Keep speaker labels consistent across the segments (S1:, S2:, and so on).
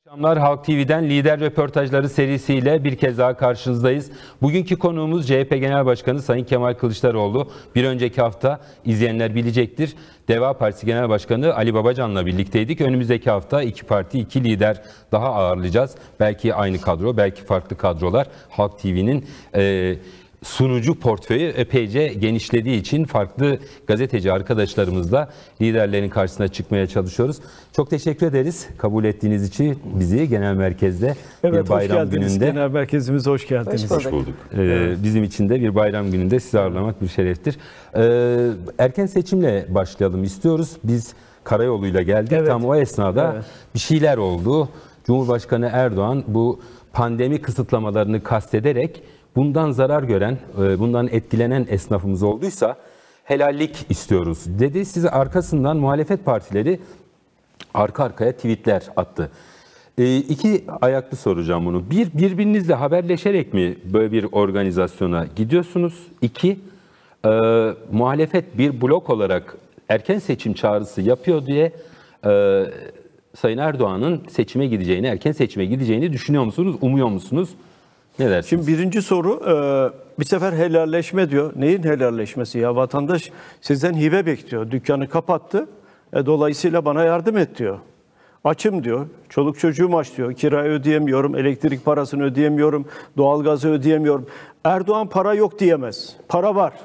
S1: Akşamlar Halk TV'den Lider Röportajları serisiyle bir kez daha karşınızdayız. Bugünkü konuğumuz CHP Genel Başkanı Sayın Kemal Kılıçdaroğlu. Bir önceki hafta izleyenler bilecektir. Deva Partisi Genel Başkanı Ali Babacan'la birlikteydik. Önümüzdeki hafta iki parti, iki lider daha ağırlayacağız. Belki aynı kadro, belki farklı kadrolar. Halk TV'nin sunucu portföyü epeyce genişlediği için farklı gazeteci arkadaşlarımızla liderlerin karşısına çıkmaya çalışıyoruz. Çok teşekkür ederiz kabul ettiğiniz için bizi genel merkezde
S2: evet,
S1: bir bayram gününde.
S2: Genel merkezimize hoş geldiniz.
S1: Hoş bulduk. Bizim için de bir bayram gününde sizi ağırlamak bir şereftir. Erken seçimle başlayalım istiyoruz. Biz karayoluyla geldik. Evet. Tam o esnada bir şeyler oldu. Cumhurbaşkanı Erdoğan bu pandemi kısıtlamalarını kastederek bundan zarar gören, bundan etkilenen esnafımız olduysa helallik istiyoruz dedi. Size arkasından muhalefet partileri arka arkaya tweetler attı. İki ayaklı soracağım bunu. Bir, birbirinizle haberleşerek mi böyle bir organizasyona gidiyorsunuz? İki, muhalefet bir blok olarak erken seçim çağrısı yapıyor diye Sayın Erdoğan'ın seçime gideceğini, erken seçime gideceğini düşünüyor musunuz, umuyor musunuz? Ne dersiniz?
S2: Şimdi birinci soru, bir sefer helalleşme diyor. Neyin helalleşmesi ya? Vatandaş sizden hibe bekliyor. Dükkanı kapattı. Dolayısıyla bana yardım et diyor. Açım diyor. Çoluk çocuğum aç diyor. Kirayı ödeyemiyorum, elektrik parasını ödeyemiyorum, doğalgazı ödeyemiyorum. Erdoğan para yok diyemez. Para var.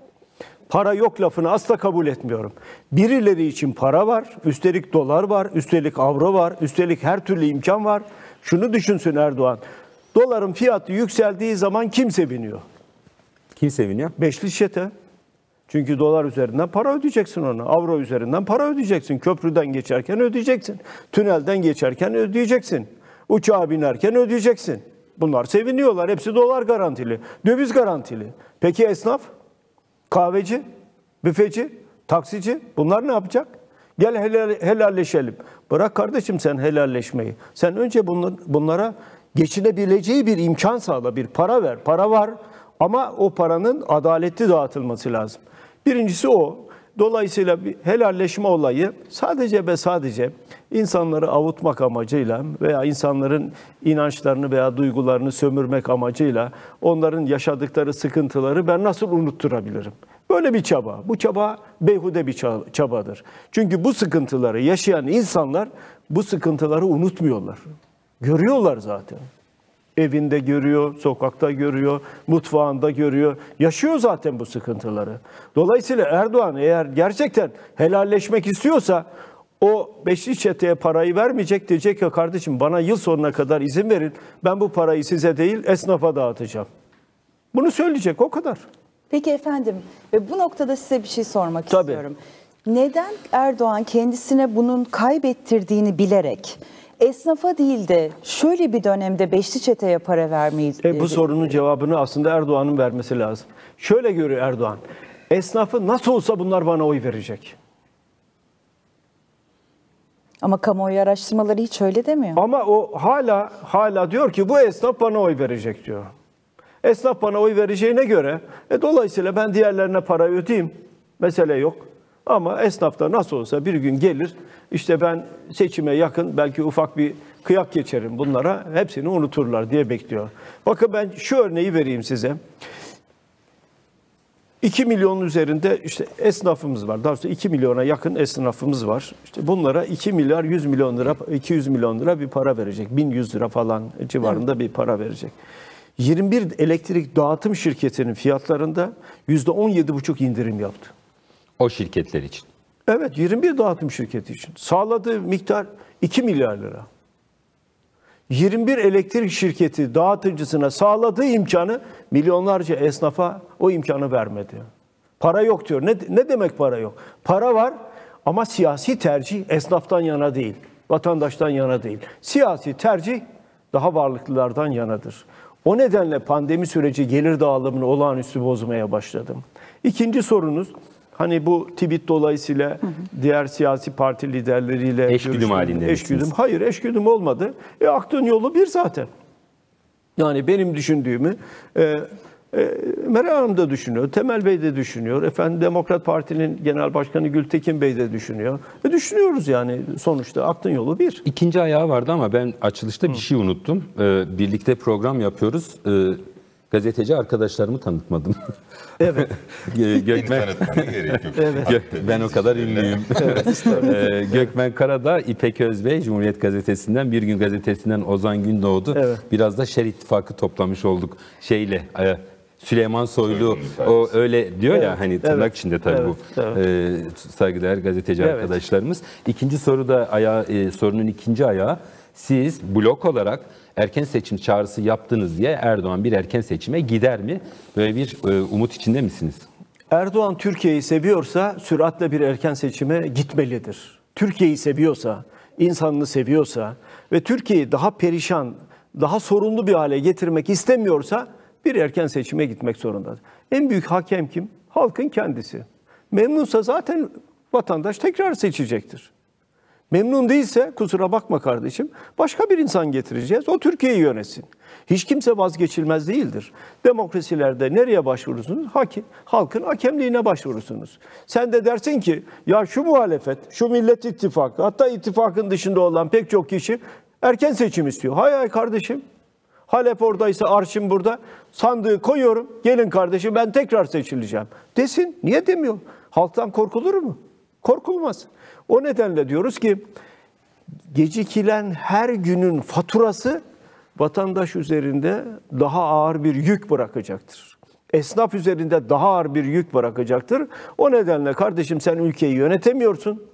S2: Para yok lafını asla kabul etmiyorum. Birileri için para var, üstelik dolar var, üstelik avro var, üstelik her türlü imkan var. Şunu düşünsün Erdoğan. Doların fiyatı yükseldiği zaman kim seviniyor?
S1: Kim seviniyor?
S2: Beşli çete. Çünkü dolar üzerinden para ödeyeceksin ona. Avro üzerinden para ödeyeceksin. Köprüden geçerken ödeyeceksin. Tünelden geçerken ödeyeceksin. Uçağa binerken ödeyeceksin. Bunlar seviniyorlar. Hepsi dolar garantili. Döviz garantili. Peki esnaf? Kahveci? Büfeci? Taksici? Bunlar ne yapacak? Gel helalleşelim. Bırak kardeşim sen helalleşmeyi. Sen önce bunlara geçinebileceği bir imkan sağla, bir para ver. Para var ama o paranın adaletli dağıtılması lazım. Birincisi o. Dolayısıyla bir helalleşme olayı sadece ve sadece insanları avutmak amacıyla veya insanların inançlarını veya duygularını sömürmek amacıyla onların yaşadıkları sıkıntıları ben nasıl unutturabilirim? Böyle bir çaba. Bu çaba beyhude bir çabadır. Çünkü bu sıkıntıları yaşayan insanlar bu sıkıntıları unutmuyorlar. Görüyorlar zaten. Evinde görüyor, sokakta görüyor, mutfağında görüyor. Yaşıyor zaten bu sıkıntıları. Dolayısıyla Erdoğan eğer gerçekten helalleşmek istiyorsa o beşli çeteye parayı vermeyecek, diyecek ki kardeşim bana yıl sonuna kadar izin verin. Ben bu parayı size değil esnafa dağıtacağım. Bunu söyleyecek, o kadar.
S3: Peki efendim, bu noktada size bir şey sormak istiyorum. Neden Erdoğan kendisine bunun kaybettirdiğini bilerek esnafa değil de şöyle bir dönemde beşli çeteye para vermeyi...
S2: Bu sorunun cevabını aslında Erdoğan'ın vermesi lazım. Şöyle görüyor Erdoğan. Esnafı nasıl olsa bunlar bana oy verecek.
S3: Ama kamuoyu araştırmaları hiç öyle demiyor.
S2: Ama o hala diyor ki bu esnaf bana oy verecek diyor. Esnaf bana oy vereceğine göre dolayısıyla ben diğerlerine para ödeyeyim. Mesele yok. Ama esnaf da nasıl olsa bir gün gelir. İşte ben seçime yakın belki ufak bir kıyak geçerim bunlara. Hepsini unuturlar diye bekliyor. Bakın ben şu örneği vereyim size. 2 milyonun üzerinde işte esnafımız var. Daha doğrusu 2 milyona yakın esnafımız var. İşte bunlara 2 milyar 100 milyon lira, 200 milyon lira bir para verecek. 1100 lira falan civarında bir para verecek. 21 elektrik dağıtım şirketinin fiyatlarında %17,5 indirim yaptı.
S1: O şirketler için.
S2: Evet, 21 dağıtım şirketi için. Sağladığı miktar 2 milyar lira. 21 elektrik şirketi dağıtıcısına sağladığı imkanı milyonlarca esnafa o imkanı vermedi. Para yok diyor. Ne demek para yok? Para var ama siyasi tercih esnaftan yana değil, vatandaştan yana değil. Siyasi tercih daha varlıklılardan yanadır. O nedenle pandemi süreci gelir dağılımını olağanüstü bozmaya başladı. İkinci sorunuz, hani bu tweet dolayısıyla diğer siyasi parti liderleriyle
S1: eşgüdüm halinde misiniz?
S2: Hayır, eşgüdüm olmadı. Aktığın yolu bir zaten. Yani benim düşündüğümü Meral Hanım da düşünüyor, Temel Bey de düşünüyor, efendim Demokrat Parti'nin Genel Başkanı Gültekin Bey de düşünüyor. Düşünüyoruz yani sonuçta aklın yolu bir.
S1: İkinci ayağı vardı ama ben açılışta bir şey unuttum. Birlikte program yapıyoruz. Gazeteci arkadaşlarımı tanıtmadım.
S2: Evet.
S1: Gökmen, ben o kadar ünlüyüm. Gökmen Karadağ, İpek Özbey, Cumhuriyet Gazetesi'nden, Bir Gün Gazetesi'nden Ozan Gündoğdu. Evet. Biraz da Şer İttifakı toplamış olduk. Süleyman Soylu o öyle diyor ya hani tırnak içinde tabii bu saygıdeğer gazeteci arkadaşlarımız. İkinci soruda sorunun ikinci ayağı, siz blok olarak erken seçim çağrısı yaptınız diye Erdoğan bir erken seçime gider mi? Böyle bir umut içinde misiniz?
S2: Erdoğan Türkiye'yi seviyorsa süratle bir erken seçime gitmelidir. Türkiye'yi seviyorsa, insanını seviyorsa ve Türkiye'yi daha perişan, daha sorunlu bir hale getirmek istemiyorsa bir erken seçime gitmek zorundadır. En büyük hakem kim? Halkın kendisi. Memnunsa zaten vatandaş tekrar seçecektir. Memnun değilse kusura bakma kardeşim, başka bir insan getireceğiz. O Türkiye'yi yönetsin. Hiç kimse vazgeçilmez değildir. Demokrasilerde nereye başvurursunuz? Halkın hakemliğine başvurursunuz. Sen de dersin ki ya şu muhalefet, şu Millet İttifakı, hatta ittifakın dışında olan pek çok kişi erken seçim istiyor. Hay kardeşim. Halep oradaysa arşım burada. Sandığı koyuyorum. Gelin kardeşim ben tekrar seçileceğim. Desin. Niye demiyor? Halktan korkulur mu? Korkulmaz. O nedenle diyoruz ki gecikilen her günün faturası vatandaş üzerinde daha ağır bir yük bırakacaktır. Esnaf üzerinde daha ağır bir yük bırakacaktır. O nedenle kardeşim sen ülkeyi yönetemiyorsun.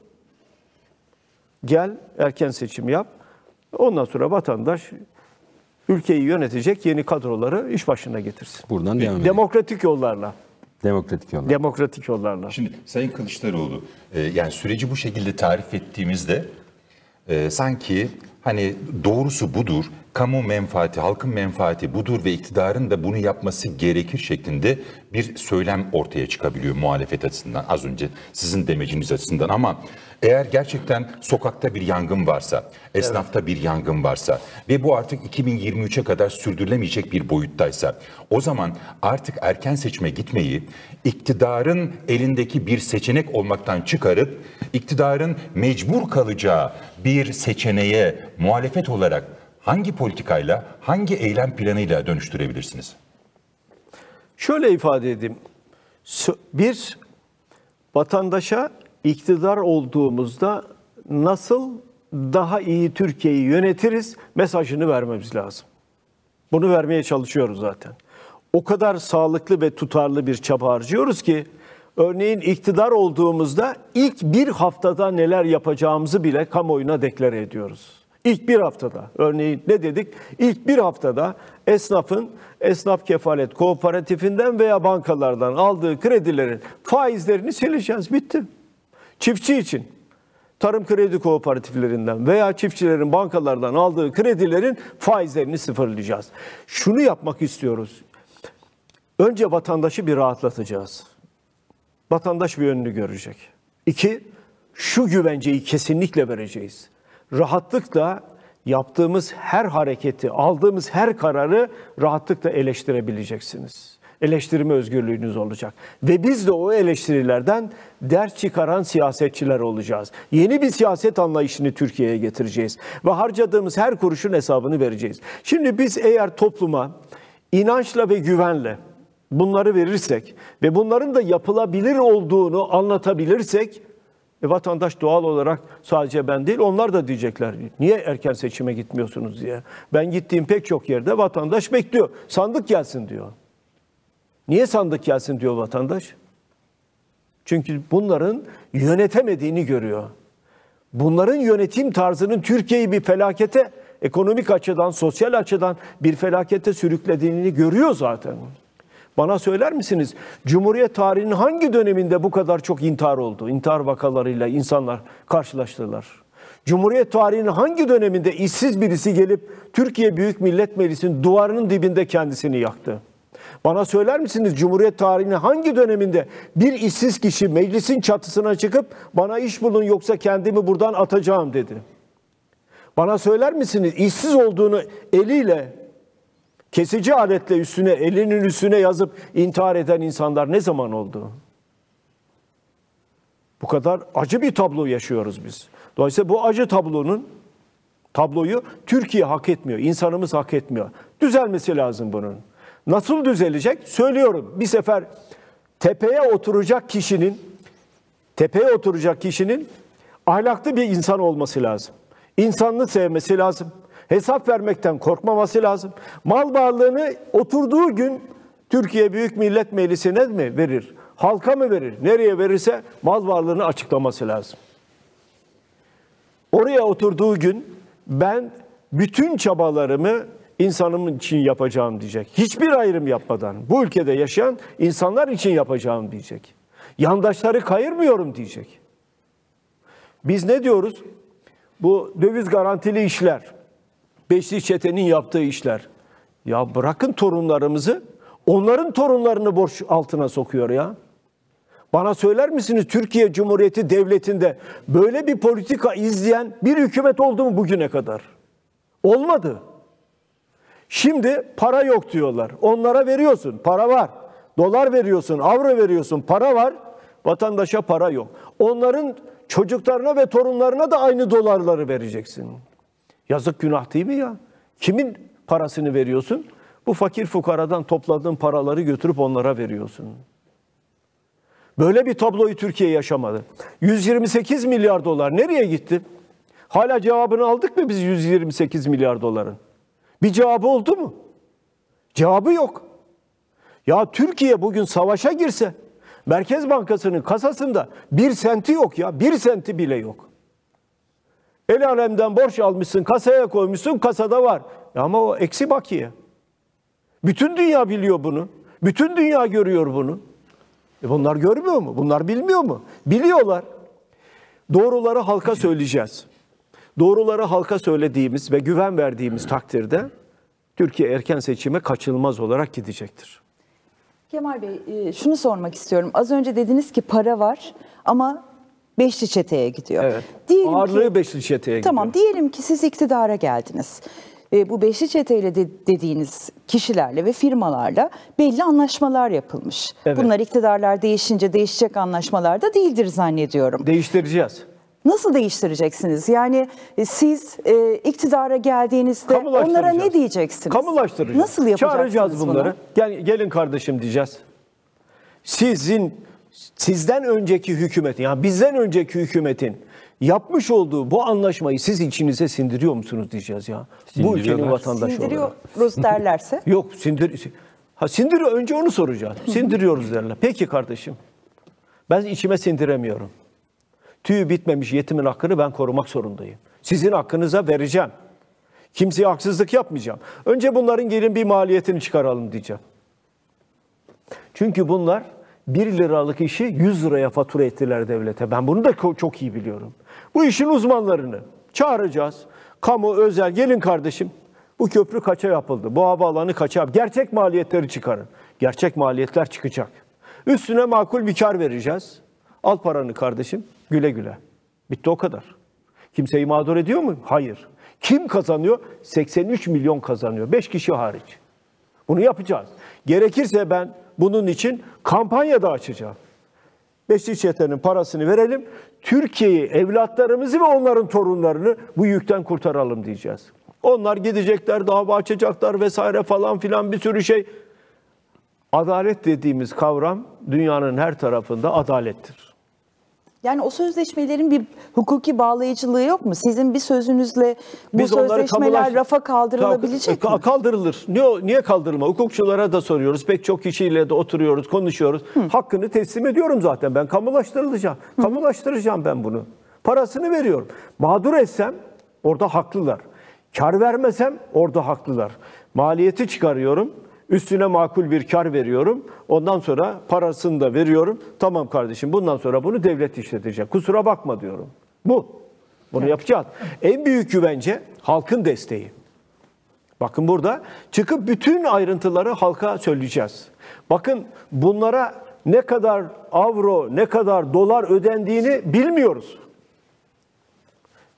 S2: Gel erken seçim yap. Ondan sonra vatandaş ülkeyi yönetecek yeni kadroları iş başına getirsin.
S1: Buradan devam edelim.
S2: Demokratik yollarla.
S1: Demokratik yollarla.
S4: Şimdi Sayın Kılıçdaroğlu, yani süreci bu şekilde tarif ettiğimizde sanki hani doğrusu budur, kamu menfaati, halkın menfaati budur ve iktidarın da bunu yapması gerekir şeklinde bir söylem ortaya çıkabiliyor muhalefet açısından, az önce sizin demeciniz açısından. Ama eğer gerçekten sokakta bir yangın varsa, esnafta bir yangın varsa ve bu artık 2023'e kadar sürdürülemeyecek bir boyuttaysa, o zaman artık erken seçime gitmeyi iktidarın elindeki bir seçenek olmaktan çıkarıp iktidarın mecbur kalacağı bir seçeneğe muhalefet olarak hangi politikayla, hangi eylem planıyla dönüştürebilirsiniz?
S2: Şöyle ifade edeyim. Bir, vatandaşa iktidar olduğumuzda nasıl daha iyi Türkiye'yi yönetiriz mesajını vermemiz lazım. Bunu vermeye çalışıyoruz zaten. O kadar sağlıklı ve tutarlı bir çaba harcıyoruz ki, örneğin iktidar olduğumuzda ilk bir haftada neler yapacağımızı bile kamuoyuna deklare ediyoruz. İlk bir haftada, örneğin ne dedik? İlk bir haftada esnaf kefalet kooperatifinden veya bankalardan aldığı kredilerin faizlerini sileceğiz. Bitti. Çiftçi için tarım kredi kooperatiflerinden veya çiftçilerin bankalardan aldığı kredilerin faizlerini sıfırlayacağız. Şunu yapmak istiyoruz. Önce vatandaşı bir rahatlatacağız. Vatandaş bir yönünü görecek. 2, şu güvenceyi kesinlikle vereceğiz. Rahatlıkla yaptığımız her hareketi, aldığımız her kararı rahatlıkla eleştirebileceksiniz. Eleştirme özgürlüğünüz olacak. Ve biz de o eleştirilerden ders çıkaran siyasetçiler olacağız. Yeni bir siyaset anlayışını Türkiye'ye getireceğiz. Ve harcadığımız her kuruşun hesabını vereceğiz. Şimdi biz eğer topluma inançla ve güvenle bunları verirsek ve bunların da yapılabilir olduğunu anlatabilirsek, vatandaş doğal olarak sadece ben değil onlar da diyecekler. Niye erken seçime gitmiyorsunuz diye. Ben gittiğim pek çok yerde vatandaş bekliyor. Sandık gelsin diyor. Niye sandık gelsin diyor vatandaş? Çünkü bunların yönetemediğini görüyor. Bunların yönetim tarzının Türkiye'yi bir felakete, ekonomik açıdan, sosyal açıdan bir felakete sürüklediğini görüyor zaten. Bana söyler misiniz? Cumhuriyet tarihinin hangi döneminde bu kadar çok intihar oldu? İntihar vakalarıyla insanlar karşılaştılar. Cumhuriyet tarihinin hangi döneminde işsiz birisi gelip Türkiye Büyük Millet Meclisi'nin duvarının dibinde kendisini yaktı? Bana söyler misiniz Cumhuriyet tarihinin hangi döneminde bir işsiz kişi meclisin çatısına çıkıp bana iş bulun yoksa kendimi buradan atacağım dedi? Bana söyler misiniz işsiz olduğunu eliyle Kesici aletle üstüne, elinin üstüne yazıp intihar eden insanlar ne zaman oldu? Bu kadar acı bir tablo yaşıyoruz biz. Dolayısıyla bu acı tabloyu Türkiye hak etmiyor, insanımız hak etmiyor. Düzelmesi lazım bunun. Nasıl düzelecek? Söylüyorum. Bir sefer tepeye oturacak kişinin ahlaklı bir insan olması lazım. İnsanlığı sevmesi lazım. Hesap vermekten korkmaması lazım. Mal varlığını oturduğu gün Türkiye Büyük Millet Meclisi'ne mi verir? Halka mı verir? Nereye verirse mal varlığını açıklaması lazım. Oraya oturduğu gün ben bütün çabalarımı insanımın için yapacağım diyecek. Hiçbir ayrım yapmadan bu ülkede yaşayan insanlar için yapacağım diyecek. Yandaşları kayırmıyorum diyecek. Biz ne diyoruz? Bu döviz garantili işler, Beşli Çete'nin yaptığı işler. Ya bırakın torunlarımızı, onların torunlarını borç altına sokuyor ya. Bana söyler misiniz Türkiye Cumhuriyeti Devleti'nde böyle bir politika izleyen bir hükümet oldu mu bugüne kadar? Olmadı. Şimdi para yok diyorlar. Onlara veriyorsun, para var. Dolar veriyorsun, avro veriyorsun, para var. Vatandaşa para yok. Onların çocuklarına ve torunlarına da aynı dolarları vereceksin. Yazık, günah değil mi ya? Kimin parasını veriyorsun? Bu fakir fukaradan topladığın paraları götürüp onlara veriyorsun. Böyle bir tabloyu Türkiye yaşamadı. 128 milyar dolar nereye gitti? Hala cevabını aldık mı biz 128 milyar doların? Bir cevabı oldu mu? Cevabı yok. Ya Türkiye bugün savaşa girse Merkez Bankası'nın kasasında 1 senti yok ya. 1 senti bile yok. El alemden borç almışsın, kasaya koymuşsun, kasada var. Ama o eksi bakiye. Bütün dünya biliyor bunu. Bütün dünya görüyor bunu. Bunlar görmüyor mu? Bunlar bilmiyor mu? Biliyorlar. Doğruları halka söyleyeceğiz. Doğruları halka söylediğimiz ve güven verdiğimiz takdirde Türkiye erken seçime kaçınılmaz olarak gidecektir.
S3: Kemal Bey, şunu sormak istiyorum. Az önce dediniz ki para var ama Beşli Çete'ye gidiyor.
S2: Evet.
S3: Diyelim
S2: Ağırlığı Beşli Çete'ye gidiyor.
S3: Tamam, diyelim ki siz iktidara geldiniz. Bu Beşli Çete'yle dediğiniz kişilerle ve firmalarla belli anlaşmalar yapılmış.
S2: Evet.
S3: Bunlar iktidarlar değişince değişecek anlaşmalar da değildir zannediyorum.
S2: Değiştireceğiz.
S3: Nasıl değiştireceksiniz? Yani siz iktidara geldiğinizde onlara ne diyeceksiniz?
S2: Kamulaştıracağız.
S3: Nasıl yapacaksınız
S2: Çağıracağız bunları. Gelin kardeşim diyeceğiz. Sizden önceki hükümetin, yani bizden önceki hükümetin yapmış olduğu bu anlaşmayı siz içinize sindiriyor musunuz diyeceğiz ya. Bu ülkenin vatandaşı olarak.
S3: Sindiriyoruz derlerse?
S2: Yok, sindiriyor. Önce onu soracağız. Sindiriyoruz derler. Peki kardeşim. Ben içime sindiremiyorum. Tüyü bitmemiş yetimin hakkını ben korumak zorundayım. Sizin hakkınıza vereceğim. Kimseye haksızlık yapmayacağım. Önce bunların gelin bir maliyetini çıkaralım diyeceğim. Çünkü bunlar 1 liralık işi 100 liraya fatura ettiler devlete. Ben bunu da çok iyi biliyorum. Bu işin uzmanlarını çağıracağız. Kamu, özel, gelin kardeşim. Bu köprü kaça yapıldı? Bu havaalanı kaça yapıldı? Gerçek maliyetleri çıkarın. Gerçek maliyetler çıkacak. Üstüne makul bir kar vereceğiz. Al paranı kardeşim. Güle güle. Bitti, o kadar. Kimseyi mağdur ediyor mu? Hayır. Kim kazanıyor? 83 milyon kazanıyor. 5 kişi hariç. Bunu yapacağız. Gerekirse ben bunun için kampanya da açacağım. Beşli Çete'nin parasını verelim. Türkiye'yi, evlatlarımızı ve onların torunlarını bu yükten kurtaralım diyeceğiz. Onlar gidecekler, dava açacaklar vesaire falan filan, bir sürü şey. Adalet dediğimiz kavram dünyanın her tarafında adalettir.
S3: Yani o sözleşmelerin bir hukuki bağlayıcılığı yok mu? Sizin bir sözünüzle bu sözleşmeler rafa kaldırılabilecek mi?
S2: Kaldırılır. Niye kaldırılma? Hukukçulara da soruyoruz. Pek çok kişiyle de oturuyoruz, konuşuyoruz. Hakkını teslim ediyorum zaten. Ben kamulaştırılacağım. Kamulaştıracağım ben bunu. Parasını veriyorum. Mağdur etsem orada haklılar. Kar vermesem orada haklılar. Maliyeti çıkarıyorum. Üstüne makul bir kar veriyorum. Ondan sonra parasını da veriyorum. Tamam kardeşim, bundan sonra bunu devlet işletecek. Kusura bakma diyorum. Bunu yapacağız. En büyük güvence halkın desteği. Bakın burada çıkıp bütün ayrıntıları halka söyleyeceğiz. Bakın bunlara ne kadar avro, ne kadar dolar ödendiğini bilmiyoruz.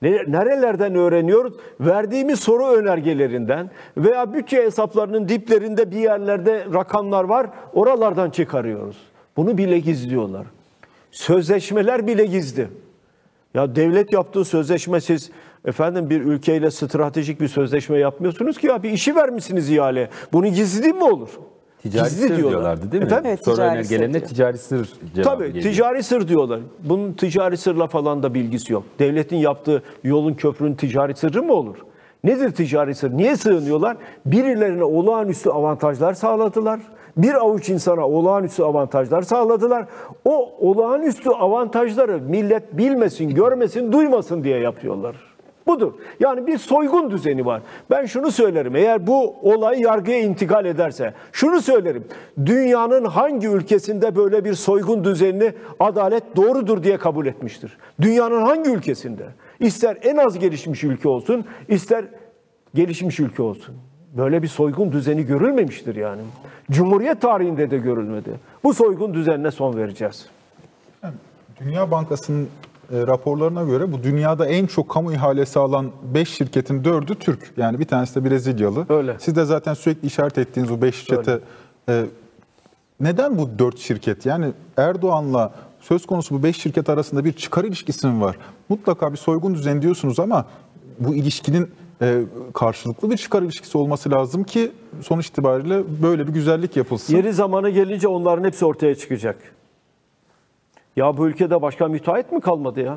S2: Nerelerden öğreniyoruz? Verdiğimiz soru önergelerinden veya bütçe hesaplarının diplerinde bir yerlerde rakamlar var, oralardan çıkarıyoruz. Bunu bile gizliyorlar. Sözleşmeler bile gizli. Ya devlet yaptığı sözleşme, siz efendim bir ülkeyle stratejik bir sözleşme yapmıyorsunuz ki ya, bir işi vermişsiniz ihale. Bunu gizli değil mi olur?
S1: Ticari
S2: Gizli
S1: sır
S2: diyorlar.
S1: diyorlardı değil mi?
S3: Evet,
S1: Soru
S3: ticari
S1: önergelerinde
S3: sır
S1: ticari sır cevabı
S2: Tabii
S1: geliyor.
S2: ticari sır diyorlar. Bunun ticari sırla falan da bilgisi yok. Devletin yaptığı yolun, köprünün ticari sırrı mı olur? Nedir ticari sır? Niye sığınıyorlar? Birilerine olağanüstü avantajlar sağladılar. Bir avuç insana olağanüstü avantajlar sağladılar. O olağanüstü avantajları millet bilmesin, görmesin, duymasın diye yapıyorlar. Budur. Yani bir soygun düzeni var. Ben şunu söylerim. Eğer bu olay yargıya intikal ederse şunu söylerim. Dünyanın hangi ülkesinde böyle bir soygun düzenini adalet doğrudur diye kabul etmiştir? Dünyanın hangi ülkesinde? İster en az gelişmiş ülke olsun, ister gelişmiş ülke olsun. Böyle bir soygun düzeni görülmemiştir yani. Cumhuriyet tarihinde de görülmedi. Bu soygun düzenine son vereceğiz.
S5: Dünya Bankası'nın raporlarına göre bu dünyada en çok kamu ihalesi alan 5 şirketin 4'ü Türk. Yani bir tanesi de Brezilyalı.
S2: Öyle.
S5: Siz de zaten sürekli işaret ettiğiniz o 5 şirkete neden bu 4 şirket? Yani Erdoğan'la söz konusu bu 5 şirket arasında bir çıkar ilişkisi mi var? Mutlaka bir soygun düzeni diyorsunuz ama bu ilişkinin karşılıklı bir çıkar ilişkisi olması lazım ki sonuç itibariyle böyle bir güzellik yapılsın.
S2: Yeri zamanı gelince onların hepsi ortaya çıkacak. Ya bu ülkede başka müteahhit mi kalmadı ya?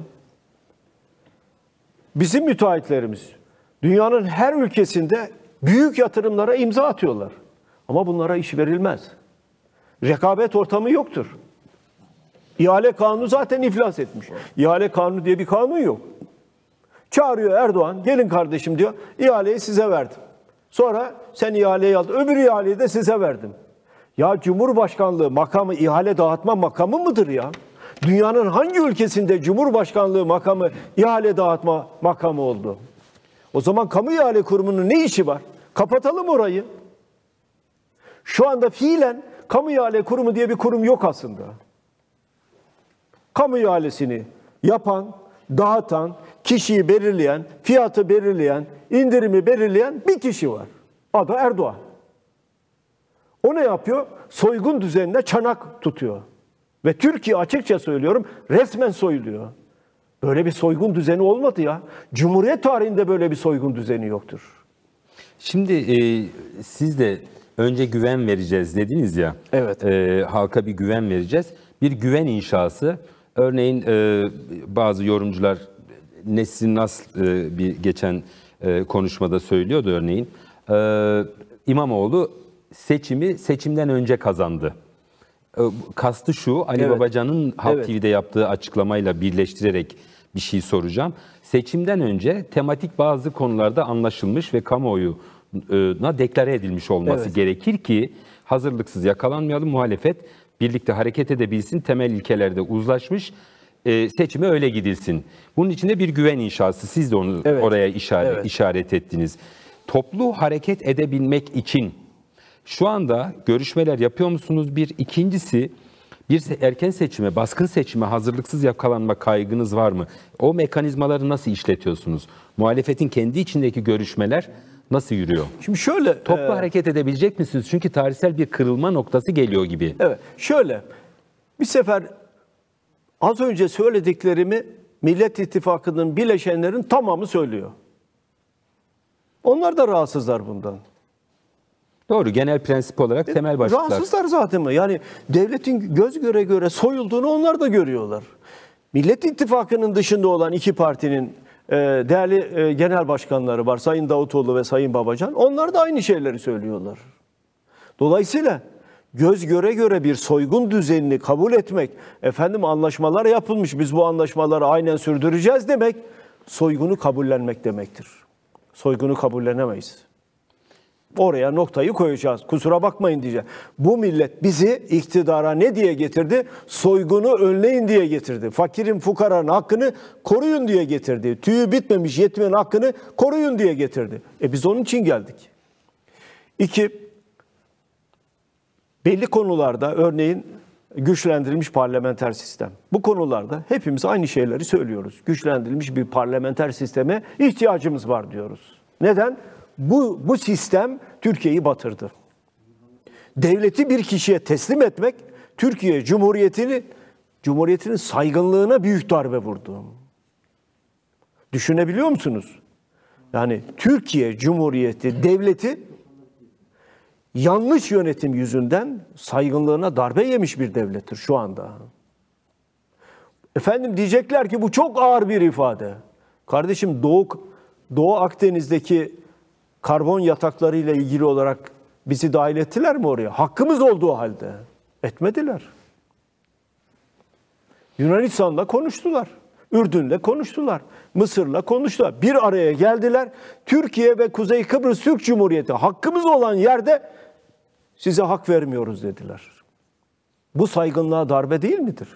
S2: Bizim müteahhitlerimiz dünyanın her ülkesinde büyük yatırımlara imza atıyorlar. Ama bunlara iş verilmez. Rekabet ortamı yoktur. İhale kanunu zaten iflas etmiş. İhale kanunu diye bir kanun yok. Çağırıyor Erdoğan, gelin kardeşim diyor, ihaleyi size verdim. Sonra sen ihaleyi aldın, öbür ihaleyi de size verdim. Ya Cumhurbaşkanlığı makamı ihale dağıtma makamı mıdır ya? Dünyanın hangi ülkesinde Cumhurbaşkanlığı makamı ihale dağıtma makamı oldu? O zaman Kamu İhale Kurumu'nun ne işi var? Kapatalım orayı. Şu anda fiilen Kamu İhale Kurumu diye bir kurum yok aslında. Kamu ihalesini yapan, dağıtan, kişiyi belirleyen, fiyatı belirleyen, indirimi belirleyen bir kişi var. Adı Erdoğan. O ne yapıyor? Soygun düzenine çanak tutuyor. Ve Türkiye, açıkça söylüyorum, resmen soyuluyor. Böyle bir soygun düzeni olmadı ya. Cumhuriyet tarihinde böyle bir soygun düzeni yoktur.
S1: Şimdi siz de önce güven vereceğiz dediniz ya.
S2: Evet.
S1: Halka bir güven vereceğiz. Bir güven inşası. Örneğin bazı yorumcular Nesrin Nas bir geçen konuşmada söylüyordu örneğin. İmamoğlu seçimden önce kazandı. Kastı şu, Ali Babacan'ın Halk TV'de yaptığı açıklamayla birleştirerek bir şey soracağım. Seçimden önce tematik bazı konularda anlaşılmış ve kamuoyuna deklare edilmiş olması gerekir ki hazırlıksız yakalanmayalım, muhalefet birlikte hareket edebilsin, temel ilkelerde uzlaşmış, seçime öyle gidilsin. Bunun içinde bir güven inşası, siz de onu oraya işaret ettiniz. Toplu hareket edebilmek için şu anda görüşmeler yapıyor musunuz? Bir. İkincisi, bir erken seçime, baskın seçime hazırlıksız yakalanma kaygınız var mı? O mekanizmaları nasıl işletiyorsunuz? Muhalefetin kendi içindeki görüşmeler nasıl yürüyor?
S2: Şimdi şöyle...
S1: Toplu hareket edebilecek misiniz? Çünkü tarihsel bir kırılma noktası geliyor gibi.
S2: Evet, şöyle. Bir sefer az önce söylediklerimi Millet İttifakı'nın bileşenlerin tamamı söylüyor. Onlar da rahatsızlar bundan.
S1: Doğru, genel prensip olarak temel başlıklar.
S2: Rahatsızlar zaten mi? Yani devletin göz göre göre soyulduğunu onlar da görüyorlar. Millet İttifakı'nın dışında olan iki partinin değerli genel başkanları var. Sayın Davutoğlu ve Sayın Babacan. Onlar da aynı şeyleri söylüyorlar. Dolayısıyla göz göre göre bir soygun düzenini kabul etmek, anlaşmalar yapılmış, biz bu anlaşmaları aynen sürdüreceğiz demek, soygunu kabullenmek demektir. Soygunu kabullenemeyiz. Oraya noktayı koyacağız. Kusura bakmayın diyeceğim. Bu millet bizi iktidara ne diye getirdi? Soygunu önleyin diye getirdi. Fakirin, fukaranın hakkını koruyun diye getirdi. Tüyü bitmemiş yetimin hakkını koruyun diye getirdi. Biz onun için geldik. 2. Belli konularda örneğin güçlendirilmiş parlamenter sistem. Bu konularda hepimiz aynı şeyleri söylüyoruz. Güçlendirilmiş bir parlamenter sisteme ihtiyacımız var diyoruz. Neden? Bu sistem Türkiye'yi batırdı. Devleti bir kişiye teslim etmek Türkiye Cumhuriyeti'nin saygınlığına büyük darbe vurdu. Düşünebiliyor musunuz? Yani Türkiye Cumhuriyeti devleti yanlış yönetim yüzünden saygınlığına darbe yemiş bir devlettir şu anda. Efendim diyecekler ki bu çok ağır bir ifade. Kardeşim Doğu Akdeniz'deki karbon yataklarıyla ilgili olarak bizi dahil ettiler mi oraya? Hakkımız olduğu halde. Etmediler. Yunanistan'la konuştular. Ürdün'le konuştular. Mısır'la konuştular. Bir araya geldiler. Türkiye ve Kuzey Kıbrıs Türk Cumhuriyeti hakkımız olan yerde size hak vermiyoruz dediler. Bu saygınlığa darbe değil midir?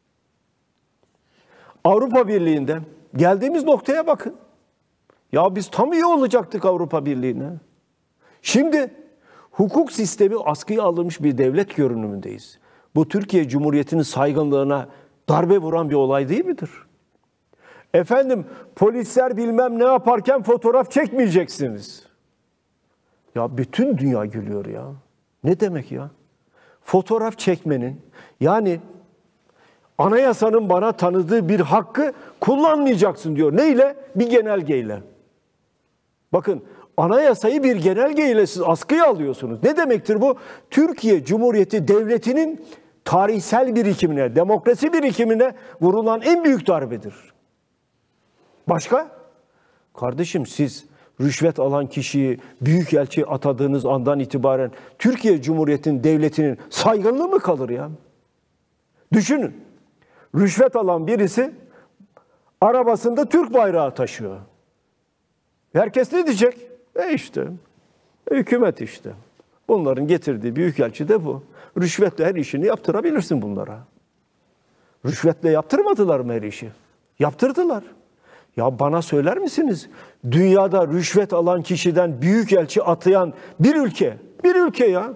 S2: Avrupa Birliği'nde geldiğimiz noktaya bakın. Ya biz tam üye olacaktık Avrupa Birliği'ne. Şimdi hukuk sistemi askıya alınmış bir devlet görünümündeyiz. Bu Türkiye Cumhuriyeti'nin saygınlığına darbe vuran bir olay değil midir? Efendim polisler bilmem ne yaparken fotoğraf çekmeyeceksiniz. Ya bütün dünya gülüyor ya. Ne demek ya? Fotoğraf çekmenin, yani anayasanın bana tanıdığı bir hakkı kullanmayacaksın diyor. Neyle? Bir genelgeyle. Bakın anayasayı bir genelgeyle siz askıya alıyorsunuz. Ne demektir bu? Türkiye Cumhuriyeti Devleti'nin tarihsel birikimine, demokrasi birikimine vurulan en büyük darbedir. Başka? Kardeşim siz rüşvet alan kişiyi büyükelçi atadığınız andan itibaren Türkiye Cumhuriyeti'nin devletinin saygınlığı mı kalır ya? Düşünün. Rüşvet alan birisi arabasında Türk bayrağı taşıyor. Herkes ne diyecek? İşte hükümet işte. Bunların getirdiği büyükelçi de bu. Rüşvetle her işini yaptırabilirsin bunlara. Rüşvetle yaptırmadılar mı her işi? Yaptırdılar. Ya bana söyler misiniz? Dünyada rüşvet alan kişiden büyükelçi atayan bir ülke ya.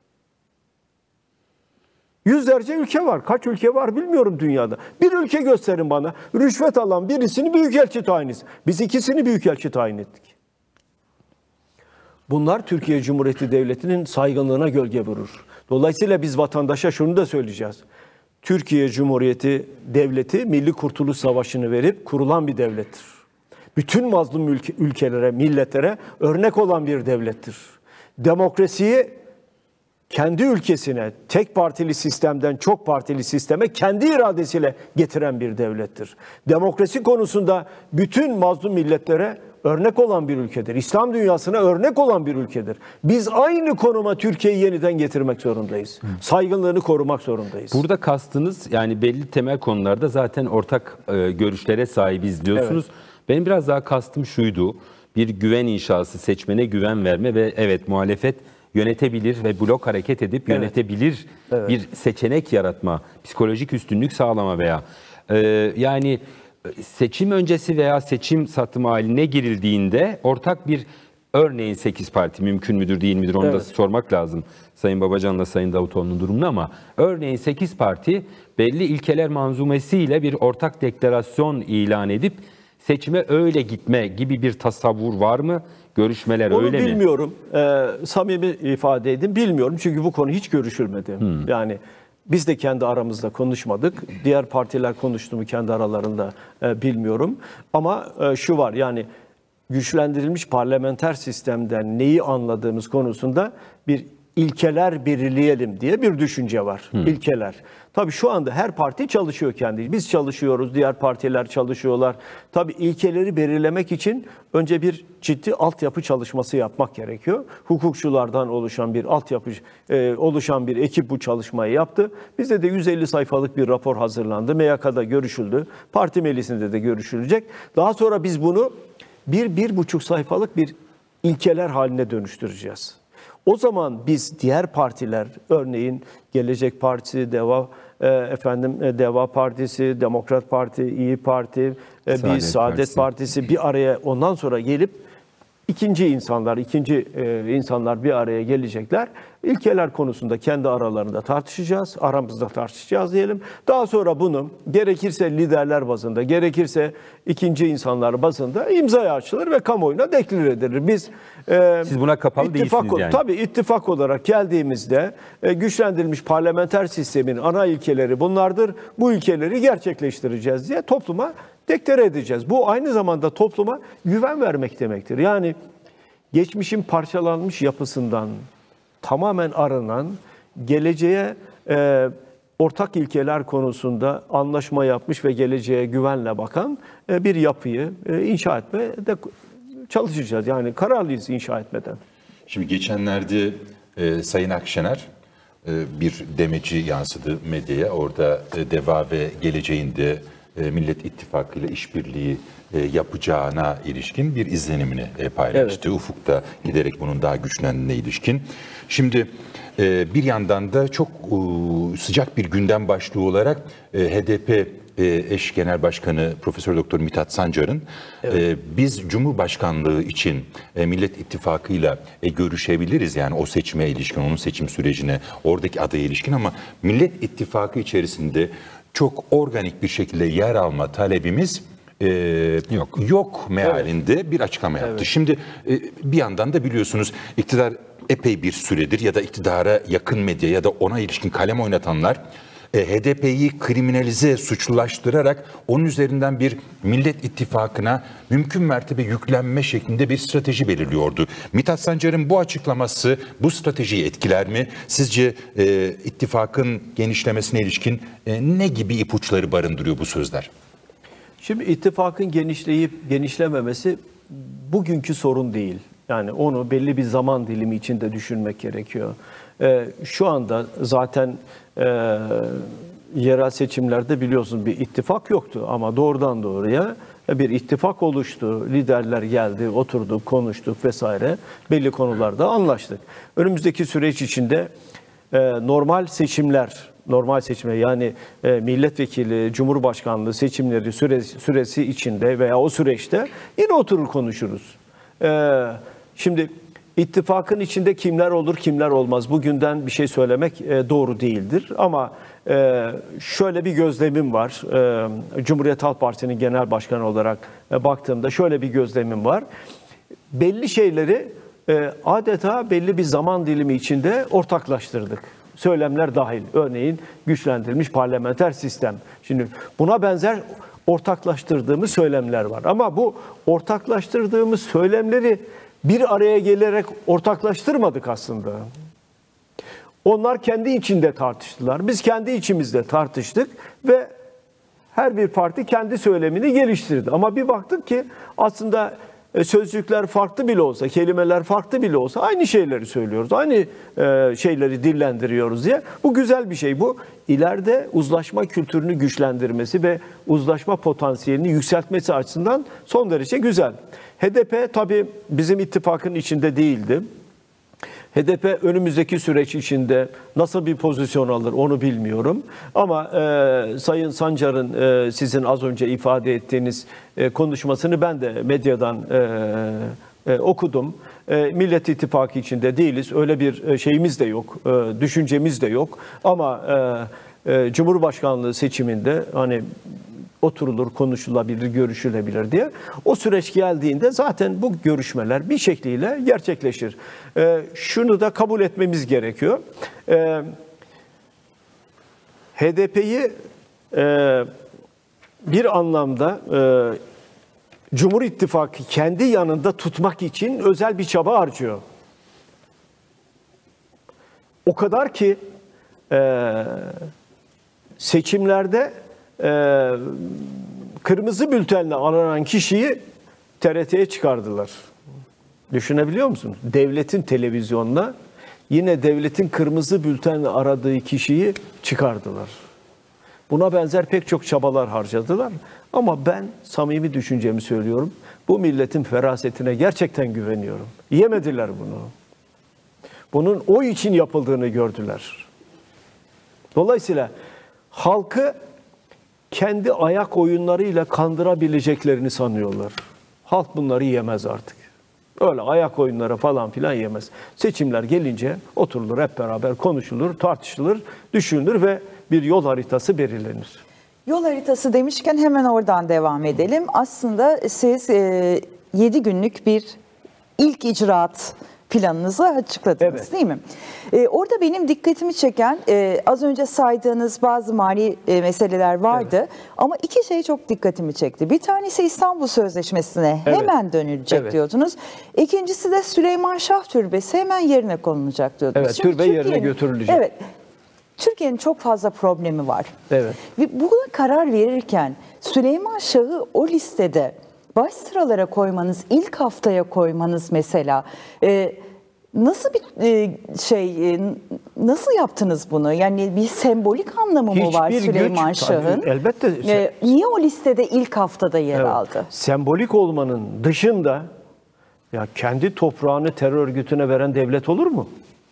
S2: Yüzlerce ülke var. Kaç ülke var bilmiyorum dünyada. Bir ülke gösterin bana. Rüşvet alan birisini büyükelçi tayin etsin. Biz ikisini büyükelçi tayin ettik. Bunlar Türkiye Cumhuriyeti Devleti'nin saygınlığına gölge vurur. Dolayısıyla biz vatandaşa şunu da söyleyeceğiz. Türkiye Cumhuriyeti Devleti Milli Kurtuluş Savaşı'nı verip kurulan bir devlettir. Bütün mazlum ülkelere, milletlere örnek olan bir devlettir. Demokrasiyi kendi ülkesine tek partili sistemden çok partili sisteme kendi iradesiyle getiren bir devlettir. Demokrasi konusunda bütün mazlum milletlere örnek olan bir ülkedir. İslam dünyasına örnek olan bir ülkedir. Biz aynı konuma Türkiye'yi yeniden getirmek zorundayız. Saygınlığını korumak zorundayız.
S1: Burada kastınız yani belli temel konularda zaten ortak görüşlere sahibiz diyorsunuz. Evet. Benim biraz daha kastım şuydu. Bir güven inşası, seçmene güven verme ve evet muhalefet yönetebilir ve blok hareket edip yönetebilir bir seçenek yaratma, psikolojik üstünlük sağlama veya yani seçim öncesi veya seçim satımı haline girildiğinde ortak bir örneğin 8 parti mümkün müdür değil midir onu da sormak lazım. Sayın Babacan'la Sayın Davutoğlu'nun durumunu ama örneğin 8 parti belli ilkeler manzumesiyle bir ortak deklarasyon ilan edip seçime öyle gitme gibi bir tasavvur var mı? Görüşmeler
S2: onu
S1: öyle mi?
S2: Onu bilmiyorum. Samimi ifade edeyim. Bilmiyorum çünkü bu konu hiç görüşülmedi. Yani biz de kendi aramızda konuşmadık. Diğer partiler konuştu mu kendi aralarında bilmiyorum. Ama şu var yani güçlendirilmiş parlamenter sistemden neyi anladığımız konusunda bir ilkeler belirleyelim diye bir düşünce var. İlkeler. Tabii şu anda her parti çalışıyor kendi. Biz çalışıyoruz, diğer partiler çalışıyorlar. Tabii ilkeleri belirlemek için önce bir ciddi altyapı çalışması yapmak gerekiyor. Hukukçulardan oluşan bir altyapı, oluşan bir ekip bu çalışmayı yaptı. Bizde de 150 sayfalık bir rapor hazırlandı. MYK'da görüşüldü. Parti meclisinde de görüşülecek. Daha sonra biz bunu 1-1,5 sayfalık bir ilkeler haline dönüştüreceğiz. O zaman biz diğer partiler, örneğin Gelecek Partisi, Deva Partisi, Demokrat Parti, İyi Parti, Saadet Partisi bir araya ondan sonra gelip ikinci insanlar bir araya gelecekler. İlkeler konusunda kendi aralarında tartışacağız, aramızda tartışacağız diyelim. Daha sonra bunu gerekirse liderler bazında, gerekirse ikinci insanlar bazında imzaya açılır ve kamuoyuna deklar edilir. Biz
S1: siz buna kapalı değilsiniz yani.
S2: Tabii ittifak olarak geldiğimizde güçlendirilmiş parlamenter sistemin ana ilkeleri bunlardır. Bu ilkeleri gerçekleştireceğiz diye topluma deklare edeceğiz. Bu aynı zamanda topluma güven vermek demektir. Yani geçmişin parçalanmış yapısından tamamen arınan, geleceğe ortak ilkeler konusunda anlaşma yapmış ve geleceğe güvenle bakan bir yapıyı inşa etmeye de çalışacağız. Yani kararlıyız inşa etmeden.
S4: Şimdi geçenlerde Sayın Akşener bir demeci yansıdı medyaya. Orada DEVA ve geleceğin de Millet İttifakı ile işbirliği yapacağına ilişkin bir izlenimini paylaştı. Evet. Ufukta giderek bunun daha güçlendiğine ilişkin. Şimdi bir yandan da çok sıcak bir gündem başlığı olarak HDP eş genel başkanı Profesör Doktor Mithat Sancar'ın biz Cumhurbaşkanlığı için Millet İttifakı'yla görüşebiliriz, yani o seçime ilişkin, onun seçim sürecine, oradaki adaya ilişkin, ama Millet İttifakı içerisinde çok organik bir şekilde yer alma talebimiz yok mealinde bir açıklama yaptı. Evet. Şimdi bir yandan da biliyorsunuz iktidar epey bir süredir ya da iktidara yakın medya ya da ona ilişkin kalem oynatanlar HDP'yi kriminalize, suçlulaştırarak onun üzerinden bir Millet İttifakı'na mümkün mertebe yüklenme şeklinde bir strateji belirliyordu. Mithat Sancar'ın bu açıklaması bu stratejiyi etkiler mi? Sizce ittifakın genişlemesine ilişkin ne gibi ipuçları barındırıyor bu sözler?
S2: Şimdi ittifakın genişleyip genişlememesi bugünkü sorun değil. Yani onu belli bir zaman dilimi içinde düşünmek gerekiyor. Şu anda zaten yerel seçimlerde biliyorsunuz bir ittifak yoktu ama doğrudan doğruya bir ittifak oluştu. Liderler geldi, oturduk, konuştuk vesaire. Belli konularda anlaştık. Önümüzdeki süreç içinde normal seçimler yani milletvekili, cumhurbaşkanlığı seçimleri süresi içinde veya o süreçte yine oturur konuşuruz. Şimdi ittifakın içinde kimler olur, kimler olmaz, bugünden bir şey söylemek doğru değildir. Ama şöyle bir gözlemim var. Cumhuriyet Halk Partisi'nin genel başkanı olarak baktığımda şöyle bir gözlemim var. Belli şeyleri adeta belli bir zaman dilimi içinde ortaklaştırdık. Söylemler dahil. Örneğin güçlendirilmiş parlamenter sistem. Şimdi buna benzer ortaklaştırdığımız söylemler var. Ama bu ortaklaştırdığımız söylemleri bir araya gelerek ortaklaştırmadık aslında. Onlar kendi içinde tartıştılar. Biz kendi içimizde tartıştık ve her bir parti kendi söylemini geliştirdi. Ama bir baktık ki aslında sözcükler farklı bile olsa, kelimeler farklı bile olsa aynı şeyleri söylüyoruz. Aynı şeyleri dillendiriyoruz diye. Bu güzel bir şey. Bu ileride uzlaşma kültürünü güçlendirmesi ve uzlaşma potansiyelini yükseltmesi açısından son derece güzel. HDP tabii bizim ittifakın içinde değildi. HDP önümüzdeki süreç içinde nasıl bir pozisyon alır onu bilmiyorum. Ama Sayın Sancar'ın sizin az önce ifade ettiğiniz konuşmasını ben de medyadan okudum. Millet İttifakı içinde değiliz. Öyle bir şeyimiz de yok, düşüncemiz de yok. Ama Cumhurbaşkanlığı seçiminde hani oturulur, konuşulabilir, görüşülebilir diye. O süreç geldiğinde zaten bu görüşmeler bir şekliyle gerçekleşir. Şunu da kabul etmemiz gerekiyor. HDP'yi bir anlamda Cumhur İttifakı kendi yanında tutmak için özel bir çaba harcıyor. O kadar ki seçimlerde kırmızı bültenle aranan kişiyi TRT'ye çıkardılar. Düşünebiliyor musunuz? Devletin televizyonuna yine devletin kırmızı bültenle aradığı kişiyi çıkardılar. Buna benzer pek çok çabalar harcadılar. Ama ben samimi düşüncemi söylüyorum. Bu milletin ferasetine gerçekten güveniyorum. Yemediler bunu. Bunun o için yapıldığını gördüler. Dolayısıyla halkı kendi ayak oyunlarıyla kandırabileceklerini sanıyorlar. Halk bunları yemez artık. Öyle ayak oyunları falan filan yemez. Seçimler gelince oturulur, hep beraber konuşulur, tartışılır, düşünülür ve bir yol haritası belirlenir.
S3: Yol haritası demişken hemen oradan devam edelim. Aslında siz 7 günlük bir ilk icraat planınızı açıkladınız,
S2: Evet.
S3: değil mi? Orada benim dikkatimi çeken az önce saydığınız bazı mali meseleler vardı. Evet. Ama iki şey çok dikkatimi çekti. Bir tanesi İstanbul Sözleşmesi'ne hemen dönülecek diyordunuz. İkincisi de Süleyman Şah Türbesi hemen yerine konulacak diyordunuz.
S2: Evet, türbe yerine götürülecek.
S3: Evet. Türkiye'nin çok fazla problemi var.
S2: Evet.
S3: Ve buna karar verirken Süleyman Şah'ı o listede baş sıralara koymanız, ilk haftaya koymanız mesela nasıl bir nasıl yaptınız bunu? Yani bir sembolik anlamı mı var Süleyman Şah'ın?
S2: Elbette.
S3: Niye o listede ilk haftada yer aldı?
S2: Sembolik olmanın dışında ya kendi toprağını terör örgütüne veren devlet olur mu?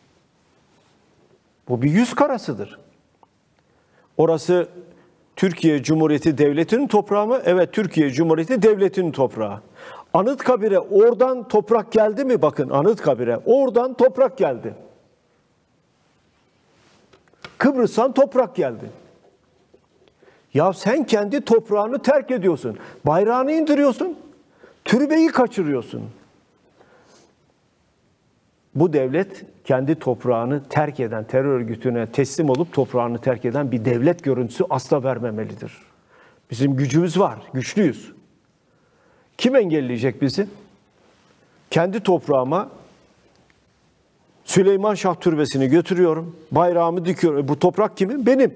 S2: Bu bir yüz karasıdır. Orası Türkiye Cumhuriyeti Devleti'nin toprağı mı? Evet, Türkiye Cumhuriyeti Devleti'nin toprağı. Anıtkabir'e oradan toprak geldi mi? Bakın, Anıtkabir'e oradan toprak geldi. Kıbrıs'tan toprak geldi. Ya sen kendi toprağını terk ediyorsun. Bayrağını indiriyorsun. Türbeyi kaçırıyorsun. Bu devlet kendi toprağını terk eden, terör örgütüne teslim olup toprağını terk eden bir devlet görüntüsü asla vermemelidir. Bizim gücümüz var, güçlüyüz. Kim engelleyecek bizi? Kendi toprağıma Süleyman Şah Türbesi'ni götürüyorum, bayrağımı dikiyorum. Bu toprak kimin? Benim.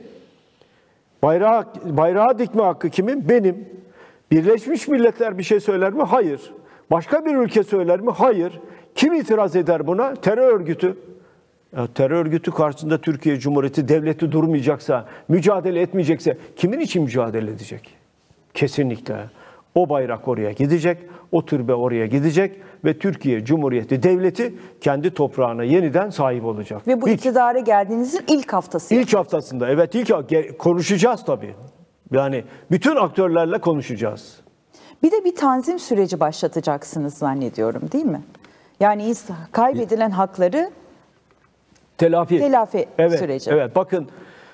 S2: Bayrağı dikme hakkı kimin? Benim. Birleşmiş Milletler bir şey söyler mi? Hayır. Başka bir ülke söyler mi? Hayır. Kim itiraz eder buna? Terör örgütü. Ya, terör örgütü karşısında Türkiye Cumhuriyeti Devleti durmayacaksa, mücadele etmeyecekse kimin için mücadele edecek? Kesinlikle. O bayrak oraya gidecek, o türbe oraya gidecek ve Türkiye Cumhuriyeti Devleti kendi toprağına yeniden sahip olacak.
S3: Ve bu iktidara geldiğinizin ilk haftası.
S2: İlk haftasında, evet, konuşacağız tabii. Yani bütün aktörlerle konuşacağız.
S3: Bir de bir tanzim süreci başlatacaksınız zannediyorum, değil mi? Yani kaybedilen hakları telafi süreci.
S2: Evet, bakın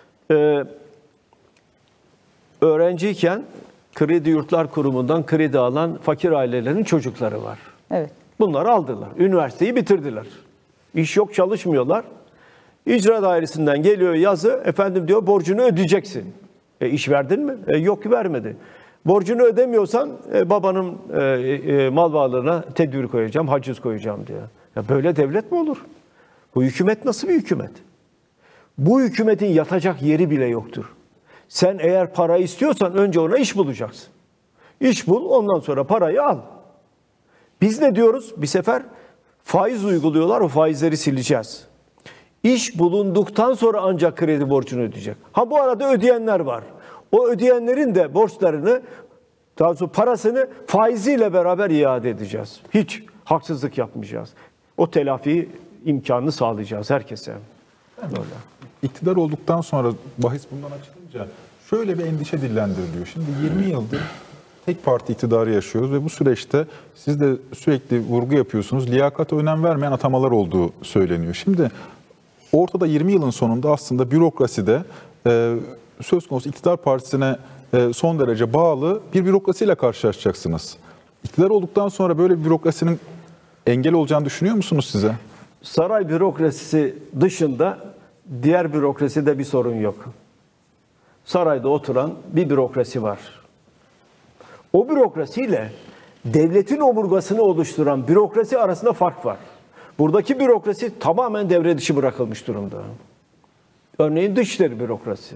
S2: öğrenciyken Kredi Yurtlar Kurumu'ndan kredi alan fakir ailelerin çocukları var.
S3: Evet.
S2: Bunları aldılar. Üniversiteyi bitirdiler. İş yok, çalışmıyorlar. İcra dairesinden geliyor yazı, efendim diyor borcunu ödeyeceksin. İş verdin mi? Yok, vermedi. Borcunu ödemiyorsan babanın mal varlığına tedbir koyacağım, haciz koyacağım diyor. Ya böyle devlet mi olur? Bu hükümet nasıl bir hükümet? Bu hükümetin yatacak yeri bile yoktur. Sen eğer para istiyorsan önce ona iş bulacaksın. İş bul, ondan sonra parayı al. Biz ne diyoruz? Bir sefer faiz uyguluyorlar, o faizleri sileceğiz. İş bulunduktan sonra ancak kredi borcunu ödeyecek. Ha, bu arada ödeyenler var. O ödeyenlerin de borçlarını, daha sonra parasını faiziyle beraber iade edeceğiz. Hiç haksızlık yapmayacağız. O telafi imkanını sağlayacağız herkese. Böyle.
S5: İktidar olduktan sonra bahis bundan açılınca şöyle bir endişe dillendiriliyor. Şimdi 20 yıldır tek parti iktidarı yaşıyoruz ve bu süreçte siz de sürekli vurgu yapıyorsunuz. Liyakata önem vermeyen atamalar olduğu söyleniyor. Şimdi ortada 20 yılın sonunda aslında bürokraside söz konusu iktidar partisine son derece bağlı bir bürokrasiyle karşılaşacaksınız. İktidar olduktan sonra böyle bir bürokrasinin engel olacağını düşünüyor musunuz size?
S2: Saray bürokrasisi dışında diğer bürokraside bir sorun yok. Sarayda oturan bir bürokrasi var. O bürokrasiyle devletin omurgasını oluşturan bürokrasi arasında fark var. Buradaki bürokrasi tamamen devre dışı bırakılmış durumda. Örneğin Dışişleri bürokrasi.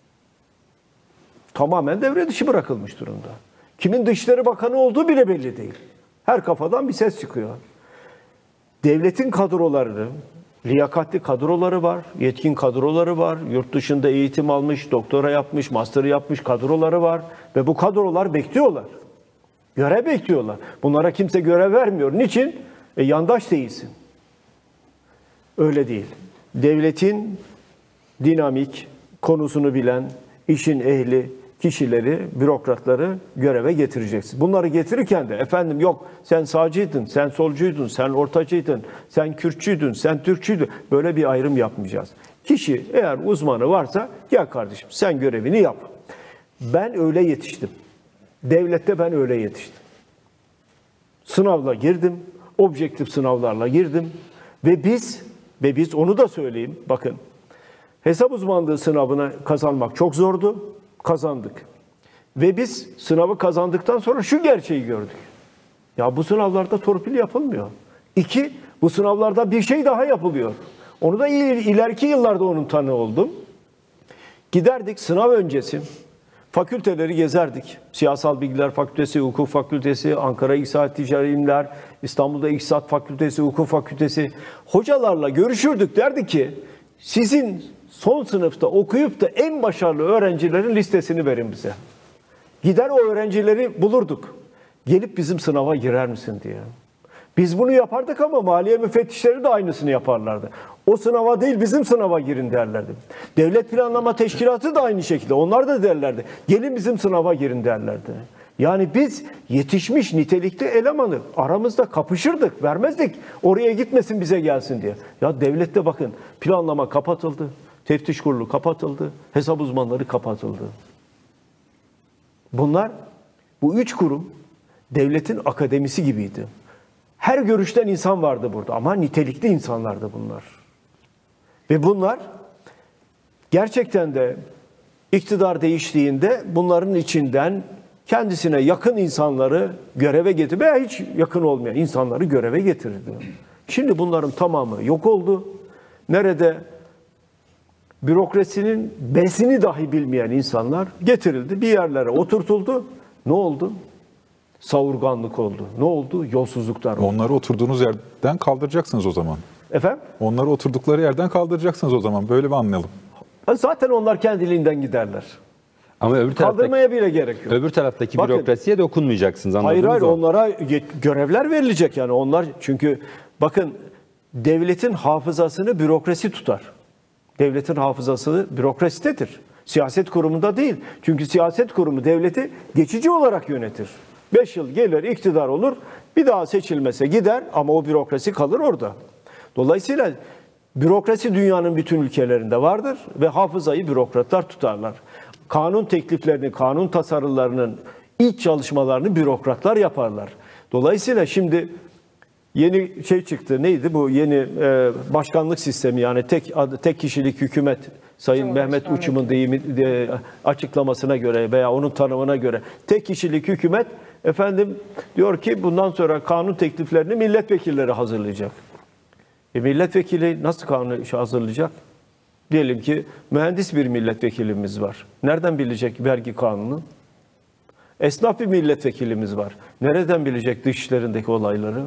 S2: Tamamen devre dışı bırakılmış durumda. Kimin Dışişleri Bakanı olduğu bile belli değil. Her kafadan bir ses çıkıyor. Devletin kadroları, liyakatli kadroları var, yetkin kadroları var, yurt dışında eğitim almış, doktora yapmış, master'ı yapmış kadroları var ve bu kadrolar bekliyorlar. Görev bekliyorlar. Bunlara kimse görev vermiyor. Niçin? Yandaş değilsin. Öyle değil. Devletin dinamik, konusunu bilen, işin ehli, kişileri, bürokratları göreve getireceksin. Bunları getirirken de efendim yok sen sağcıydın, sen solcuydun, sen ortacıydın, sen Kürtçüydün, sen Türkçüydün. Böyle bir ayrım yapmayacağız. Kişi eğer uzmanı varsa gel kardeşim sen görevini yap. Ben öyle yetiştim. Devlette ben öyle yetiştim. Sınavla girdim, objektif sınavlarla girdim ve biz onu da söyleyeyim bakın. Hesap uzmanlığı sınavına kazanmak çok zordu. Kazandık. Ve biz sınavı kazandıktan sonra şu gerçeği gördük. Ya bu sınavlarda torpil yapılmıyor. 2, bu sınavlarda bir şey daha yapılıyor. Onu da ileriki yıllarda onun tanığı oldum. Giderdik sınav öncesi. Fakülteleri gezerdik. Siyasal Bilgiler Fakültesi, Hukuk Fakültesi, Ankara İktisat Ticari İlimler, İstanbul'da İktisat Fakültesi, Hukuk Fakültesi. Hocalarla görüşürdük. Derdi ki sizin son sınıfta okuyup da en başarılı öğrencilerin listesini verin bize. Gider o öğrencileri bulurduk. Gelip bizim sınava girer misin diye. Biz bunu yapardık ama maliye müfettişleri de aynısını yaparlardı. O sınava değil bizim sınava girin derlerdi. Devlet Planlama Teşkilatı da aynı şekilde. Onlar da derlerdi. Gelin bizim sınava girin derlerdi. Yani biz yetişmiş nitelikli elemanı aramızda kapışırdık, vermezdik. Oraya gitmesin bize gelsin diye. Ya devlette bakın planlama kapatıldı. Teftiş kurulu kapatıldı. Hesap uzmanları kapatıldı. Bu 3 kurum devletin akademisi gibiydi. Her görüşten insan vardı burada ama nitelikli insanlardı bunlar. Ve bunlar gerçekten de iktidar değiştiğinde bunların içinden kendisine yakın insanları göreve getirdi veya hiç yakın olmayan insanları göreve getirdi. Şimdi bunların tamamı yok oldu. Nerede bürokrasinin besini dahi bilmeyen insanlar getirildi, bir yerlere oturtuldu. Ne oldu? Savurganlık oldu. Ne oldu? Yolsuzluklar oldu.
S5: Onları oturduğunuz yerden kaldıracaksınız o zaman.
S2: Efendim?
S5: Onları oturdukları yerden kaldıracaksınız o zaman. Böyle bir anlayalım.
S2: Zaten onlar kendiliğinden giderler.
S1: Ama
S2: Kaldırmaya bile gerek yok.
S1: Öbür taraftaki
S2: Bakın,
S1: bürokrasiye dokunmayacaksınız.
S2: Hayır
S1: Anladınız
S2: onlara görevler verilecek yani. Onlar çünkü bakın devletin hafızasını bürokrasi tutar. Devletin hafızası bürokrasitedir. Siyaset kurumunda değil. Çünkü siyaset kurumu devleti geçici olarak yönetir. 5 yıl gelir, iktidar olur, bir daha seçilmese gider ama o bürokrasi kalır orada. Dolayısıyla bürokrasi dünyanın bütün ülkelerinde vardır ve hafızayı bürokratlar tutarlar. Kanun tekliflerini, kanun tasarılarının iç çalışmalarını bürokratlar yaparlar. Dolayısıyla şimdi yeni şey çıktı. Neydi bu yeni başkanlık sistemi yani tek kişilik hükümet Sayın Mehmet Uçum'un açıklamasına göre veya onun tanımına göre tek kişilik hükümet diyor ki bundan sonra kanun tekliflerini milletvekilleri hazırlayacak. Milletvekili nasıl kanun hazırlayacak? Diyelim ki mühendis bir milletvekilimiz var. Nereden bilecek vergi kanunu? Esnaf bir milletvekilimiz var. Nereden bilecek dışişlerindeki olayları?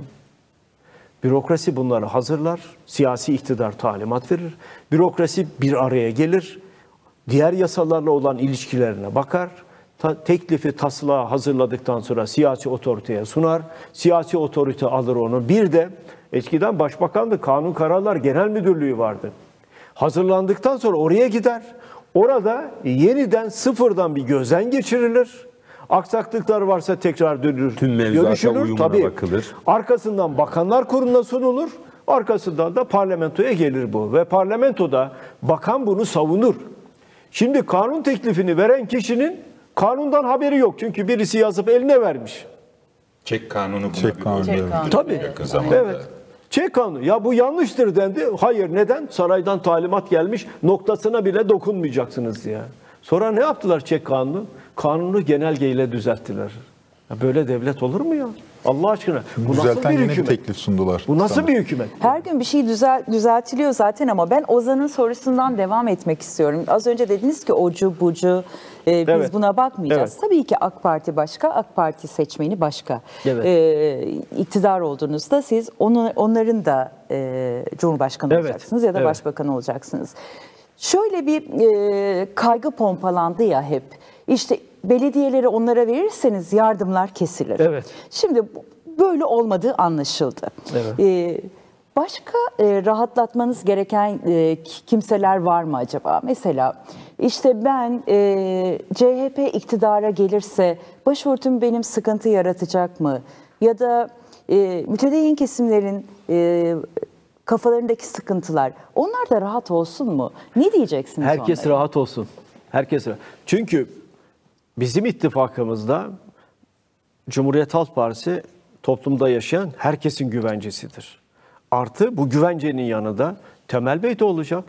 S2: Bürokrasi bunları hazırlar, siyasi iktidar talimat verir. Bürokrasi bir araya gelir, diğer yasalarla olan ilişkilerine bakar. Teklifi, taslağı hazırladıktan sonra siyasi otoriteye sunar. Siyasi otorite alır onu. Bir de eskiden Başbakanlık Kanun Kararlar Genel Müdürlüğü vardı. Hazırlandıktan sonra oraya gider. Orada yeniden sıfırdan bir gözden geçirilir. Aksaklıklar varsa tekrar dönülür.
S1: Tüm mevzuata uyumuna bakılır.
S2: Arkasından Bakanlar Kurulu'na sunulur. Arkasından da parlamentoya gelir bu. Ve parlamentoda bakan bunu savunur. Şimdi kanun teklifini veren kişinin kanundan haberi yok. Çünkü birisi yazıp eline vermiş.
S4: Çek kanunu
S5: Çek kanunu.
S2: Tabii.
S4: Yakın zamanda.
S2: Evet. Çek kanunu. Ya bu yanlıştır dendi. Hayır neden? Saraydan talimat gelmiş. Noktasına bile dokunmayacaksınız diye. Sonra ne yaptılar çek kanunu? Kanunu genelgeyle düzelttiler. Ya böyle devlet olur mu ya? Allah aşkına. Bu nasıl
S5: Düzelten
S2: bir
S5: yeni bir
S2: hükümet?
S5: teklif sundular.
S2: Bu nasıl bir hükümet?
S3: Her gün bir şey düzeltiliyor zaten ama ben Ozan'ın sorusundan devam etmek istiyorum. Az önce dediniz ki ocu bucu biz
S2: Evet.
S3: buna bakmayacağız.
S2: Evet.
S3: Tabii ki AK Parti başka, AK Parti seçmeni başka.
S2: Evet.
S3: İktidar olduğunuzda siz onların da Cumhurbaşkanı
S2: Evet.
S3: olacaksınız ya da
S2: Evet.
S3: Başbakan olacaksınız. Şöyle bir kaygı pompalandı ya hep. İşte belediyeleri onlara verirseniz yardımlar kesilir.
S2: Evet.
S3: Şimdi böyle olmadığı anlaşıldı.
S2: Evet.
S3: Başka rahatlatmanız gereken kimseler var mı acaba? Mesela İşte ben CHP iktidara gelirse başörtüm benim sıkıntı yaratacak mı? Ya da mütedeyyin kesimlerin kafalarındaki sıkıntılar, onlar da rahat olsun mu? Ne diyeceksiniz
S2: Herkes
S3: onlara?
S2: rahat olsun. Herkes rahat. Çünkü bizim ittifakımızda Cumhuriyet Halk Partisi toplumda yaşayan herkesin güvencesidir. Artı bu güvencenin yanında Temel Bey de olacak.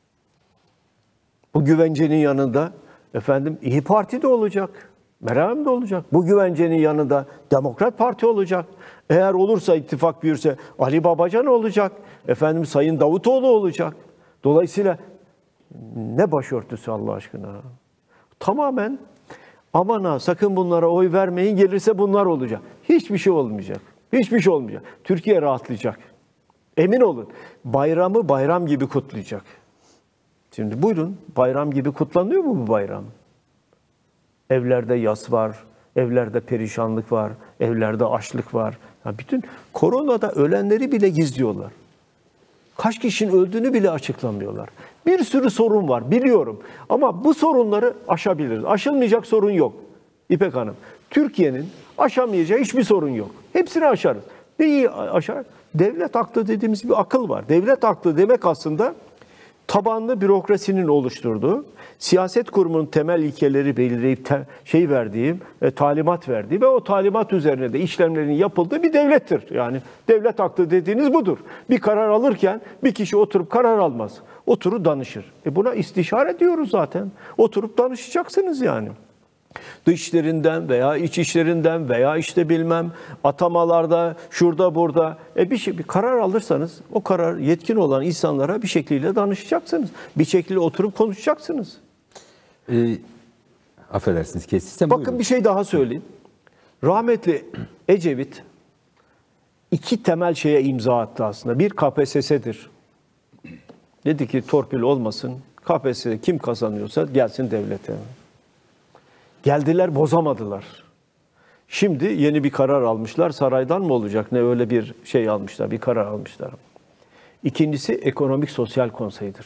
S2: Bu güvencenin yanında İyi Parti de olacak. Meral Hanım da olacak. Bu güvencenin yanında Demokrat Parti olacak. Eğer olursa, ittifak büyürse Ali Babacan olacak. Sayın Davutoğlu olacak. Dolayısıyla ne başörtüsü Allah aşkına. Tamamen aman ha sakın bunlara oy vermeyin, gelirse bunlar olacak. Hiçbir şey olmayacak. Hiçbir şey olmayacak. Türkiye rahatlayacak. Emin olun. Bayramı bayram gibi kutlayacak. Şimdi buyurun, bayram gibi kutlanıyor mu bu bayram? Evlerde yas var, evlerde perişanlık var, evlerde açlık var. Ya bütün koronada ölenleri bile gizliyorlar. Kaç kişinin öldüğünü bile açıklamıyorlar. Bir sürü sorun var biliyorum. Ama bu sorunları aşabiliriz. Aşılmayacak sorun yok. İpek Hanım, Türkiye'nin aşamayacağı hiçbir sorun yok. Hepsini aşarız. Neyi aşar? Devlet aklı dediğimiz bir akıl var. Devlet aklı demek aslında tabanlı bürokrasinin oluşturduğu, siyaset kurumunun temel ilkeleri belirleyip talimat verdiği ve o talimat üzerine de işlemlerin yapıldığı bir devlettir. Yani devlet aklı dediğiniz budur. Bir karar alırken bir kişi oturup karar almaz. Oturup danışır. Buna istişare diyoruz zaten. Oturup danışacaksınız yani. Dışişlerinden veya iç işlerinden veya atamalarda, şurada burada bir karar alırsanız o karar yetkin olan insanlara bir şekilde danışacaksınız. Bir şekilde oturup konuşacaksınız.
S1: Affedersiniz kestiysem.
S2: Bakın
S1: buyurun.
S2: bir şey daha söyleyeyim. Rahmetli Ecevit 2 temel şeye imza attı aslında. Bir KPSS'dir. Dedi ki torpil olmasın. KPSS kim kazanıyorsa gelsin devlete. Geldiler, bozamadılar. Şimdi yeni bir karar almışlar. Saraydan mı olacak? Ne öyle bir şey almışlar, bir karar almışlar. İkincisi Ekonomik Sosyal Konsey'dir.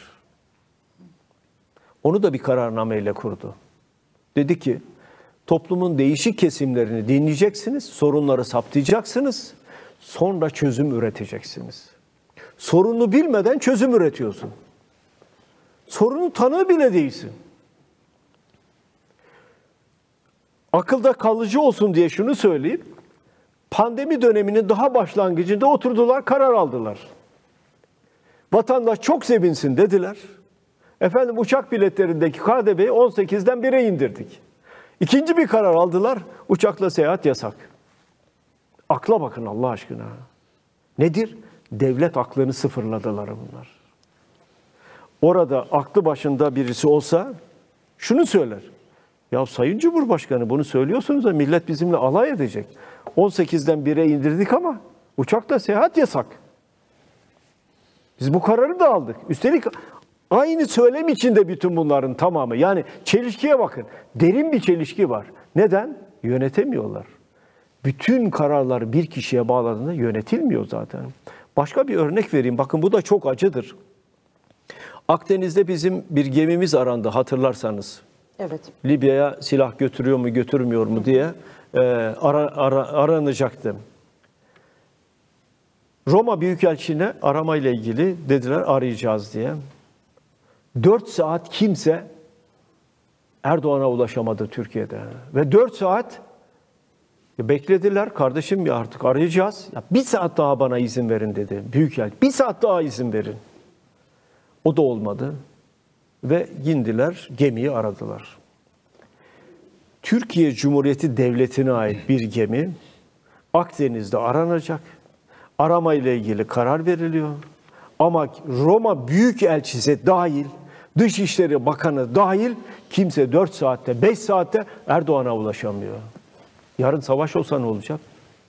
S2: Onu da bir kararnameyle kurdu. Dedi ki, toplumun değişik kesimlerini dinleyeceksiniz, sorunları saptayacaksınız, sonra çözüm üreteceksiniz. Sorunu bilmeden çözüm üretiyorsun. Sorunun tanığı bile değilsin. Akılda kalıcı olsun diye şunu söyleyeyim. Pandemi döneminin daha başlangıcında oturdular, karar aldılar. Vatandaş çok sevinsin dediler. Uçak biletlerindeki KDV'yi 18'den 1'e indirdik. İkinci bir karar aldılar, uçakla seyahat yasak. Akla bakın Allah aşkına. Nedir? Devlet aklını sıfırladılar bunlar. Orada aklı başında birisi olsa şunu söyler. Ya Sayın Cumhurbaşkanı bunu söylüyorsunuz da millet bizimle alay edecek. 18'den 1'e indirdik ama uçakla seyahat yasak. Biz bu kararı da aldık. Üstelik aynı söylem içinde bütün bunların tamamı. Yani çelişkiye bakın. Derin bir çelişki var. Neden? Yönetemiyorlar. Bütün kararlar bir kişiye bağladığında yönetilmiyor zaten. Başka bir örnek vereyim. Bakın bu da çok acıdır. Akdeniz'de bizim bir gemimiz arandı hatırlarsanız.
S3: Evet.
S2: Libya'ya silah götürüyor mu götürmüyor mu diye aranacaktı. Roma Büyükelçiliğine aramayla ilgili dediler arayacağız diye. 4 saat kimse Erdoğan'a ulaşamadı Türkiye'de. Ve 4 saat beklediler. Kardeşim ya artık arayacağız. Ya 1 saat daha bana izin verin dedi Büyükelçi. 1 saat daha izin verin. O da olmadı. Ve indiler, gemiyi aradılar. Türkiye Cumhuriyeti Devleti'ne ait bir gemi Akdeniz'de aranacak. Arama ile ilgili karar veriliyor. Ama Roma Büyükelçisi dahil, Dışişleri Bakanı dahil kimse 4 saatte, 5 saatte Erdoğan'a ulaşamıyor. Yarın savaş olsa ne olacak?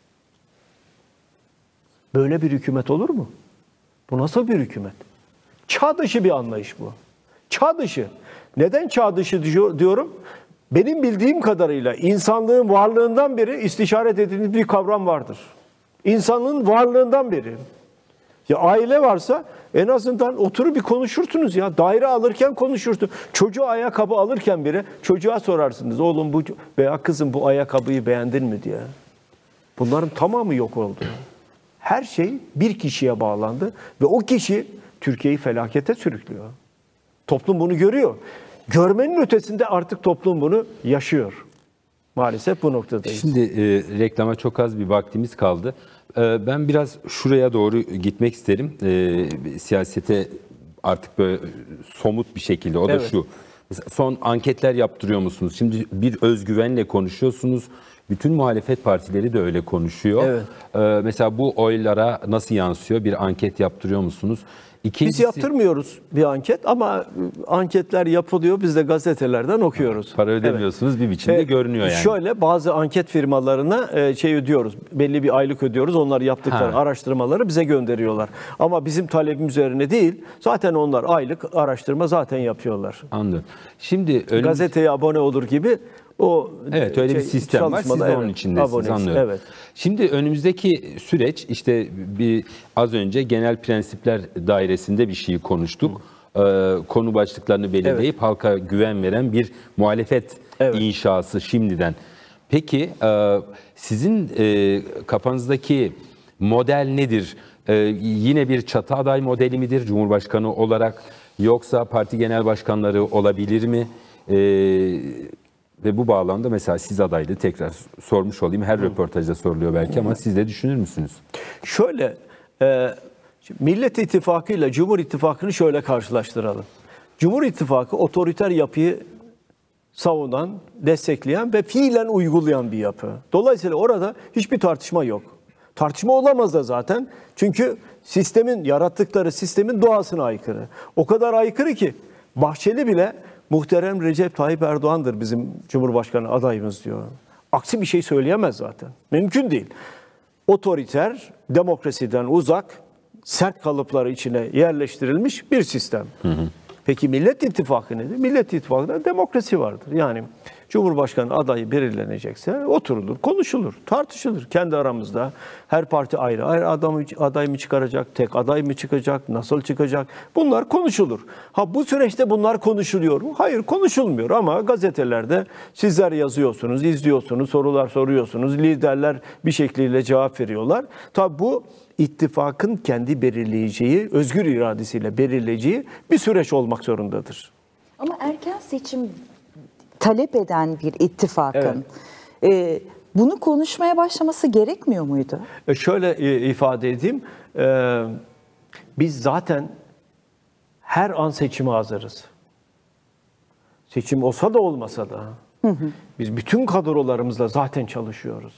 S2: Böyle bir hükümet olur mu? Bu nasıl bir hükümet? Çağ dışı bir anlayış bu. Çağ dışı. Neden çağ dışı diyorum? Benim bildiğim kadarıyla insanlığın varlığından beri istişare dediğiniz bir kavram vardır. İnsanlığın varlığından beri. Ya aile varsa en azından oturup bir konuşursunuz ya. Daire alırken konuşursunuz. Çocuğa ayakkabı alırken bile çocuğa sorarsınız. Oğlum bu veya kızım bu ayakkabıyı beğendin mi diye. Bunların tamamı yok oldu. Her şey bir kişiye bağlandı ve o kişi Türkiye'yi felakete sürüklüyor. Toplum bunu görüyor. Görmenin ötesinde artık toplum bunu yaşıyor. Maalesef bu noktadayız.
S1: Şimdi reklama çok az bir vaktimiz kaldı. Ben biraz şuraya doğru gitmek isterim. Siyasete artık böyle somut bir şekilde. O da
S2: Evet.
S1: şu. Mesela son anketler yaptırıyor musunuz? Şimdi bir özgüvenle konuşuyorsunuz. Bütün muhalefet partileri de öyle konuşuyor.
S2: Evet.
S1: Mesela bu oylara nasıl yansıyor? Bir anket yaptırıyor musunuz?
S2: Biz
S1: İkincisi,
S2: yaptırmıyoruz bir anket ama anketler yapılıyor. Biz de gazetelerden okuyoruz.
S1: para ödemiyorsunuz bir biçimde görünüyor yani.
S2: Şöyle bazı anket firmalarına şey ödüyoruz. Belli bir aylık ödüyoruz. Onlar yaptıkları araştırmaları bize gönderiyorlar. Ama bizim talebimiz üzerine değil. Zaten onlar aylık araştırma zaten yapıyorlar.
S1: Anladım. Şimdi
S2: Gazeteye abone olur gibi o
S1: evet, öyle bir sistem var. Siz de onun içindesiniz,
S2: aboneyiz.
S1: anlıyorum.
S2: Evet.
S1: Şimdi önümüzdeki süreç işte az önce genel prensipler dairesinde bir şeyi konuştuk. Konu başlıklarını belirleyip halka güven veren bir muhalefet inşası şimdiden. Peki sizin kafanızdaki model nedir? Yine bir çatı aday modeli midir Cumhurbaşkanı olarak, yoksa parti genel başkanları olabilir mi? Ve bu bağlamda mesela siz adaylığı tekrar sormuş olayım. Her röportajda soruluyor belki ama siz de düşünür müsünüz?
S2: Şöyle, Millet İttifakı ile Cumhur İttifakı'nı şöyle karşılaştıralım. Cumhur İttifakı otoriter yapıyı savunan, destekleyen ve fiilen uygulayan bir yapı. Dolayısıyla orada hiçbir tartışma yok. Tartışma olamaz da zaten. Çünkü yarattıkları sistemin doğasına aykırı. O kadar aykırı ki Bahçeli bile muhterem Recep Tayyip Erdoğan'dır bizim Cumhurbaşkanı adayımız diyor. Aksi bir şey söyleyemez zaten. Mümkün değil. Otoriter, demokrasiden uzak, sert kalıpları içine yerleştirilmiş bir sistem. Peki Millet İttifakı nedir? Millet İttifakı'nda demokrasi vardır. Yani Cumhurbaşkanı adayı belirlenecekse oturulur, konuşulur, tartışılır. Kendi aramızda her parti ayrı aday mı çıkaracak, tek aday mı çıkacak, nasıl çıkacak? Bunlar konuşulur. Bu süreçte bunlar konuşuluyor mu? Hayır, konuşulmuyor ama gazetelerde sizler yazıyorsunuz, izliyorsunuz, sorular soruyorsunuz, liderler bir şekliyle cevap veriyorlar. Tabii bu ittifakın kendi belirleyeceği, özgür iradesiyle belirleyeceği bir süreç olmak zorundadır.
S3: Ama erken seçim talep eden bir ittifakın bunu konuşmaya başlaması gerekmiyor muydu?
S2: Şöyle ifade edeyim. Biz zaten her an seçime hazırız. Seçim olsa da olmasa da. Biz bütün kadrolarımızla zaten çalışıyoruz.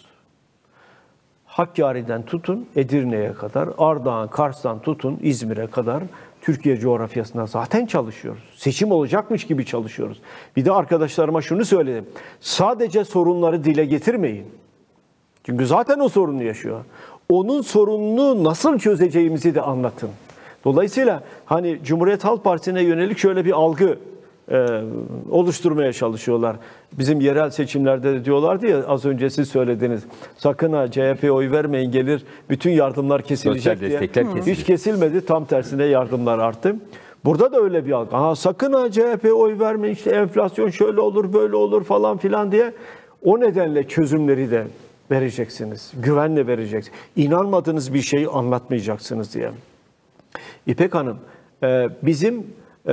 S2: Hakkari'den tutun Edirne'ye kadar, Ardahan, Kars'tan tutun İzmir'e kadar Türkiye coğrafyasında zaten çalışıyoruz. Seçim olacakmış gibi çalışıyoruz. Bir de arkadaşlarıma şunu söyledim. Sadece sorunları dile getirmeyin. Çünkü zaten o sorunu yaşıyor. Onun sorununu nasıl çözeceğimizi de anlatın. Dolayısıyla hani Cumhuriyet Halk Partisi'ne yönelik şöyle bir algı oluşturmaya çalışıyorlar. Bizim yerel seçimlerde de diyorlardı ya, az önce siz söylediniz. Sakın ha CHP'ye oy vermeyin, gelir bütün yardımlar kesilecek diye. Hiç kesilmedi, tam tersine yardımlar arttı. Burada da öyle bir algı. Sakın ha CHP'ye oy vermeyin, işte enflasyon şöyle olur böyle olur falan filan diye. O nedenle çözümleri de vereceksiniz. Güvenle vereceksiniz. İnanmadığınız bir şeyi anlatmayacaksınız diye. İpek Hanım, bizim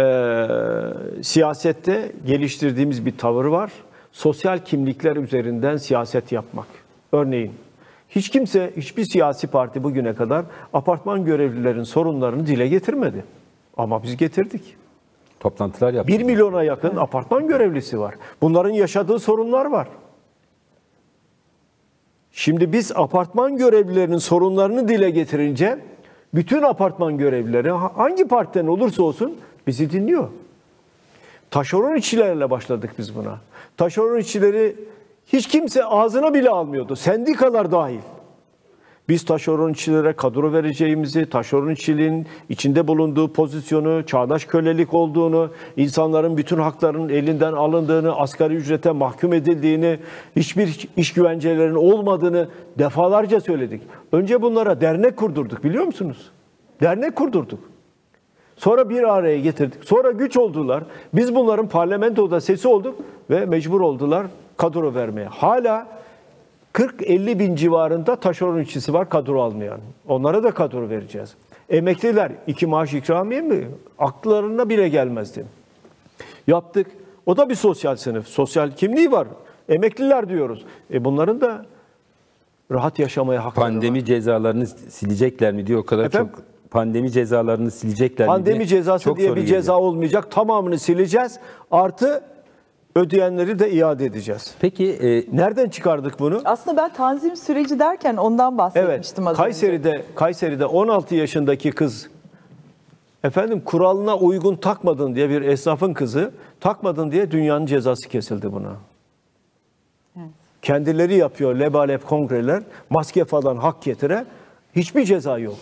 S2: siyasette geliştirdiğimiz bir tavır var. Sosyal kimlikler üzerinden siyaset yapmak. Örneğin hiçbir siyasi parti bugüne kadar apartman görevlilerin sorunlarını dile getirmedi. Ama biz getirdik.
S1: Toplantılar yaptık.
S2: 1 milyona yakın apartman görevlisi var. Bunların yaşadığı sorunlar var. Şimdi biz apartman görevlilerinin sorunlarını dile getirince bütün apartman görevlileri hangi partiden olursa olsun bizi dinliyor. Taşeron işçilerle başladık biz buna. Taşeron işçileri hiç kimse ağzına bile almıyordu. Sendikalar dahil. Biz taşeron işçilere kadro vereceğimizi, taşeron işçiliğin içinde bulunduğu pozisyonu, çağdaş kölelik olduğunu, insanların bütün haklarının elinden alındığını, asgari ücrete mahkum edildiğini, hiçbir iş güvencelerinin olmadığını defalarca söyledik. Önce bunlara dernek kurdurduk, biliyor musunuz? Dernek kurdurduk. Sonra bir araya getirdik. Sonra güç oldular. Biz bunların parlamentoda sesi olduk ve mecbur oldular kadro vermeye. Hala 40-50 bin civarında taşeron işçisi var kadro almayan. Onlara da kadro vereceğiz. Emekliler 2 maaş ikramiye mi? Akıllarına bile gelmezdi. Yaptık. O da bir sosyal sınıf. Sosyal kimliği var. Emekliler diyoruz. Bunların da rahat yaşamaya hakları var.
S1: Pandemi cezalarını silecekler mi diyor, o kadar
S2: Efendim?
S1: çok. Pandemi cezalarını silecekler mi diye
S2: Pandemi cezası
S1: çok
S2: diye
S1: soru
S2: bir
S1: geliyor.
S2: ceza olmayacak. Tamamını sileceğiz. Artı ödeyenleri de iade edeceğiz.
S1: Peki
S2: Nereden çıkardık bunu?
S3: Aslında ben tanzim süreci derken ondan
S2: Evet.
S3: bahsetmiştim az önce.
S2: Kayseri'de 16 yaşındaki kız kuralına uygun takmadın diye, bir esnafın kızı takmadın diye dünyanın cezası kesildi buna.
S3: Evet.
S2: Kendileri yapıyor lebalep kongreler, maske falan hak getire. Hiçbir ceza yok.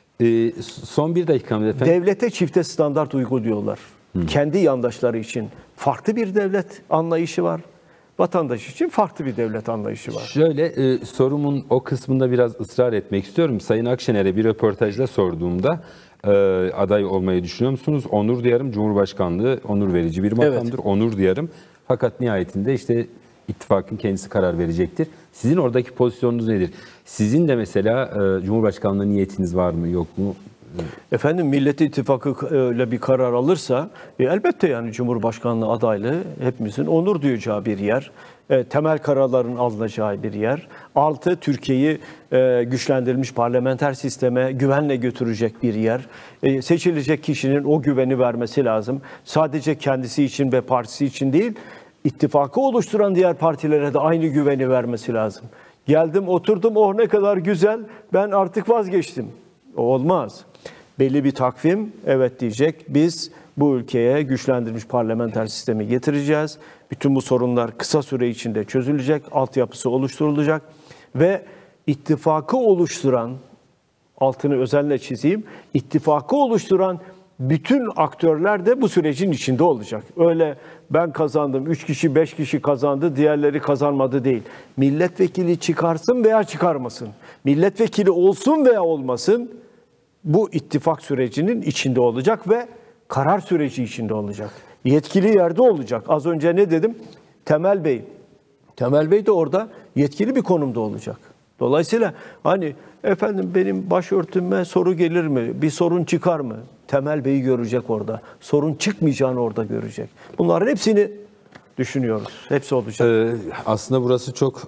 S1: son bir dakikamız efendim.
S2: Devlete çifte standart uyguluyorlar. Kendi yandaşları için farklı bir devlet anlayışı var. Vatandaş için farklı bir devlet anlayışı var.
S1: Şöyle sorumun o kısmında biraz ısrar etmek istiyorum. Sayın Akşener'e bir röportajda sorduğumda aday olmayı düşünüyor musunuz? Onur duyarım, Cumhurbaşkanlığı onur verici bir makamdır.
S2: Evet.
S1: Onur duyarım. Fakat nihayetinde işte ittifakın kendisi karar verecektir. Sizin oradaki pozisyonunuz nedir? Sizin de mesela Cumhurbaşkanlığı niyetiniz var mı, yok mu?
S2: Efendim Millet İttifakı öyle bir karar alırsa elbette yani Cumhurbaşkanlığı adaylığı hepimizin onur duyacağı bir yer. Temel kararların alınacağı bir yer. Altı, Türkiye'yi güçlendirilmiş parlamenter sisteme güvenle götürecek bir yer. Seçilecek kişinin o güveni vermesi lazım. Sadece kendisi için ve partisi için değil, ittifakı oluşturan diğer partilere de aynı güveni vermesi lazım. Geldim, oturdum, oh ne kadar güzel, ben artık vazgeçtim. O olmaz. Belli bir takvim, evet diyecek. Biz bu ülkeye güçlendirilmiş parlamenter sistemi getireceğiz. Bütün bu sorunlar kısa süre içinde çözülecek, altyapısı oluşturulacak ve ittifakı oluşturan, altını özenle çizeyim, ittifakı oluşturan bütün aktörler de bu sürecin içinde olacak. Öyle ben kazandım, 3 kişi 5 kişi kazandı, diğerleri kazanmadı değil. Milletvekili çıkarsın veya çıkarmasın, milletvekili olsun veya olmasın, bu ittifak sürecinin içinde olacak ve karar süreci içinde olacak. Yetkili yerde olacak. Az önce ne dedim? Temel Bey. Temel Bey de orada yetkili bir konumda olacak. Dolayısıyla hani efendim benim başörtüme soru gelir mi? Bir sorun çıkar mı? Temel Bey'i görecek orada. Sorun çıkmayacağını orada görecek. Bunların hepsini düşünüyoruz. Hepsi olacak.
S1: Aslında burası çok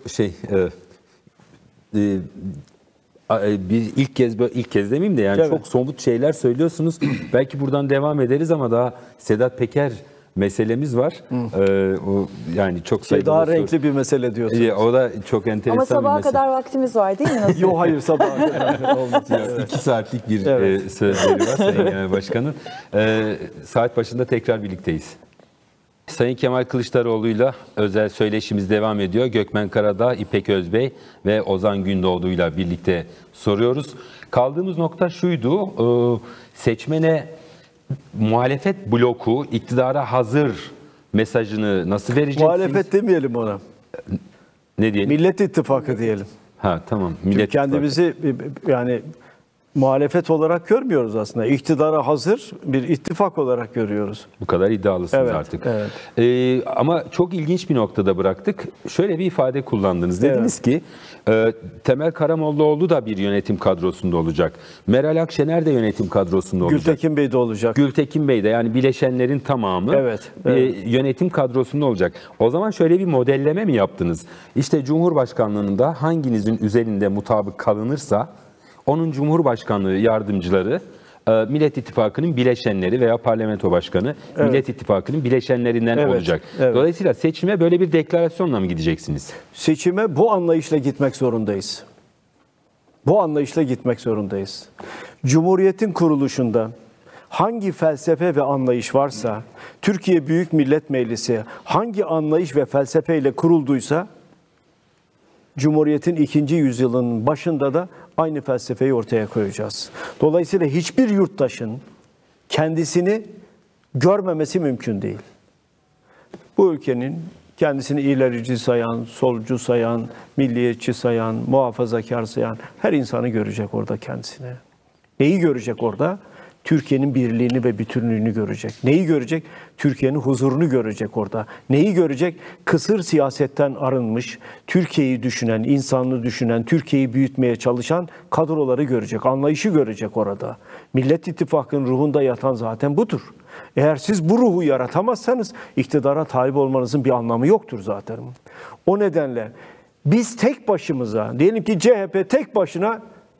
S1: bir ilk kez demeyeyim de yani
S2: Evet.
S1: çok somut şeyler söylüyorsunuz. Belki buradan devam ederiz ama daha Sedat Peker meselemiz var. O yani çok sayıda
S2: Daha renkli bir mesele diyorsun.
S1: O da çok enteresan
S3: Ama
S1: bir
S3: sabaha
S1: mesele.
S3: kadar vaktimiz var değil mi? Nasıl?
S2: Yok hayır sabaha kadar olmaz.
S1: 2 saatlik bir
S2: Evet.
S1: sözleri var Sayın Genel Başkanım. Saat başında tekrar birlikteyiz. Sayın Kemal Kılıçdaroğlu'yla özel söyleşimiz devam ediyor. Gökmen Karadağ, İpek Özbey ve Ozan Gündoğdu'yla birlikte soruyoruz. Kaldığımız nokta şuydu, seçmene muhalefet bloku iktidara hazır mesajını nasıl vereceksiniz?
S2: Muhalefet demeyelim ona.
S1: Ne diyelim?
S2: Millet İttifakı diyelim.
S1: Ha tamam.
S2: Çünkü kendimizi yani muhalefet olarak görmüyoruz aslında. İktidara hazır bir ittifak olarak görüyoruz.
S1: Bu kadar iddialısınız
S2: Evet,
S1: artık.
S2: evet.
S1: Ama çok ilginç bir noktada bıraktık. Şöyle bir ifade kullandınız. Dediniz ki Temel Karamollaoğlu da bir yönetim kadrosunda olacak. Meral Akşener de yönetim kadrosunda olacak.
S2: Gültekin Bey de olacak.
S1: Gültekin Bey de yani bileşenlerin tamamı
S2: Evet.
S1: yönetim kadrosunda olacak. O zaman şöyle bir modelleme mi yaptınız? İşte Cumhurbaşkanlığında hanginizin üzerinde mutabık kalınırsa onun Cumhurbaşkanlığı yardımcıları Millet İttifakı'nın bileşenleri veya parlamento başkanı Millet İttifakı'nın bileşenlerinden
S2: Evet,
S1: olacak.
S2: evet.
S1: Dolayısıyla seçime böyle bir deklarasyonla mı gideceksiniz?
S2: Seçime bu anlayışla gitmek zorundayız. Bu anlayışla gitmek zorundayız. Cumhuriyetin kuruluşunda hangi felsefe ve anlayış varsa, Türkiye Büyük Millet Meclisi hangi anlayış ve felsefeyle kurulduysa, Cumhuriyetin 2. yüzyılının başında da aynı felsefeyi ortaya koyacağız. Dolayısıyla hiçbir yurttaşın kendisini görmemesi mümkün değil. Bu ülkenin kendisini ilerici sayan, solcu sayan, milliyetçi sayan, muhafazakar sayan her insanı görecek orada kendisine. Neyi görecek orada? Türkiye'nin birliğini ve bütünlüğünü görecek. Neyi görecek? Türkiye'nin huzurunu görecek orada. Neyi görecek? Kısır siyasetten arınmış, Türkiye'yi düşünen, insanlığı düşünen, Türkiye'yi büyütmeye çalışan kadroları görecek, anlayışı görecek orada. Millet İttifakı'nın ruhunda yatan zaten budur. Eğer siz bu ruhu yaratamazsanız iktidara talip olmanızın bir anlamı yoktur zaten. O nedenle biz tek başımıza, diyelim ki CHP tek başına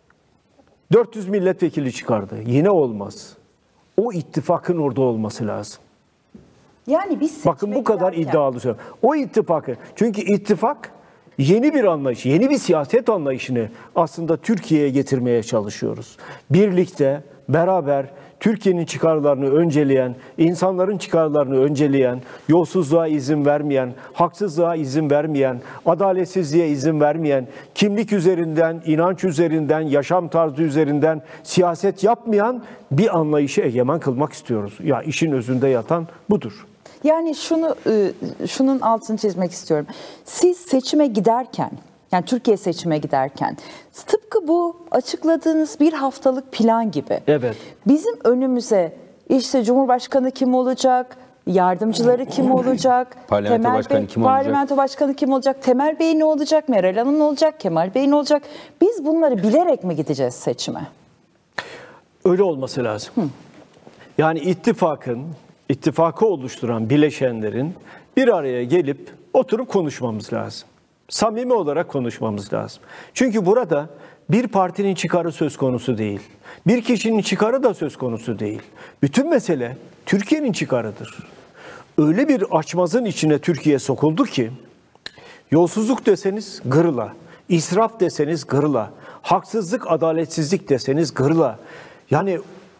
S2: 400 milletvekili çıkardı. Yine olmaz. O ittifakın orada olması lazım.
S3: Yani biz
S2: bakın bu kadar iddialı söylüyorum. O ittifakı, çünkü ittifak yeni bir anlayış, yeni bir siyaset anlayışını aslında Türkiye'ye getirmeye çalışıyoruz. Birlikte, beraber Türkiye'nin çıkarlarını önceleyen, insanların çıkarlarını önceleyen, yolsuzluğa izin vermeyen, haksızlığa izin vermeyen, adaletsizliğe izin vermeyen, kimlik üzerinden, inanç üzerinden, yaşam tarzı üzerinden siyaset yapmayan bir anlayışı egemen kılmak istiyoruz. Ya işin özünde yatan budur.
S3: Yani şunun altını çizmek istiyorum. Siz seçime giderken, yani Türkiye seçime giderken tıpkı bu açıkladığınız bir haftalık plan gibi.
S2: Evet.
S3: Bizim önümüze işte Cumhurbaşkanı kim olacak, yardımcıları kim olacak, Parlamento Başkanı kim olacak, Temel Bey ne olacak, Meral Hanım ne olacak, Kemal Bey ne olacak? Biz bunları bilerek mi gideceğiz seçime?
S2: Öyle olması lazım. Yani ittifakı oluşturan bileşenlerin bir araya gelip oturup konuşmamız lazım. Samimi olarak konuşmamız lazım. Çünkü burada bir partinin çıkarı söz konusu değil. Bir kişinin çıkarı da söz konusu değil. Bütün mesele Türkiye'nin çıkarıdır. Öyle bir açmazın içine Türkiye sokuldu ki yolsuzluk deseniz gırla, israf deseniz gırla, haksızlık, adaletsizlik deseniz gırla. Yani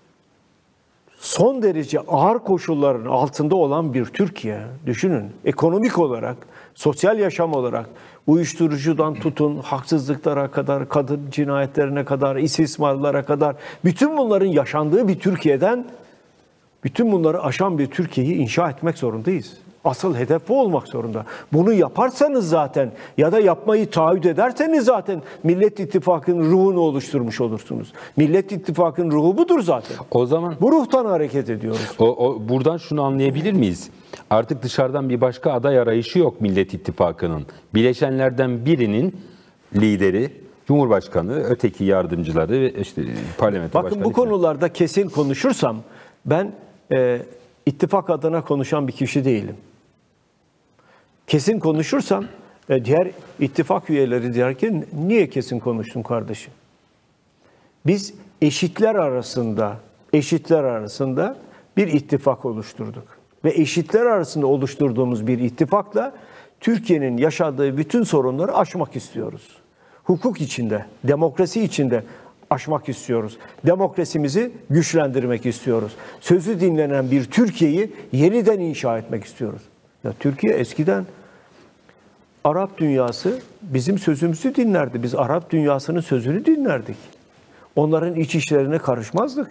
S2: son derece ağır koşulların altında olan bir Türkiye, düşünün, ekonomik olarak, sosyal yaşam olarak, uyuşturucudan tutun, haksızlıklara kadar, kadın cinayetlerine kadar, istismarlara kadar, bütün bunların yaşandığı bir Türkiye'den, bütün bunları aşan bir Türkiye'yi inşa etmek zorundayız. Asıl hedef bu olmak zorunda. Bunu yaparsanız zaten ya da yapmayı taahhüt ederseniz zaten Millet İttifakı'nın ruhunu oluşturmuş olursunuz. Millet İttifakı'nın ruhu budur zaten.
S1: O zaman
S2: bu ruhtan hareket ediyoruz.
S1: Buradan şunu anlayabilir miyiz? Artık dışarıdan bir başka aday arayışı yok Millet İttifakı'nın. Bileşenlerden birinin lideri Cumhurbaşkanı, öteki yardımcıları ve işte parlamento başkanı.
S2: Bakın bu konularda kesin konuşursam ben ittifak adına konuşan bir kişi değilim. Kesin konuşursam diğer ittifak üyeleri derken niye kesin konuştun kardeşim? Biz eşitler arasında bir ittifak oluşturduk. Ve eşitler arasında oluşturduğumuz bir ittifakla Türkiye'nin yaşadığı bütün sorunları aşmak istiyoruz. Hukuk içinde, demokrasi içinde aşmak istiyoruz. Demokrasimizi güçlendirmek istiyoruz. Sözü dinlenen bir Türkiye'yi yeniden inşa etmek istiyoruz. Ya Türkiye eskiden Arap dünyası bizim sözümüzü dinlerdi. Biz Arap dünyasının sözünü dinlerdik. Onların iç işlerine karışmazdık.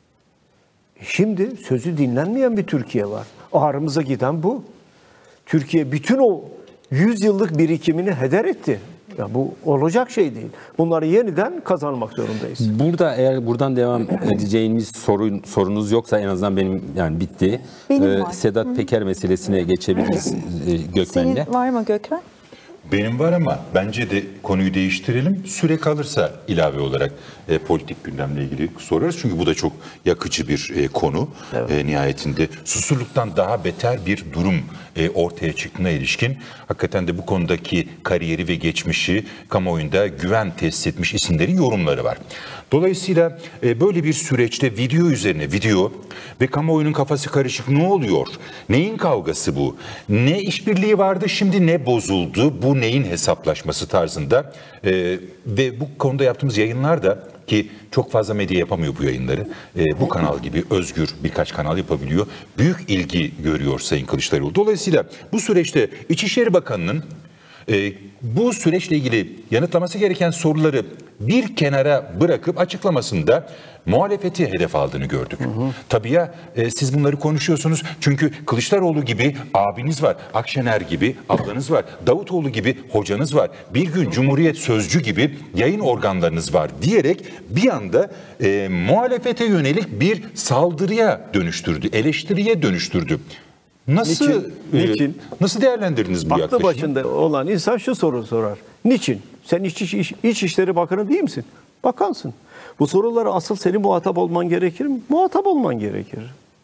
S2: Şimdi sözü dinlenmeyen bir Türkiye var. Ağrımıza giden bu. Türkiye bütün o 100 yıllık birikimini heder etti. Ya bu olacak şey değil. Bunları yeniden kazanmak zorundayız.
S1: Burada eğer buradan devam edeceğimiz sorunuz yoksa en azından benim yani bitti. Sedat Peker meselesine geçebiliriz Gökmen'le.
S3: Senin var mı Gökmen?
S4: Benim var ama bence de konuyu değiştirelim. Süre kalırsa ilave olarak politik gündemle ilgili sorarız. Çünkü bu da çok yakıcı bir konu. Evet. Nihayetinde susurluktan daha beter bir durum ortaya çıktığına ilişkin hakikaten de bu konudaki kariyeri ve geçmişi kamuoyunda güven tesis etmiş isimlerin yorumları var. Dolayısıyla böyle bir süreçte video ve kamuoyunun kafası karışık, ne oluyor? Neyin kavgası bu? Ne işbirliği vardı şimdi, ne bozuldu? Bu neyin hesaplaşması tarzında ve bu konuda yaptığımız yayınlar da, ki çok fazla medya yapamıyor bu yayınları, bu kanal gibi özgür birkaç kanal yapabiliyor. Büyük ilgi görüyor Sayın Kılıçdaroğlu. Dolayısıyla bu süreçte İçişleri Bakanı'nın Bu süreçle ilgili yanıtlaması gereken soruları bir kenara bırakıp açıklamasında muhalefeti hedef aldığını gördük. Tabii ya siz bunları konuşuyorsunuz çünkü Kılıçdaroğlu gibi abiniz var, Akşener gibi ablanız var, Davutoğlu gibi hocanız var, bir gün Cumhuriyet Sözcü gibi yayın organlarınız var diyerek bir anda muhalefete yönelik bir saldırıya dönüştürdü, eleştiriye dönüştürdü.
S2: Niçin?
S4: Nasıl değerlendirdiniz bu yaklaşımı?
S2: Aklı başında olan insan şu soru sorar. Niçin? Sen İçişleri Bakanı değil misin? Bakansın. Bu sorulara asıl senin muhatap olman gerekir mi? Muhatap olman gerekir.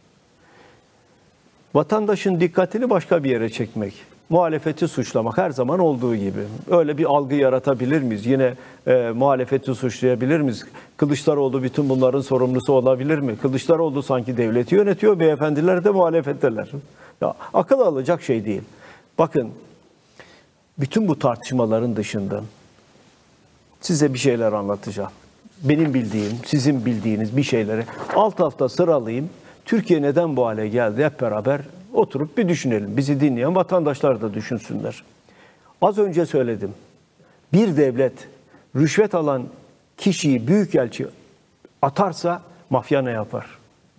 S2: Vatandaşın dikkatini başka bir yere çekmek, muhalefeti suçlamak her zaman olduğu gibi. Öyle bir algı yaratabilir miyiz? Yine muhalefeti suçlayabilir miyiz? Kılıçdaroğlu bütün bunların sorumlusu olabilir mi? Kılıçdaroğlu sanki devleti yönetiyor, beyefendiler de muhalefetteler. Ya, akıl alacak şey değil. Bakın, bütün bu tartışmaların dışında size bir şeyler anlatacağım. Benim bildiğim, sizin bildiğiniz bir şeyleri alt alta sıralayayım. Türkiye neden bu hale geldi? Hep beraber oturup bir düşünelim. Bizi dinleyen vatandaşlar da düşünsünler. Az önce söyledim. Bir devlet rüşvet alan kişiyi büyükelçi atarsa mafya ne yapar?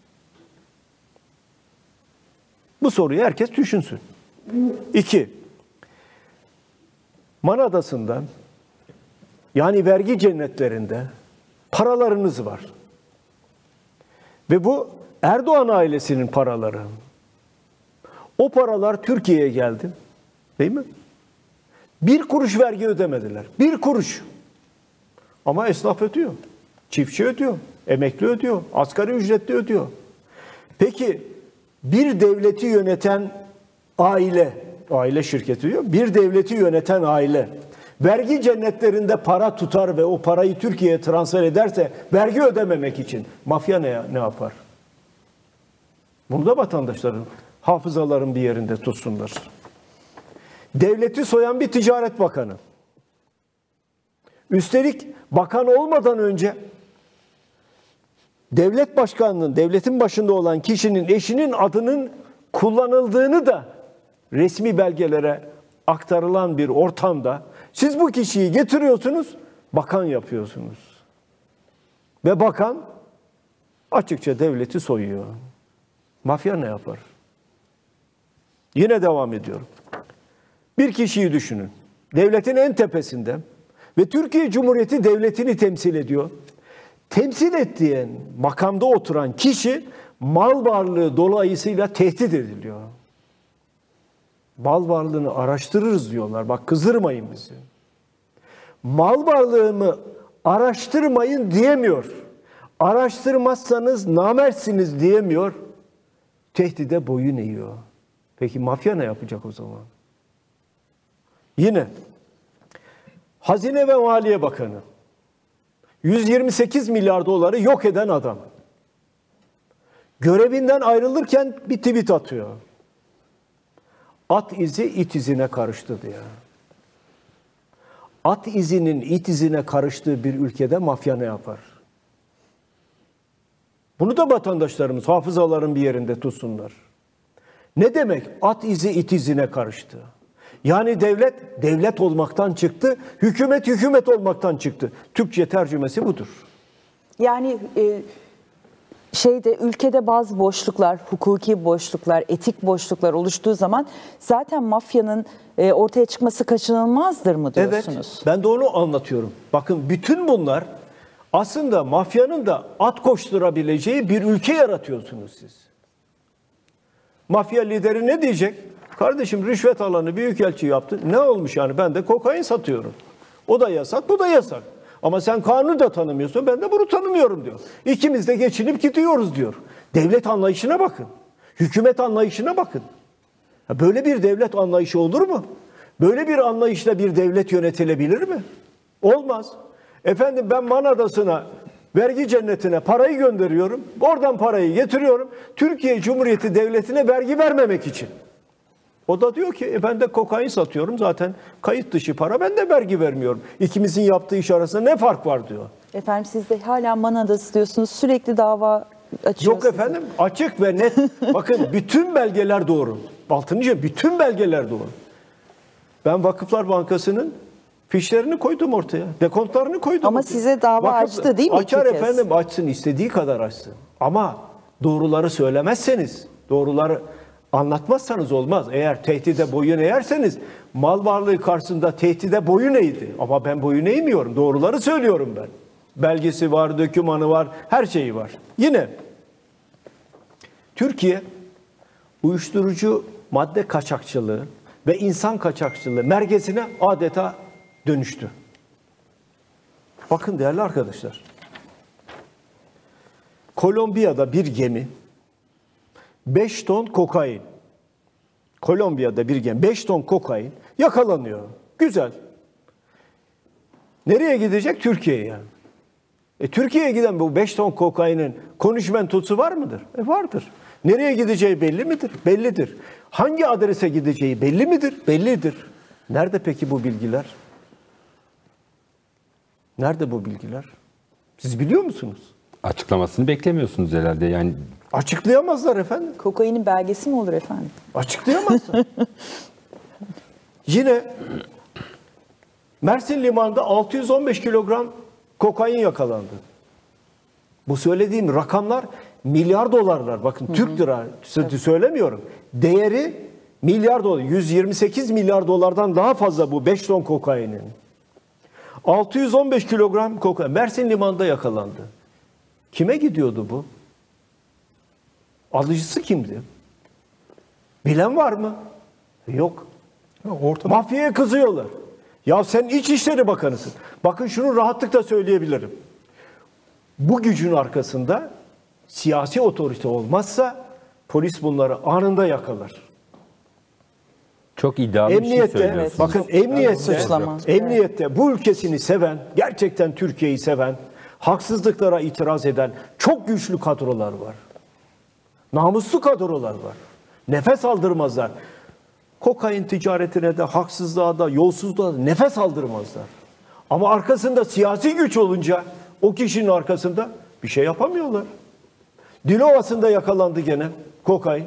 S2: Bu soruyu herkes düşünsün. 2. Man Adası'nda, yani vergi cennetlerinde paralarınız var. Ve bu Erdoğan ailesinin paraları. O paralar Türkiye'ye geldi. Değil mi? 1 kuruş vergi ödemediler. 1 kuruş. Ama esnaf ödüyor. Çiftçi ödüyor. Emekli ödüyor. Asgari ücretli ödüyor. Peki bir devleti yöneten aile şirketi diyor. Bir devleti yöneten aile vergi cennetlerinde para tutar ve o parayı Türkiye'ye transfer ederse vergi ödememek için mafya ne yapar? Bunu da vatandaşların, hafızaların bir yerinde tutsunlar. Devleti soyan bir Ticaret Bakanı. Üstelik bakan olmadan önce devlet başkanının, devletin başında olan kişinin eşinin adının kullanıldığını da resmi belgelere aktarılan bir ortamda siz bu kişiyi getiriyorsunuz, bakan yapıyorsunuz. Ve bakan açıkça devleti soyuyor. Mafya ne yapar? Yine devam ediyorum. Bir kişiyi düşünün. Devletin en tepesinde ve Türkiye Cumhuriyeti devletini temsil ediyor. Temsil ettiği makamda oturan kişi mal varlığı dolayısıyla tehdit ediliyor. Mal varlığını araştırırız diyorlar. Bak kızdırmayın bizi. Mal varlığımı araştırmayın diyemiyor. Araştırmazsanız namertsiniz diyemiyor. Tehdide boyun eğiyor. Peki mafya ne yapacak o zaman? Yine Hazine ve Maliye Bakanı 128 milyar doları yok eden adam. Görevinden ayrılırken bir tweet atıyor. At izi it izine karıştı diye. At izinin it izine karıştığı bir ülkede mafya ne yapar? Bunu da vatandaşlarımız hafızaların bir yerinde tutsunlar. Ne demek at izi it izine karıştı? Yani devlet olmaktan çıktı, hükümet olmaktan çıktı. Türkçe tercümesi budur.
S3: Yani ülkede bazı boşluklar, hukuki boşluklar, etik boşluklar oluştuğu zaman zaten mafyanın ortaya çıkması kaçınılmazdır mı diyorsunuz?
S2: Evet, ben de onu anlatıyorum. Bakın bütün bunlar aslında mafyanın da at koşturabileceği bir ülke yaratıyorsunuz siz. Mafya lideri ne diyecek? Kardeşim rüşvet alanı büyükelçi yaptı. Ne olmuş yani? Ben de kokain satıyorum. O da yasak, bu da yasak. Ama sen kanunu da tanımıyorsun, ben de bunu tanımıyorum diyor. İkimiz de geçinip gidiyoruz diyor. Devlet anlayışına bakın. Hükümet anlayışına bakın. Böyle bir devlet anlayışı olur mu? Böyle bir anlayışla bir devlet yönetilebilir mi? Olmaz. Efendim ben Man Adası'na, vergi cennetine parayı gönderiyorum. Oradan parayı getiriyorum. Türkiye Cumhuriyeti Devleti'ne vergi vermemek için. O da diyor ki ben de kokain satıyorum zaten kayıt dışı para, ben de vergi vermiyorum. İkimizin yaptığı iş arasında ne fark var diyor.
S3: Efendim siz de hala Man Adası diyorsunuz, sürekli dava açıyorsunuz.
S2: Yok efendim, açık ve net. Bakın bütün belgeler doğru. Altıncı, bütün belgeler doğru. Ben Vakıflar Bankası'nın fişlerini koydum ortaya. Dekontlarını koydum
S3: Ama
S2: ortaya.
S3: size dava açtı değil mi?
S2: Açar
S3: İki kez.
S2: efendim, açsın, istediği kadar açsın. Ama doğruları söylemezseniz, doğruları anlatmazsanız olmaz. Eğer tehdide boyun eğerseniz, mal varlığı karşısında tehdide boyun eğdi. Ama ben boyun eğmiyorum. Doğruları söylüyorum ben. Belgesi var, dokümanı var, her şeyi var. Yine Türkiye uyuşturucu madde kaçakçılığı ve insan kaçakçılığı merkezine adeta dönüştü. Bakın değerli arkadaşlar. Kolombiya'da bir gemi 5 ton kokain. Kolombiya'da bir gemi 5 ton kokain yakalanıyor. Güzel. Nereye gidecek? Türkiye'ye. Türkiye'ye giden bu 5 ton kokainin konuşmentosu var mıdır? Vardır. Nereye gideceği belli midir? Bellidir. Hangi adrese gideceği belli midir? Bellidir. Nerede peki bu bilgiler? Nerede bu bilgiler? Siz biliyor musunuz?
S1: Açıklamasını beklemiyorsunuz herhalde yani.
S2: Açıklayamazlar efendim.
S3: Kokainin belgesi mi olur efendim?
S2: Açıklayamazlar. Yine Mersin limanında 615 kilogram kokain yakalandı. Bu söylediğim rakamlar milyar dolarlar. Bakın Türk lirası söylemiyorum. Değeri milyar dolar. 128 milyar dolardan daha fazla bu 5 ton kokainin. 615 kilogram kokain Mersin limanında yakalandı. Kime gidiyordu bu? Alıcısı kimdi? Bilen var mı? Yok.
S5: Ortada
S2: Mafyaya kızıyorlar. Ya sen İçişleri Bakanısın. Bakın şunu rahatlıkla söyleyebilirim. Bu gücün arkasında siyasi otorite olmazsa polis bunları anında yakalar.
S1: Çok iddialı bir şey
S2: Emniyette,
S1: söylüyorsunuz.
S2: bakın
S3: Suçlama.
S2: emniyette bu ülkesini seven, gerçekten Türkiye'yi seven, haksızlıklara itiraz eden çok güçlü kadrolar var. Namuslu kadrolar var. Nefes aldırmazlar. Kokain ticaretine de, haksızlığa da, yolsuzluğa da nefes aldırmazlar. Ama arkasında siyasi güç olunca o kişinin arkasında bir şey yapamıyorlar. Dilovası'nda yakalandı gene kokain.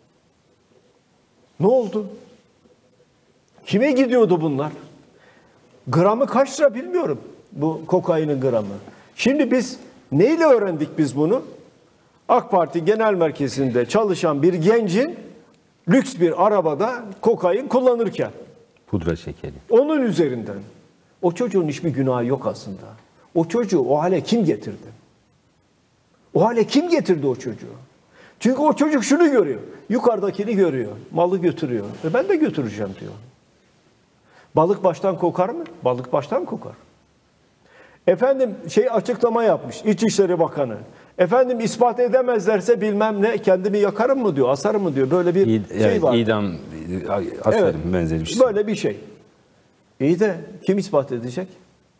S2: Ne oldu? Kime gidiyordu bunlar? Gramı kaç lira bilmiyorum bu kokainin gramı. Şimdi biz neyle öğrendik biz bunu? AK Parti Genel Merkezi'nde çalışan bir gencin lüks bir arabada kokain kullanırken.
S1: Pudra şekeri.
S2: Onun üzerinden. O çocuğun hiçbir günahı yok aslında. O çocuğu o hale kim getirdi? O hale kim getirdi o çocuğu? Çünkü o çocuk şunu görüyor. Yukarıdakini görüyor. Malı götürüyor. Ben de götüreceğim diyor. Balık baştan kokar mı? Balık baştan kokar. Efendim açıklama yapmış İçişleri Bakanı. Efendim ispat edemezlerse bilmem ne kendimi yakarım mı diyor, asarım mı diyor. Böyle bir şey var.
S1: İdam asarım benzeri bir şey.
S2: Böyle bir şey. İyi de kim ispat edecek?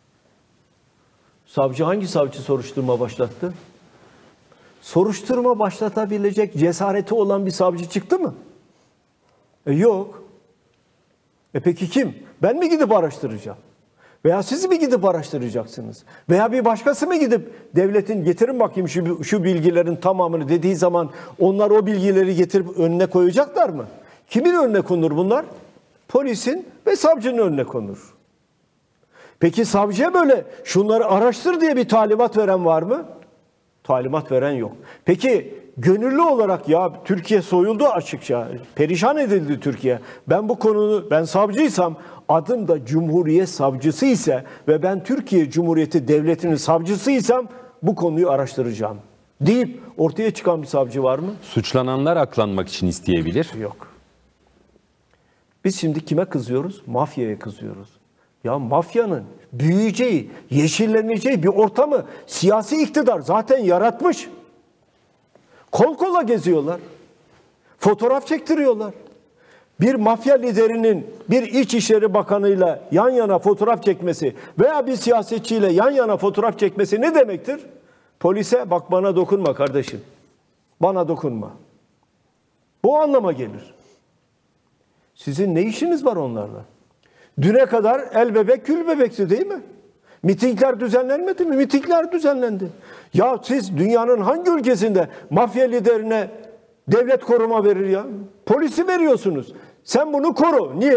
S2: Savcı hangi savcı soruşturma başlattı? Soruşturma başlatabilecek cesareti olan bir savcı çıktı mı? Yok. Peki kim? Ben mi gidip araştıracağım? Veya siz mi gidip araştıracaksınız? Veya bir başkası mı gidip devletin getirin bakayım şu bilgilerin tamamını dediği zaman onlar o bilgileri getirip önüne koyacaklar mı? Kimin önüne konur bunlar? Polisin ve savcının önüne konur. Peki savcıya böyle şunları araştır diye bir talimat veren var mı? Talimat veren yok. Peki gönüllü olarak ya Türkiye soyuldu açıkça. Perişan edildi Türkiye. Ben savcıysam adım da Cumhuriyet Savcısı ise ve ben Türkiye Cumhuriyeti Devleti'nin savcısıysam bu konuyu araştıracağım deyip ortaya çıkan bir savcı var mı?
S1: Suçlananlar aklanmak için isteyebilir.
S2: Yok. Biz şimdi kime kızıyoruz? Mafyaya kızıyoruz. Ya mafyanın büyüyeceği, yeşilleneceği bir ortamı siyasi iktidar zaten yaratmış. Kol kola geziyorlar. Fotoğraf çektiriyorlar. Bir mafya liderinin bir İçişleri Bakanı'yla yan yana fotoğraf çekmesi veya bir siyasetçiyle yan yana fotoğraf çekmesi ne demektir? Polise bak bana dokunma kardeşim. Bana dokunma. Bu anlama gelir. Sizin ne işiniz var onlarla? Düne kadar el bebek kül bebekti değil mi? Mitingler düzenlenmedi mi? Mitingler düzenlendi. Ya siz dünyanın hangi ülkesinde mafya liderine devlet koruma verir ya? Polisi veriyorsunuz. Sen bunu koru. Niye?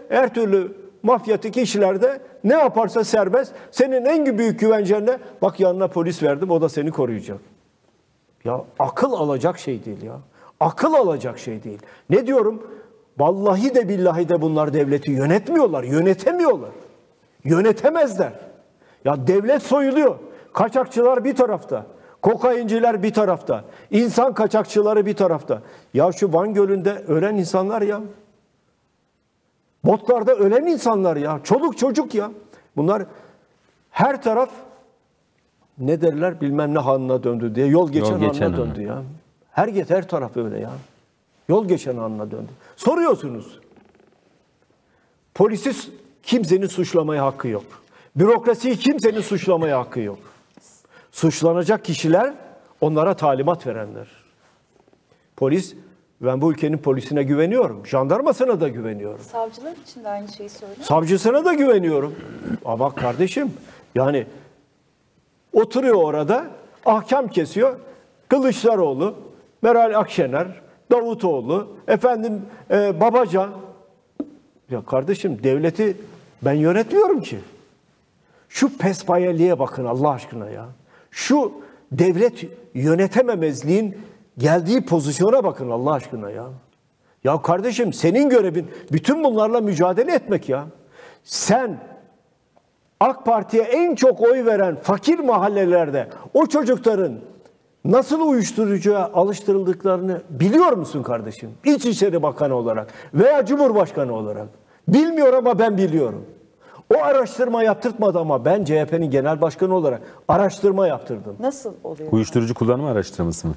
S2: her türlü mafyatik işlerde ne yaparsa serbest. Senin en büyük güvencenle bak yanına polis verdim, o da seni koruyacak. Ya akıl alacak şey değil ya. Akıl alacak şey değil. Ne diyorum? Vallahi de billahi de bunlar devleti yönetmiyorlar, yönetemiyorlar. Yönetemezler. Ya devlet soyuluyor. Kaçakçılar bir tarafta. Kokainciler bir tarafta. İnsan kaçakçıları bir tarafta. Ya şu Van Gölü'nde ölen insanlar ya. Botlarda ölen insanlar ya. Çoluk çocuk ya. Bunlar her taraf ne derler bilmem ne hanına döndü diye. Yol geçen hanına döndü ya. Her taraf öyle ya. Yol geçen hanına döndü. Soruyorsunuz. Polisi kimsenin suçlamaya hakkı yok. Bürokrasiyi kimsenin suçlamaya hakkı yok. Suçlanacak kişiler onlara talimat verenler. Polis, ben bu ülkenin polisine güveniyorum. Jandarmasına da güveniyorum.
S3: Savcılar için de aynı şeyi söylüyor.
S2: Savcısına da güveniyorum. Ama bak kardeşim, yani oturuyor orada, ahkam kesiyor. Kılıçdaroğlu, Meral Akşener, Davutoğlu, Babacan. Ya kardeşim, devleti ben yönetmiyorum ki. Şu pespayeliğe bakın Allah aşkına ya. Şu devlet yönetememezliğin geldiği pozisyona bakın Allah aşkına ya. Ya kardeşim, senin görevin bütün bunlarla mücadele etmek ya. Sen AK Parti'ye en çok oy veren fakir mahallelerde o çocukların nasıl uyuşturucuya alıştırıldıklarını biliyor musun kardeşim? İçişleri Bakanı olarak veya Cumhurbaşkanı olarak. Bilmiyor ama ben biliyorum. O araştırma yaptırtmadı ama ben CHP'nin genel başkanı olarak araştırma yaptırdım.
S3: Nasıl oluyor?
S1: Uyuşturucu kullanımı araştırması mı?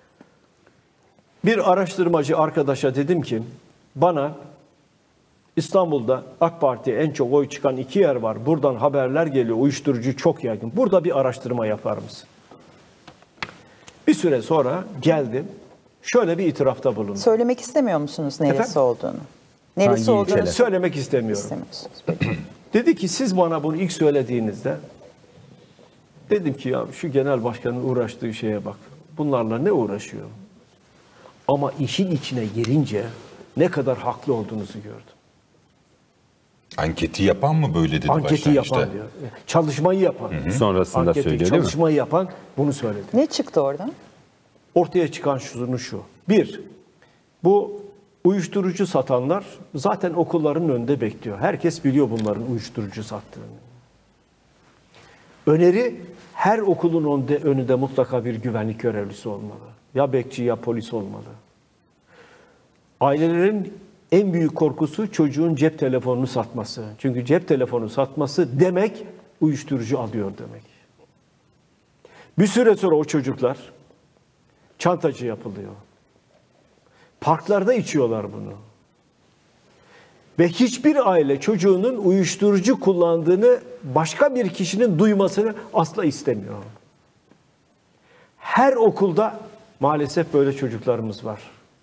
S2: Bir araştırmacı arkadaşa dedim ki, bana İstanbul'da AK Parti'ye en çok oy çıkan 2 yer var. Buradan haberler geliyor, uyuşturucu çok yaygın. Burada bir araştırma yapar mısın? Bir süre sonra geldim, şöyle bir itirafta bulundum.
S3: Söylemek istemiyor musunuz neresi
S2: Efendim?
S3: olduğunu? Neresi
S1: Hangi
S3: olduğunu
S1: ilçeler?
S2: Söylemek istemiyorum.
S3: istemiyorsunuz. Peki.
S2: Dedi ki siz bana bunu ilk söylediğinizde, dedim ki ya şu genel başkanın uğraştığı şeye bak. Bunlarla ne uğraşıyor? Ama işin içine girince ne kadar haklı olduğunuzu gördüm.
S4: Anketi yapan mı böyle dedi
S2: Anketi yapan
S4: başlangıçta?
S2: diyor. Çalışmayı yapan.
S1: Sonrasında
S2: Anketi,
S1: söylüyor değil mi?
S2: çalışmayı yapan bunu söyledi.
S3: Ne çıktı oradan?
S2: Ortaya çıkan şu. Bir, bu uyuşturucu satanlar zaten okulların önünde bekliyor. Herkes biliyor bunların uyuşturucu sattığını. Öneri, her okulun önünde mutlaka bir güvenlik görevlisi olmalı. Ya bekçi ya polis olmalı. Ailelerin en büyük korkusu çocuğun cep telefonunu satması. Çünkü cep telefonu satması demek uyuşturucu alıyor demek. Bir süre sonra o çocuklar çantacı yapılıyor. Parklarda içiyorlar bunu. Ve hiçbir aile çocuğunun uyuşturucu kullandığını başka bir kişinin duymasını asla istemiyor. Her okulda maalesef böyle çocuklarımız var.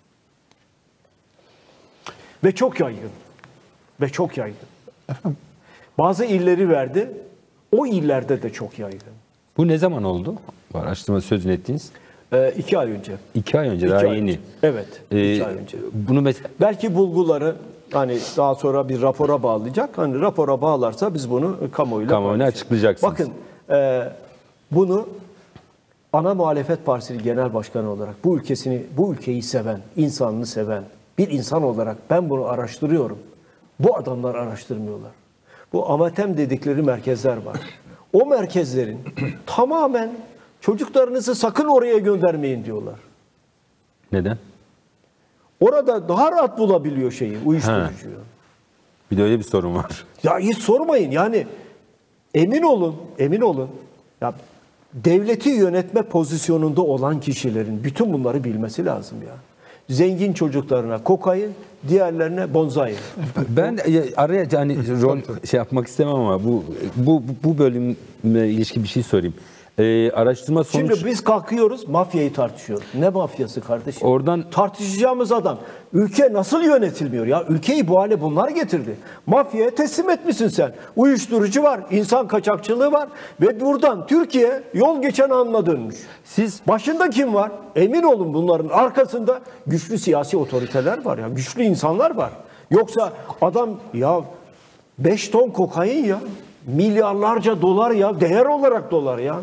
S2: Ve çok yaygın. Ve çok yaygın. Bazı illeri verdi. O illerde de çok yaygın.
S1: Bu ne zaman oldu? Bu araştırma sözünü ettiğiniz.
S2: 2 ay önce.
S1: 2 ay önce,
S2: 2
S1: daha
S2: ay
S1: yeni.
S2: önce. Evet. 2 ay önce.
S1: Bunu mesela
S2: Belki bulguları hani daha sonra bir rapora bağlayacak. Hani rapora bağlarsa biz bunu kamuoyuna
S1: açıklayacaksınız.
S2: Bakın bunu ana muhalefet partisi genel başkanı olarak bu ülkeyi seven, insanını seven bir insan olarak ben bunu araştırıyorum. Bu adamlar araştırmıyorlar. Bu AMATEM dedikleri merkezler var. O merkezlerin tamamen çocuklarınızı sakın oraya göndermeyin diyorlar.
S1: neden?
S2: Orada daha rahat bulabiliyor uyuşturucuyu.
S1: Bir de öyle bir sorun var.
S2: Ya hiç sormayın yani emin olun. Ya devleti yönetme pozisyonunda olan kişilerin bütün bunları bilmesi lazım ya. Zengin çocuklarına kokain, diğerlerine bonzai.
S1: Ben araya hani rol yapmak istemem ama bu bölümle ilişki bir şey sorayım. Araştırma sonuç...
S2: Şimdi biz kalkıyoruz, mafyayı tartışıyoruz. Ne mafyası kardeşim?
S1: Oradan
S2: tartışacağımız adam. Ülke nasıl yönetilmiyor ya? Ülkeyi bu hale bunlar getirdi. Mafyaya teslim etmişsin sen. Uyuşturucu var, insan kaçakçılığı var ve buradan Türkiye yol geçen anına dönmüş.
S1: siz
S2: Başında kim var? Emin olun bunların arkasında güçlü siyasi otoriteler var ya, güçlü insanlar var. Yoksa adam ya 5 ton kokain ya, milyarlarca dolar ya, değer olarak dolar ya.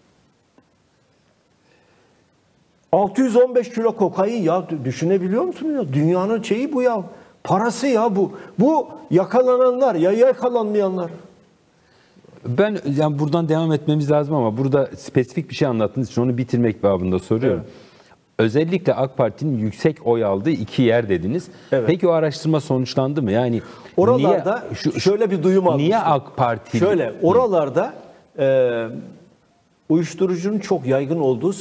S2: 615 kilo kokain ya, düşünebiliyor musun ya? Dünyanın şeyi bu ya. Parası ya bu. Bu yakalananlar ya yakalanmayanlar.
S1: Ben yani buradan devam etmemiz lazım ama burada spesifik bir şey anlattığınız için onu bitirmek babında soruyorum.
S2: Evet.
S1: Özellikle AK Parti'nin yüksek oy aldığı 2 yer dediniz.
S2: Evet.
S1: Peki o araştırma sonuçlandı mı? Yani
S2: Oralarda şöyle bir duyum almıştım.
S1: Niye AK Parti?
S2: Şöyle, oralarda uyuşturucunun çok yaygın olduğu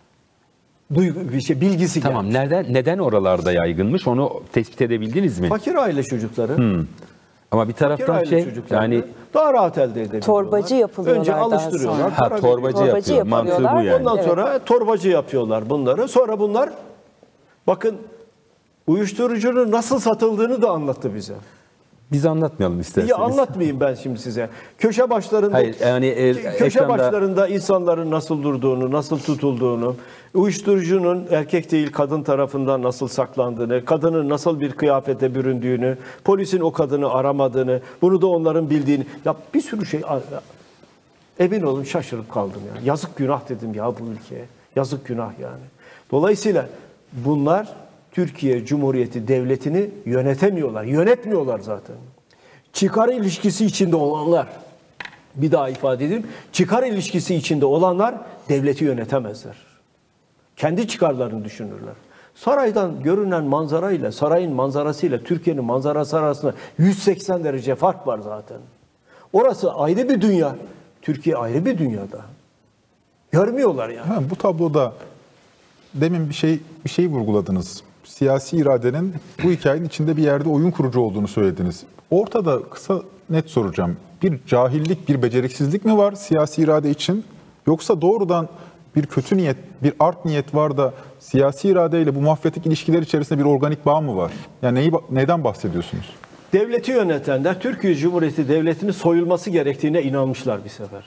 S2: bilgisi
S1: Tamam.
S2: gelmiş.
S1: Neden oralarda yaygınmış? Onu tespit edebildiniz mi?
S2: Fakir aile çocukları.
S1: Ama bir
S2: Fakir
S1: taraftan
S2: aile çocukları
S1: yani
S2: daha rahat elde edebiliyorlar.
S3: Torbacı yapılıyorlar
S2: Önce
S3: daha
S2: alıştırıyorlar.
S3: sonra.
S2: para
S1: torbacı
S3: Torbacı
S1: yapıyor. Mantığı bu
S3: yapıyorlar.
S1: yani.
S2: Ondan
S3: Evet.
S2: sonra torbacı yapıyorlar bunları. Sonra bunlar bakın uyuşturucunun nasıl satıldığını da anlattı bize.
S1: Biz anlatmayalım isterseniz.
S2: Ya anlatmayayım ben şimdi size. Köşe başlarında
S1: Hayır, yani
S2: köşe
S1: ekranda-
S2: başlarında insanların nasıl durduğunu, nasıl tutulduğunu, uyuşturucunun erkek değil kadın tarafından nasıl saklandığını, kadının nasıl bir kıyafete büründüğünü, polisin o kadını aramadığını, bunu da onların bildiğini. Ya bir sürü şey emin olun şaşırıp kaldım ya. Yazık günah dedim ya bu ülkeye. Yazık günah yani. Dolayısıyla bunlar Türkiye Cumhuriyeti Devleti'ni yönetemiyorlar. Yönetmiyorlar zaten. Çıkar ilişkisi içinde olanlar, bir daha ifade edeyim, çıkar ilişkisi içinde olanlar devleti yönetemezler. Kendi çıkarlarını düşünürler. Saraydan görünen manzara ile sarayın manzarasıyla Türkiye'nin manzarası arasında 180 derece fark var zaten. Orası ayrı bir dünya. Türkiye ayrı bir dünyada. Görmüyorlar yani.
S5: Ha, bu tabloda demin bir şey vurguladınız. Siyasi iradenin bu hikayenin içinde bir yerde oyun kurucu olduğunu söylediniz. Ortada kısa net soracağım. Bir cahillik, bir beceriksizlik mi var siyasi irade için? Yoksa doğrudan bir kötü niyet, bir art niyet var da siyasi iradeyle bu mafyatik ilişkiler içerisinde bir organik bağ mı var? Yani neyden bahsediyorsunuz?
S2: Devleti yönetenler Türkiye Cumhuriyeti Devleti'nin soyulması gerektiğine inanmışlar bir sefer.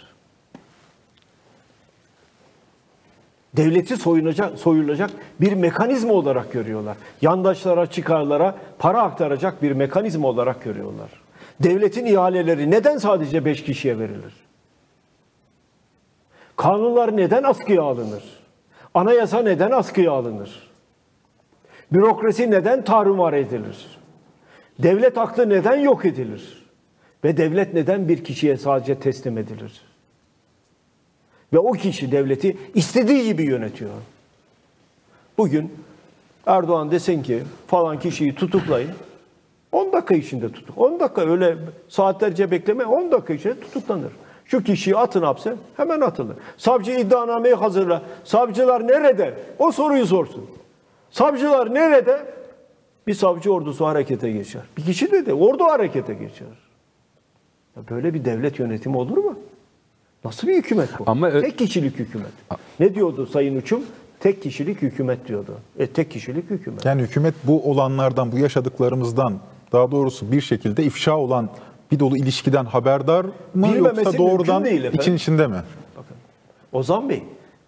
S2: Devleti soyulacak bir mekanizma olarak görüyorlar. Yandaşlara, çıkarlara para aktaracak bir mekanizma olarak görüyorlar. Devletin ihaleleri neden sadece 5 kişiye verilir? Kanunlar neden askıya alınır? Anayasa neden askıya alınır? Bürokrasi neden tarumar edilir? Devlet aklı neden yok edilir? Ve devlet neden bir kişiye sadece teslim edilir? Ve o kişi devleti istediği gibi yönetiyor. Bugün Erdoğan desin ki falan kişiyi tutuklayın. 10 dakika içinde tutuk. 10 dakika öyle saatlerce bekleme, 10 dakika içinde tutuklanır. Şu kişiyi atın hapse, hemen atılır. Savcı iddianameyi hazırla. Savcılar nerede? O soruyu sorsun. Savcılar nerede? Bir savcı ordusu harekete geçer. Bir kişi de ordu harekete geçer. Ya böyle bir devlet yönetimi olur mu? Nasıl bir hükümet bu?
S1: Ama
S2: tek kişilik hükümet. Ne diyordu Sayın Uçum? Tek kişilik hükümet diyordu. Tek kişilik hükümet.
S5: Yani hükümet bu olanlardan, bu yaşadıklarımızdan daha doğrusu bir şekilde ifşa olan bir dolu ilişkiden haberdar mı
S2: Bilmemesi
S5: yoksa doğrudan
S2: mümkün değil efendim.
S5: için içinde mi?
S2: Bakın, Ozan Bey,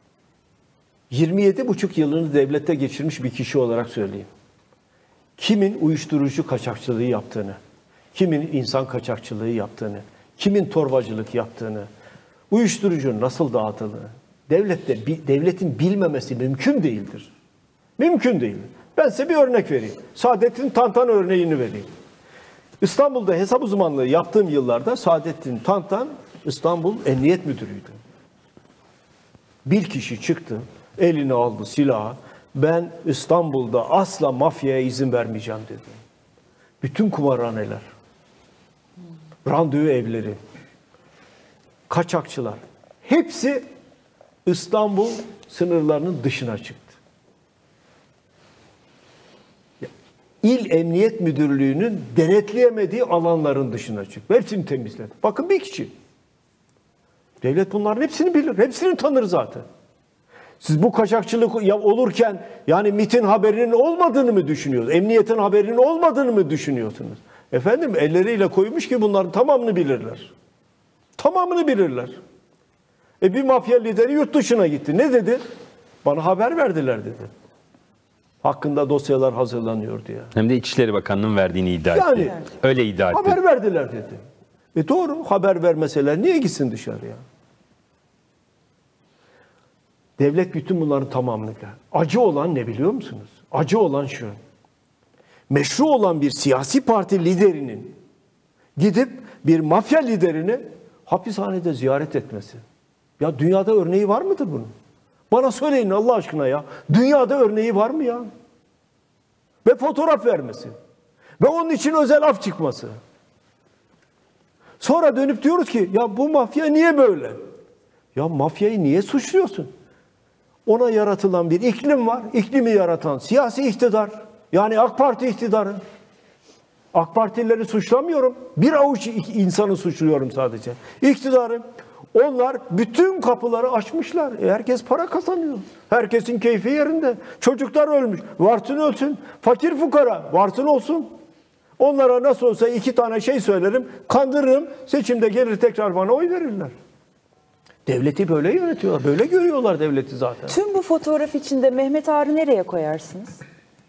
S2: 27,5 yılını devlette geçirmiş bir kişi olarak söyleyeyim. Kimin uyuşturucu kaçakçılığı yaptığını, kimin insan kaçakçılığı yaptığını, kimin torbacılık yaptığını, uyuşturucunun nasıl dağıtıldığını, devletin bilmemesi mümkün değildir. Mümkün değil. Ben size bir örnek vereyim. Saadettin Tantan örneğini vereyim. İstanbul'da hesap uzmanlığı yaptığım yıllarda Saadettin Tantan İstanbul Emniyet Müdürü'ydü. Bir kişi çıktı, eline aldı silahı. Ben İstanbul'da asla mafyaya izin vermeyeceğim dedi. Bütün kumarhaneler, randevu evleri, kaçakçılar, hepsi İstanbul sınırlarının dışına çıktı. İl Emniyet Müdürlüğü'nün denetleyemediği alanların dışına çıktı. Hepsini temizledi. Bakın bir kişi. Devlet bunların hepsini bilir, hepsini tanır zaten. Siz bu kaçakçılık olurken yani MİT'in haberinin olmadığını mı düşünüyorsunuz? Emniyetin haberinin olmadığını mı düşünüyorsunuz? Efendim elleriyle koymuş ki bunların tamamını bilirler. Tamamını bilirler. Bir mafya lideri yurt dışına gitti. Ne dedi? Bana haber verdiler dedi. Hakkında dosyalar hazırlanıyor diye.
S1: Hem de İçişleri Bakanlığı'nın verdiğini iddia
S2: Yani,
S1: etti. Öyle iddia etti.
S2: Haber verdiler dedi. Doğru, haber vermeseler niye gitsin dışarıya? Devlet bütün bunların tamamını bilir. Acı olan ne biliyor musunuz? Acı olan şu. Meşru olan bir siyasi parti liderinin gidip bir mafya liderini hapishanede ziyaret etmesi. Ya dünyada örneği var mıdır bunun? Bana söyleyin Allah aşkına ya. Dünyada örneği var mı ya? Ve fotoğraf vermesi. Ve onun için özel af çıkması. Sonra dönüp diyoruz ki ya bu mafya niye böyle? Ya mafyayı niye suçluyorsun? Ona yaratılan bir iklim var. İklimi yaratan siyasi iktidar. Yani AK Parti iktidarı. AK Partilileri suçlamıyorum. Bir avuç insanı suçluyorum sadece. İktidarı. Onlar bütün kapıları açmışlar. Herkes para kazanıyor. Herkesin keyfi yerinde. Çocuklar ölmüş. Varsın ölsün. Fakir fukara. Varsın olsun. Onlara nasıl olsa 2 tane şey söylerim. Kandırırım. Seçimde gelir tekrar bana oy verirler. Devleti böyle yönetiyorlar. Böyle görüyorlar devleti zaten.
S3: Tüm bu fotoğraf içinde Mehmet Ağar'ı nereye koyarsınız?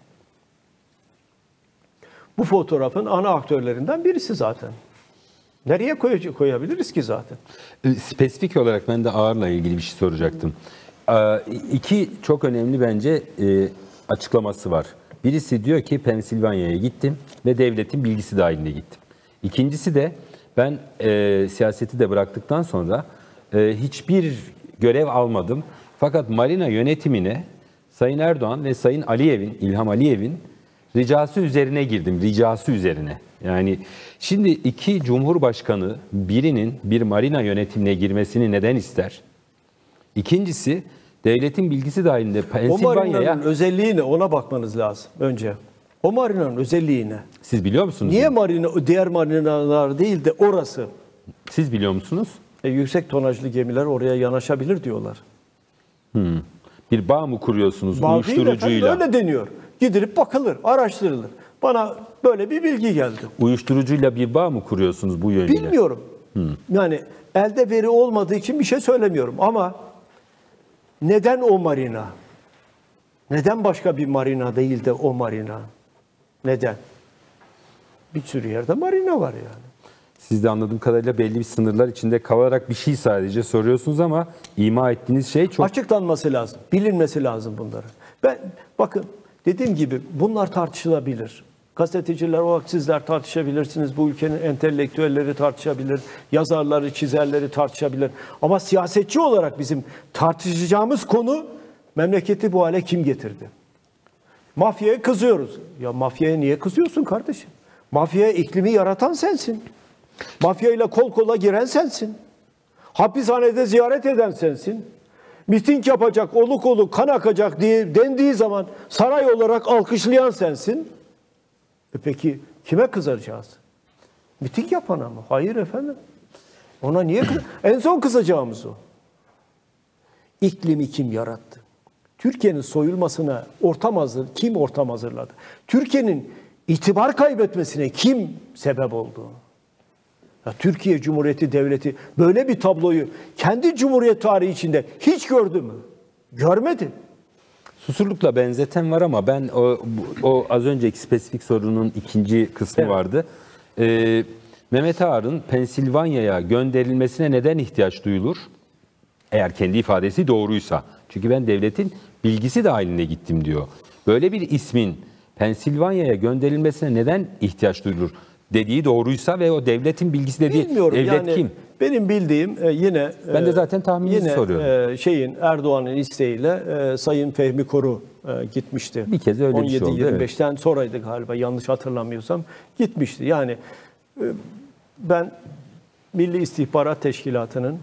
S2: Bu fotoğrafın ana aktörlerinden birisi zaten. Nereye koyabiliriz ki zaten?
S1: Spesifik olarak ben de Ağar'la ilgili bir şey soracaktım. 2 çok önemli bence açıklaması var. Birisi diyor ki Pensilvanya'ya gittim ve devletin bilgisi dahilinde gittim. İkincisi de ben siyaseti de bıraktıktan sonra hiçbir görev almadım. Fakat Marina yönetimine Sayın Erdoğan ve Sayın Aliyev'in, İlham Aliyev'in ricası üzerine girdim. Ricası üzerine. Yani şimdi 2 Cumhurbaşkanı birinin bir marina yönetimine girmesini neden ister? İkincisi devletin bilgisi dahilinde
S2: O
S1: Pensilvanya'ya...
S2: marinanın özelliği ne? Ona bakmanız lazım önce. O marinanın özelliği ne?
S1: Siz biliyor musunuz?
S2: Niye marina, diğer marinalar değil de orası?
S1: Siz biliyor musunuz?
S2: Yüksek tonajlı gemiler oraya yanaşabilir diyorlar.
S1: Bir bağ mı kuruyorsunuz
S2: Bağ değil efendim,
S1: uyuşturucuyla?
S2: öyle deniyor. Gidilip bakılır, araştırılır. Bana böyle bir bilgi geldi.
S1: Uyuşturucuyla bir bağ mı kuruyorsunuz bu yönüyle?
S2: Bilmiyorum. Yani elde veri olmadığı için bir şey söylemiyorum ama neden o marina? Neden başka bir marina değil de o marina? Neden? Bir sürü yerde marina var yani.
S1: Siz de anladığım kadarıyla belli bir sınırlar içinde kalarak bir şey sadece soruyorsunuz ama ima ettiğiniz şey çok...
S2: Açıklanması lazım, bilinmesi lazım bunların. Bakın dediğim gibi bunlar tartışılabilir. Gazeteciler olarak sizler tartışabilirsiniz. Bu ülkenin entelektüelleri tartışabilir. Yazarları, çizerleri tartışabilir. Ama siyasetçi olarak bizim tartışacağımız konu memleketi bu hale kim getirdi? Mafyaya kızıyoruz. Ya mafyaya niye kızıyorsun kardeşim? Mafyaya iklimi yaratan sensin. Mafyayla kol kola giren sensin. Hapishanede ziyaret eden sensin. Miting yapacak, oluk oluk kan akacak diye dendiği zaman saray olarak alkışlayan sensin. Peki kime kızacağız? Miting yapana mı? Hayır efendim. Ona niye en son kızacağımız o. İklimi kim yarattı? Türkiye'nin soyulmasına kim ortam hazırladı? Türkiye'nin itibar kaybetmesine kim sebep oldu? Ya Türkiye Cumhuriyeti Devleti böyle bir tabloyu kendi Cumhuriyet tarihi içinde hiç gördü mü? Görmedi.
S1: Susurlukla benzeten var ama ben o az önceki spesifik sorunun ikinci kısmı
S2: Evet.
S1: vardı. Mehmet Ağar'ın Pensilvanya'ya gönderilmesine neden ihtiyaç duyulur? Eğer kendi ifadesi doğruysa. Çünkü ben devletin bilgisi dahilinde gittim diyor. Böyle bir ismin Pensilvanya'ya gönderilmesine neden ihtiyaç duyulur dediği doğruysa ve o devletin bilgisi dediği
S2: Bilmiyorum
S1: devlet
S2: yani,
S1: kim?
S2: benim bildiğim yine
S1: Ben de zaten tahmininizi soruyorum.
S2: Erdoğan'ın isteğiyle Sayın Fehmi Koru gitmişti.
S1: Bir kez öyle bir şey oldu,
S2: 17-25'ten sonraydı galiba yanlış hatırlamıyorsam gitmişti. Yani ben Milli İstihbarat Teşkilatı'nın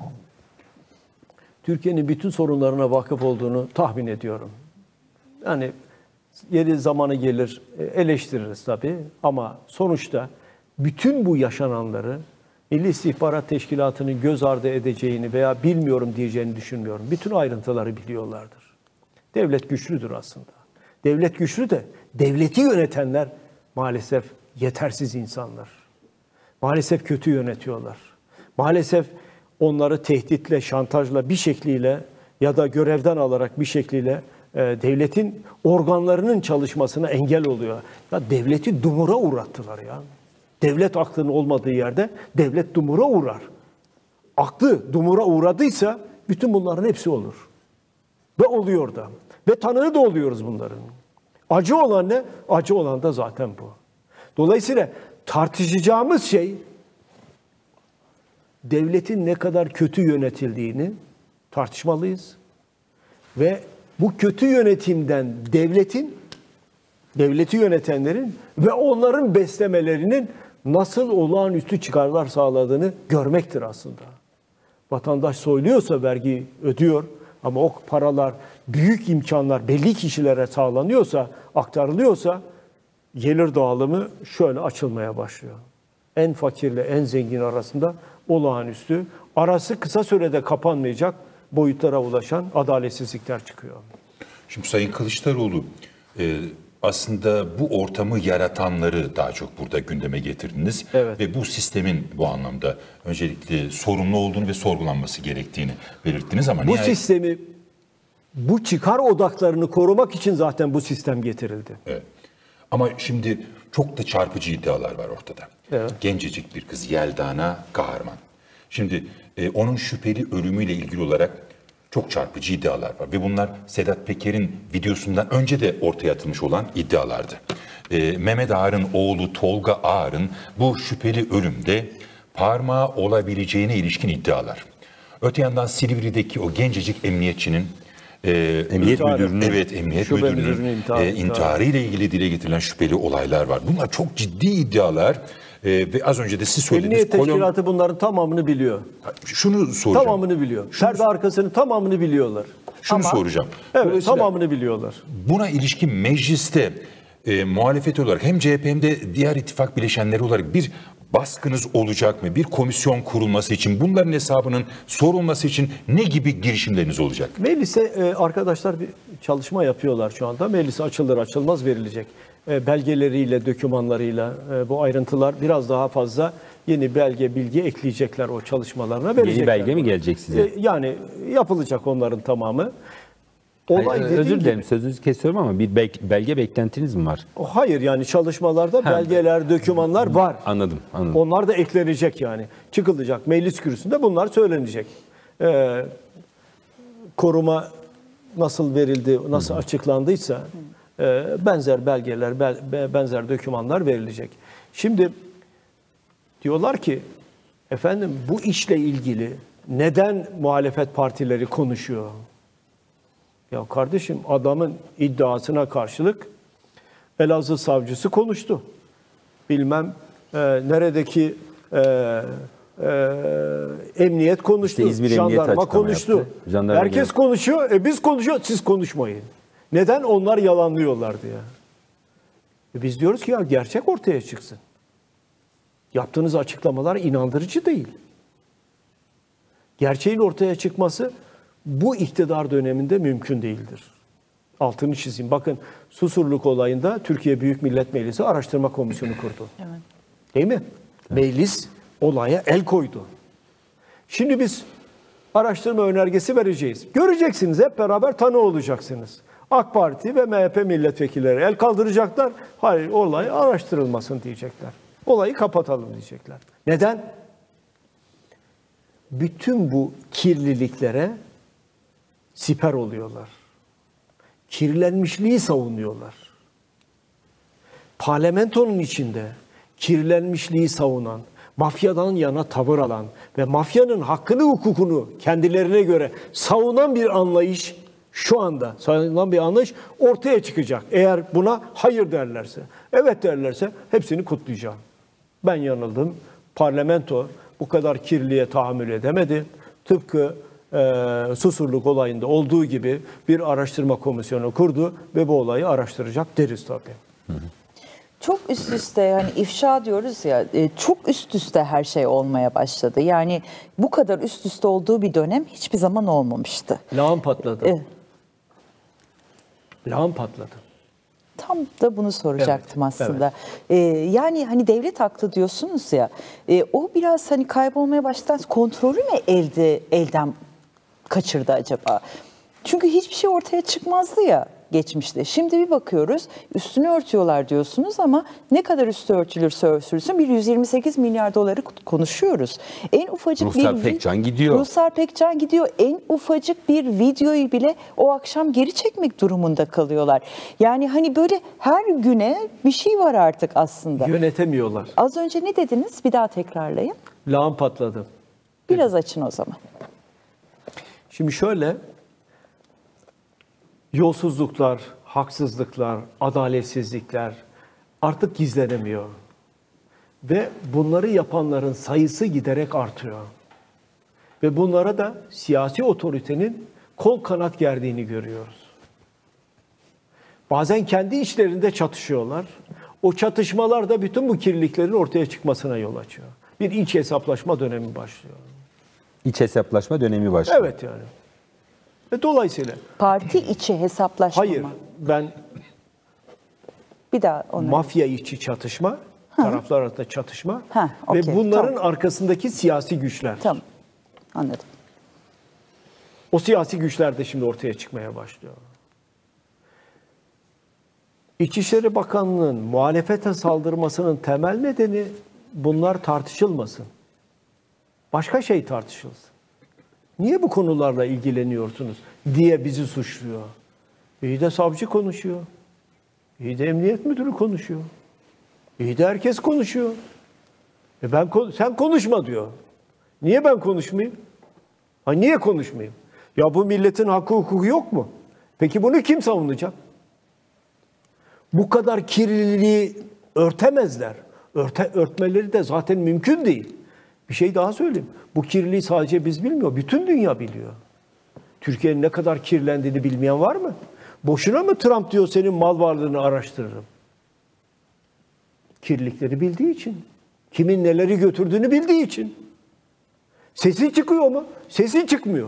S2: Türkiye'nin bütün sorunlarına vakıf olduğunu tahmin ediyorum. Yani yeri zamanı gelir eleştiririz tabii ama sonuçta bütün bu yaşananları Milli İstihbarat Teşkilatı'nın göz ardı edeceğini veya bilmiyorum diyeceğini düşünmüyorum. Bütün ayrıntıları biliyorlardır. Devlet güçlüdür aslında. Devlet güçlü de devleti yönetenler maalesef yetersiz insanlar. Maalesef kötü yönetiyorlar. Maalesef onları tehditle, şantajla bir şekliyle ya da görevden alarak bir şekliyle devletin organlarının çalışmasına engel oluyor. Ya devleti dumura uğrattılar ya. Devlet aklının olmadığı yerde devlet dumura uğrar. Aklı dumura uğradıysa bütün bunların hepsi olur. Ve oluyor da. Ve tanığı da oluyoruz bunların. Acı olan ne? Acı olan da zaten bu. Dolayısıyla tartışacağımız şey devletin ne kadar kötü yönetildiğini tartışmalıyız. Ve bu kötü yönetimden devleti yönetenlerin ve onların beslemelerinin nasıl olağanüstü çıkarlar sağladığını görmektir aslında. Vatandaş soyluyorsa vergi ödüyor ama o paralar, büyük imkanlar belli kişilere sağlanıyorsa, aktarılıyorsa gelir dağılımı şöyle açılmaya başlıyor. En fakirle en zengin arasında olağanüstü, arası kısa sürede kapanmayacak boyutlara ulaşan adaletsizlikler çıkıyor.
S4: Şimdi Sayın Kılıçdaroğlu aslında bu ortamı yaratanları daha çok burada gündeme getirdiniz.
S2: Evet.
S4: Ve bu sistemin bu anlamda öncelikle sorumlu olduğunu ve sorgulanması gerektiğini belirttiniz ama
S2: bu sistemi, bu çıkar odaklarını korumak için zaten bu sistem getirildi.
S4: Evet. Ama şimdi çok da çarpıcı iddialar var ortada.
S2: Evet.
S4: Gencecik bir kız Yeldana Kahraman. Şimdi onun şüpheli ölümüyle ilgili olarak çok çarpıcı iddialar var. Ve bunlar Sedat Peker'in videosundan önce de ortaya atılmış olan iddialardı. Mehmet Ağar'ın oğlu Tolga Ağar'ın bu şüpheli ölümde parmağı olabileceğine ilişkin iddialar. Öte yandan Silivri'deki o gencecik emniyetçinin
S1: Emniyet müdürünün,
S4: emniyet
S2: Şube
S4: müdürünün
S2: müdürünün
S4: intiharı ile ilgili dile getirilen şüpheli olaylar var. Bunlar çok ciddi iddialar ve az önce de siz söylediniz.
S2: Emniyet teşkilatı bunların tamamını biliyor.
S4: Şunu soracağım.
S2: Tamamını biliyor. Perde arkasını tamamını biliyorlar.
S4: Şunu soracağım.
S2: Evet,
S4: Dolayısıyla
S2: tamamını biliyorlar.
S4: buna ilişkin mecliste muhalefet olarak hem CHP hem de diğer ittifak bileşenleri olarak bir baskınız olacak mı? Bir komisyon kurulması için, bunların hesabının sorulması için ne gibi girişimleriniz olacak?
S2: Meclise arkadaşlar bir çalışma yapıyorlar şu anda. Meclis açılır açılmaz verilecek. Belgeleriyle, dokümanlarıyla bu ayrıntılar biraz daha fazla yeni belge, bilgi ekleyecekler o çalışmalarına verecekler.
S1: Yeni belge mi gelecek size?
S2: Yani yapılacak onların tamamı. Olay
S1: Özür dilerim,
S2: gibi,
S1: sözünüzü kesiyorum ama bir belge beklentiniz mi var?
S2: hayır yani çalışmalarda belgeler, dokümanlar var.
S1: Anladım.
S2: Onlar da eklenecek yani. Çıkılacak. Meclis kürsüsünde bunlar söylenecek. Koruma nasıl verildi, nasıl açıklandıysa benzer belgeler, benzer dokümanlar verilecek. Şimdi diyorlar ki efendim bu işle ilgili neden muhalefet partileri konuşuyor? Ya kardeşim adamın iddiasına karşılık Elazığ savcısı konuştu. Bilmem neredeki emniyet konuştu.
S1: İşte İzmir Emniyet
S2: jandarma
S1: açıklama
S2: konuştu.
S1: yaptı. Jandarma
S2: Herkes konuşuyor. Biz konuşuyoruz, siz konuşmayın. Neden? Onlar yalanlıyorlardı ya. Biz diyoruz ki ya gerçek ortaya çıksın. Yaptığınız açıklamalar inandırıcı değil. Gerçeğin ortaya çıkması bu iktidar döneminde mümkün değildir. Altını çizeyim. Bakın Susurluk olayında Türkiye Büyük Millet Meclisi Araştırma Komisyonu kurdu. Evet. Değil mi? Evet. Meclis olaya el koydu. Şimdi biz araştırma önergesi vereceğiz. Göreceksiniz, hep beraber tanığı olacaksınız. AK Parti ve MHP milletvekilleri el kaldıracaklar. Hayır, olay araştırılmasın diyecekler. Olayı kapatalım diyecekler. Neden? Bütün bu kirliliklere siper oluyorlar. Kirlenmişliği savunuyorlar. Parlamentonun içinde kirlenmişliği savunan, mafyadan yana tavır alan ve mafyanın hakkını, hukukunu kendilerine göre savunan bir anlayış, şu anda savunan bir anlayış ortaya çıkacak. Eğer buna hayır derlerse, evet derlerse hepsini kutlayacağım. Ben yanıldım. Parlamento bu kadar kirliliğe tahammül edemedi. Tıpkı Susurluk olayında olduğu gibi bir araştırma komisyonu kurdu ve bu olayı araştıracak deriz tabii.
S3: Çok üst üste, yani ifşa diyoruz ya, çok üst üste her şey olmaya başladı. Yani bu kadar üst üste olduğu bir dönem hiçbir zaman olmamıştı.
S2: Lağım patladı. Lağım patladı.
S3: Tam da bunu soracaktım aslında.
S2: Evet.
S3: Yani hani devlet haklı diyorsunuz ya, o biraz hani kaybolmaya başladı. Kontrolü mü elden kaçırdı acaba? Çünkü hiçbir şey ortaya çıkmazdı ya geçmişte. Şimdi bir bakıyoruz üstünü örtüyorlar diyorsunuz ama ne kadar üstü örtülürse örtülsün bir 128 milyar doları konuşuyoruz. En ufacık
S1: Ruhsar Pekcan gidiyor.
S3: Ruhsar Pekcan gidiyor. En ufacık bir videoyu bile o akşam geri çekmek durumunda kalıyorlar. Yani hani böyle her güne bir şey var artık aslında.
S2: Yönetemiyorlar.
S3: Az önce ne dediniz? Bir daha tekrarlayın.
S2: Lağım patladı.
S3: Biraz açın o zaman.
S2: Şimdi şöyle, yolsuzluklar, haksızlıklar, adaletsizlikler artık gizlenemiyor. Ve bunları yapanların sayısı giderek artıyor. Ve bunlara da siyasi otoritenin kol kanat gerdiğini görüyoruz. Bazen kendi içlerinde çatışıyorlar. O çatışmalar da bütün bu kirliliklerin ortaya çıkmasına yol açıyor. Bir iç hesaplaşma dönemi başlıyor.
S1: İç hesaplaşma dönemi başlıyor.
S2: Evet yani. Ve dolayısıyla
S3: Parti içi hesaplaşma
S2: hayır,
S3: mı?
S2: ben
S3: Bir daha onu.
S2: mafya içi çatışma, taraflar arasında çatışma
S3: okey,
S2: ve bunların
S3: tamam.
S2: arkasındaki siyasi güçler.
S3: Tamam. Anladım.
S2: O siyasi güçler de şimdi ortaya çıkmaya başlıyor. İçişleri Bakanlığı'nın muhalefete saldırmasının temel nedeni bunlar tartışılmasın. Başka şey tartışılsın. Niye bu konularla ilgileniyorsunuz diye bizi suçluyor. İyi de savcı konuşuyor. İyi de emniyet müdürü konuşuyor. İyi de herkes konuşuyor. Sen konuşma diyor. Niye ben konuşmayayım? Niye konuşmayayım? Ya bu milletin hakkı hukuku yok mu? Peki bunu kim savunacak? Bu kadar kirliliği örtemezler. Örtmeleri de zaten mümkün değil. Bir şey daha söyleyeyim. Bu kirliliği sadece biz bilmiyor, bütün dünya biliyor. Türkiye'nin ne kadar kirlendiğini bilmeyen var mı? Boşuna mı Trump diyor senin mal varlığını araştırırım? Kirlilikleri bildiği için. Kimin neleri götürdüğünü bildiği için. Sesi çıkıyor mu? Sesi çıkmıyor.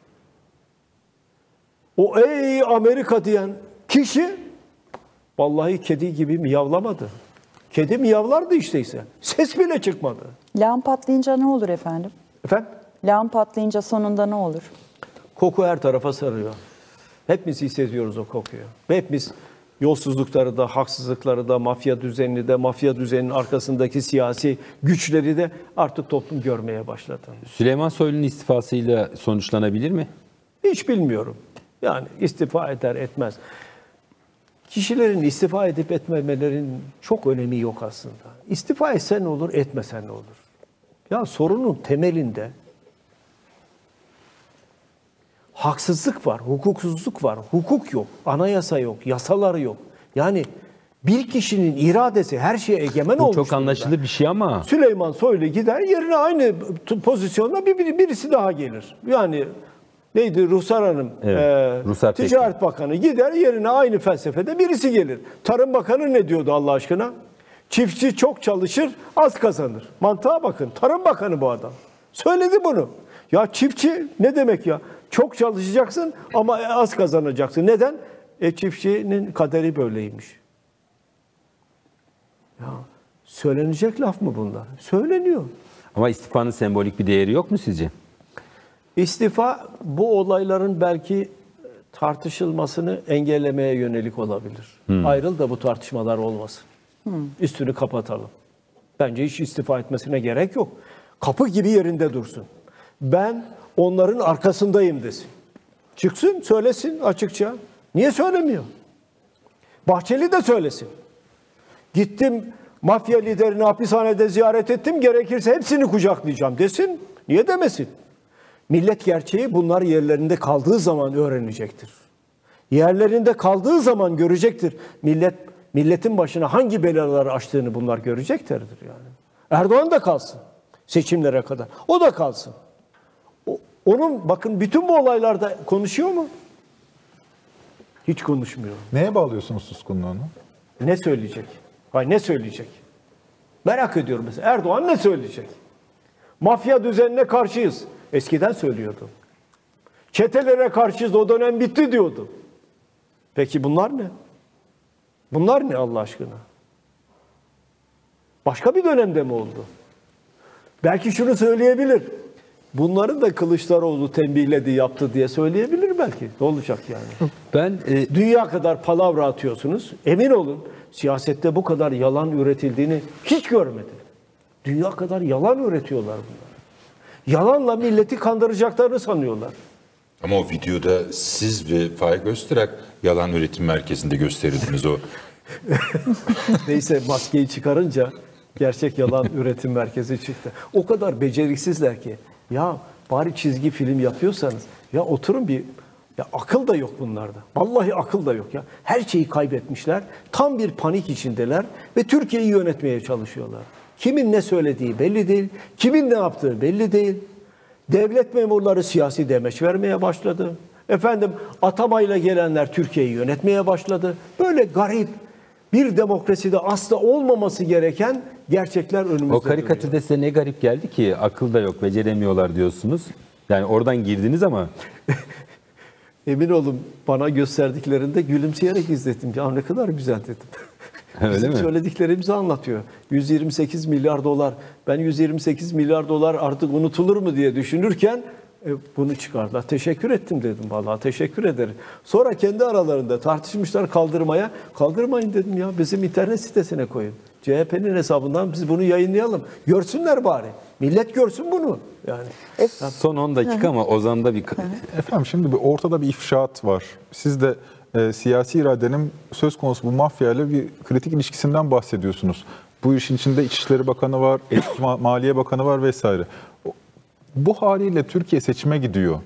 S2: O ey Amerika diyen kişi vallahi kedi gibi miyavlamadı. Kedi miyavlardı işteyse. Ses bile çıkmadı.
S3: Lağım patlayınca ne olur efendim?
S2: Efendim?
S3: Lağım patlayınca sonunda ne olur?
S2: Koku her tarafa sarıyor. Hepimiz hissediyoruz o kokuyu. Ve hepimiz yolsuzlukları da, haksızlıkları da, mafya düzenini de, mafya düzeninin arkasındaki siyasi güçleri de artık toplum görmeye başladı.
S1: Süleyman Soylu'nun istifasıyla sonuçlanabilir mi?
S2: Hiç bilmiyorum. Yani istifa eder etmez. Kişilerin istifa edip etmemelerinin çok önemi yok aslında. İstifa etsen ne olur, etmesen ne olur? Ya sorunun temelinde haksızlık var, hukuksuzluk var, hukuk yok, anayasa yok, yasalar yok. Yani bir kişinin iradesi her şeye egemen olmuş.
S1: Bu çok anlaşılır bir şey ama.
S2: Süleyman Soylu gider, yerine aynı pozisyonda birisi daha gelir. Yani neydi Ruhsar Hanım,
S1: Evet, Ruhsar
S2: Ticaret Bakanı gider, yerine aynı felsefede birisi gelir. Tarım Bakanı ne diyordu Allah aşkına? Çiftçi çok çalışır, az kazanır. Mantığa bakın, Tarım Bakanı bu adam. Söyledi bunu. Ya çiftçi ne demek ya? Çok çalışacaksın ama az kazanacaksın. Neden? Çiftçinin kaderi böyleymiş. Ya söylenecek laf mı bunlar? Söyleniyor.
S1: Ama istifanın sembolik bir değeri yok mu sizce?
S2: İstifa bu olayların belki tartışılmasını engellemeye yönelik olabilir. Ayrıl da bu tartışmalar olmasın. Üstünü kapatalım. Bence hiç istifa etmesine gerek yok. Kapı gibi yerinde dursun. Ben onların arkasındayım desin. Çıksın, söylesin açıkça. Niye söylemiyor? Bahçeli de söylesin. Gittim mafya liderini hapishanede ziyaret ettim. Gerekirse hepsini kucaklayacağım desin. Niye demesin? Millet gerçeği bunlar yerlerinde kaldığı zaman öğrenecektir. Yerlerinde kaldığı zaman görecektir. Milletin başına hangi belaları açtığını bunlar göreceklerdir yani. Erdoğan da kalsın seçimlere kadar. O da kalsın. Onun bakın bütün bu olaylarda konuşuyor mu? Hiç konuşmuyor.
S5: Neye bağlıyorsunuz suskunluğunu?
S2: Ne söyleyecek? Hayır, ne söyleyecek? Merak ediyorum mesela. Erdoğan ne söyleyecek? Mafya düzenine karşıyız. Eskiden söylüyordu. Çetelere karşıyız, o dönem bitti diyordu. Peki bunlar ne? Bunlar ne Allah aşkına? Başka bir dönemde mi oldu? Belki şunu söyleyebilir. Bunları da Kılıçdaroğlu tembihledi, yaptı diye söyleyebilir belki. Ne olacak yani?
S1: Ben
S2: Dünya kadar palavra atıyorsunuz. Emin olun siyasette bu kadar yalan üretildiğini hiç görmedim. Dünya kadar yalan üretiyorlar bunlar. Yalanla milleti kandıracaklarını sanıyorlar.
S4: Ama o videoda siz ve Faik Öztürk yalan üretim merkezinde gösterildiniz o.
S2: Neyse maskeyi çıkarınca gerçek yalan üretim merkezi çıktı. O kadar beceriksizler ki ya bari çizgi film yapıyorsanız ya oturun bir ya akıl da yok bunlarda. Vallahi akıl da yok ya. Her şeyi kaybetmişler. Tam bir panik içindeler ve Türkiye'yi yönetmeye çalışıyorlar. Kimin ne söylediği belli değil. Kimin ne yaptığı belli değil. Devlet memurları siyasi demeç vermeye başladı. Efendim atamayla gelenler Türkiye'yi yönetmeye başladı. Böyle garip bir demokraside asla olmaması gereken gerçekler önümüzde
S1: o karikatürde
S2: duruyor.
S1: size ne garip geldi ki? Akıl da yok, beceremiyorlar diyorsunuz. Yani oradan girdiniz ama
S2: Emin olun bana gösterdiklerinde gülümseyerek izledim. Ya ne kadar güzel dedim.
S1: Öyle
S2: Bizim
S1: mi?
S2: söylediklerimizi anlatıyor. 128 milyar dolar. Ben 128 milyar dolar artık unutulur mu diye düşünürken bunu çıkardılar. Teşekkür ettim dedim vallahi teşekkür ederim. Sonra kendi aralarında tartışmışlar kaldırmaya. Kaldırmayın dedim ya bizim internet sitesine koyun. CHP'nin hesabından biz bunu yayınlayalım. Görsünler bari. Millet görsün bunu. Yani.
S1: son 10 dakika ama Ozan'da bir...
S5: Efendim şimdi ortada bir ifşaat var. Siz de siyasi iradenin söz konusu bu mafyayla bir kritik ilişkisinden bahsediyorsunuz. Bu işin içinde İçişleri Bakanı var, eski Maliye Bakanı var vesaire. Bu haliyle Türkiye seçime gidiyor.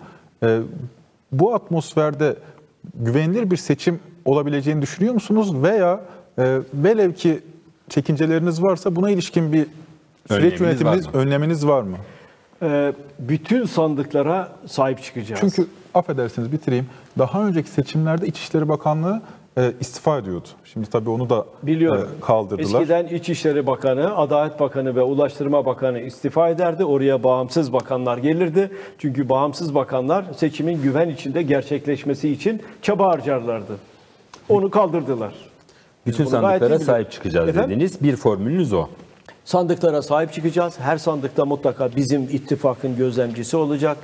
S5: Bu atmosferde güvenilir bir seçim olabileceğini düşünüyor musunuz? Veya velev ki çekinceleriniz varsa buna ilişkin bir süreç yönetiminiz, önleminiz var mı?
S2: Bütün sandıklara sahip çıkacağız.
S5: Çünkü affedersiniz bitireyim. Daha önceki seçimlerde İçişleri Bakanlığı istifa ediyordu. Şimdi tabii onu da
S2: biliyorum.
S5: Kaldırdılar.
S2: Eskiden İçişleri Bakanı, Adalet Bakanı ve Ulaştırma Bakanı istifa ederdi. Oraya bağımsız bakanlar gelirdi. Çünkü bağımsız bakanlar seçimin güven içinde gerçekleşmesi için çaba harcarlardı. Onu kaldırdılar.
S1: Bütün sandıklara sahip çıkacağız dediniz. Bir formülünüz o.
S2: Sandıklara sahip çıkacağız. Her sandıkta mutlaka bizim ittifakın gözlemcisi olacak.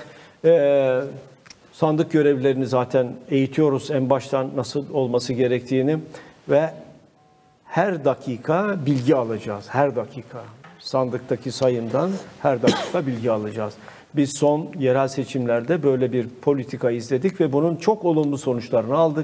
S2: Sandık görevlilerini zaten eğitiyoruz en baştan nasıl olması gerektiğini ve her dakika bilgi alacağız. Her dakika. Sandıktaki sayımdan her dakika bilgi alacağız. Biz son yerel seçimlerde böyle bir politika izledik ve bunun çok olumlu sonuçlarını aldık.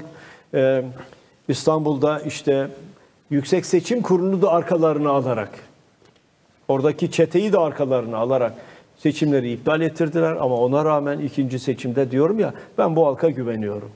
S2: İstanbul'da işte Yüksek Seçim Kurulu'nu da arkalarına alarak, oradaki çeteyi de arkalarına alarak seçimleri iptal ettirdiler ama ona rağmen ikinci seçimde diyorum ya ben bu halka güveniyorum.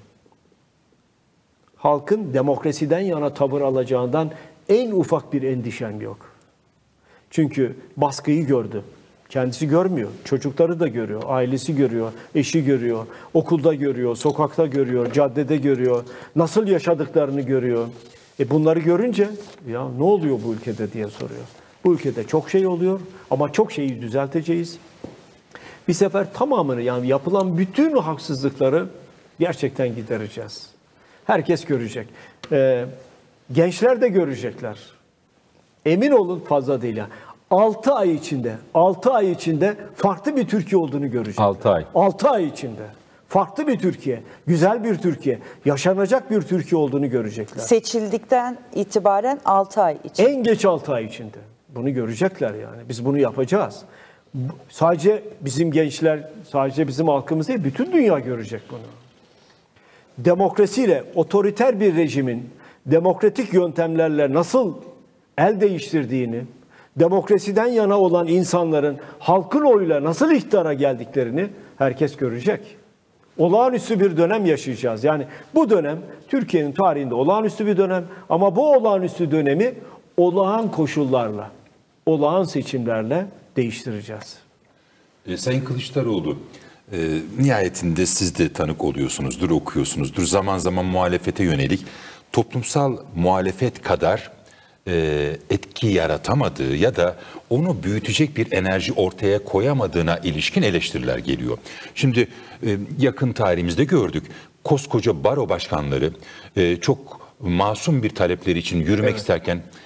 S2: Halkın demokrasiden yana tavır alacağından en ufak bir endişem yok. Çünkü baskıyı gördü. Kendisi görmüyor. Çocukları da görüyor. Ailesi görüyor. Eşi görüyor. Okulda görüyor. Sokakta görüyor. Caddede görüyor. Nasıl yaşadıklarını görüyor. Bunları görünce ya ne oluyor bu ülkede diye soruyor. Bu ülkede çok şey oluyor ama çok şeyi düzelteceğiz. Bir sefer tamamını yani yapılan bütün haksızlıkları gerçekten gidereceğiz. Herkes görecek. Gençler de görecekler. Emin olun fazla değil. 6 ay içinde farklı bir Türkiye olduğunu görecekler.
S1: 6 ay.
S2: 6 ay içinde. Farklı bir Türkiye, güzel bir Türkiye, yaşanacak bir Türkiye olduğunu görecekler.
S3: Seçildikten itibaren 6 ay için.
S2: En geç 6 ay içinde. Bunu görecekler yani. Biz bunu yapacağız. Sadece bizim gençler, sadece bizim halkımız değil, bütün dünya görecek bunu. Demokrasiyle, otoriter bir rejimin demokratik yöntemlerle nasıl el değiştirdiğini, demokrasiden yana olan insanların halkın oyuyla nasıl iktidara geldiklerini herkes görecek. Olağanüstü bir dönem yaşayacağız. Yani bu dönem Türkiye'nin tarihinde olağanüstü bir dönem ama bu olağanüstü dönemi olağan koşullarla, olağan seçimlerle değiştireceğiz.
S4: Sayın Kılıçdaroğlu, nihayetinde siz de tanık oluyorsunuzdur, okuyorsunuzdur. Zaman zaman muhalefete yönelik toplumsal muhalefet kadar etki yaratamadığı ya da onu büyütecek bir enerji ortaya koyamadığına ilişkin eleştiriler geliyor. Şimdi yakın tarihimizde gördük. Koskoca baro başkanları çok masum bir talepleri için yürümek isterken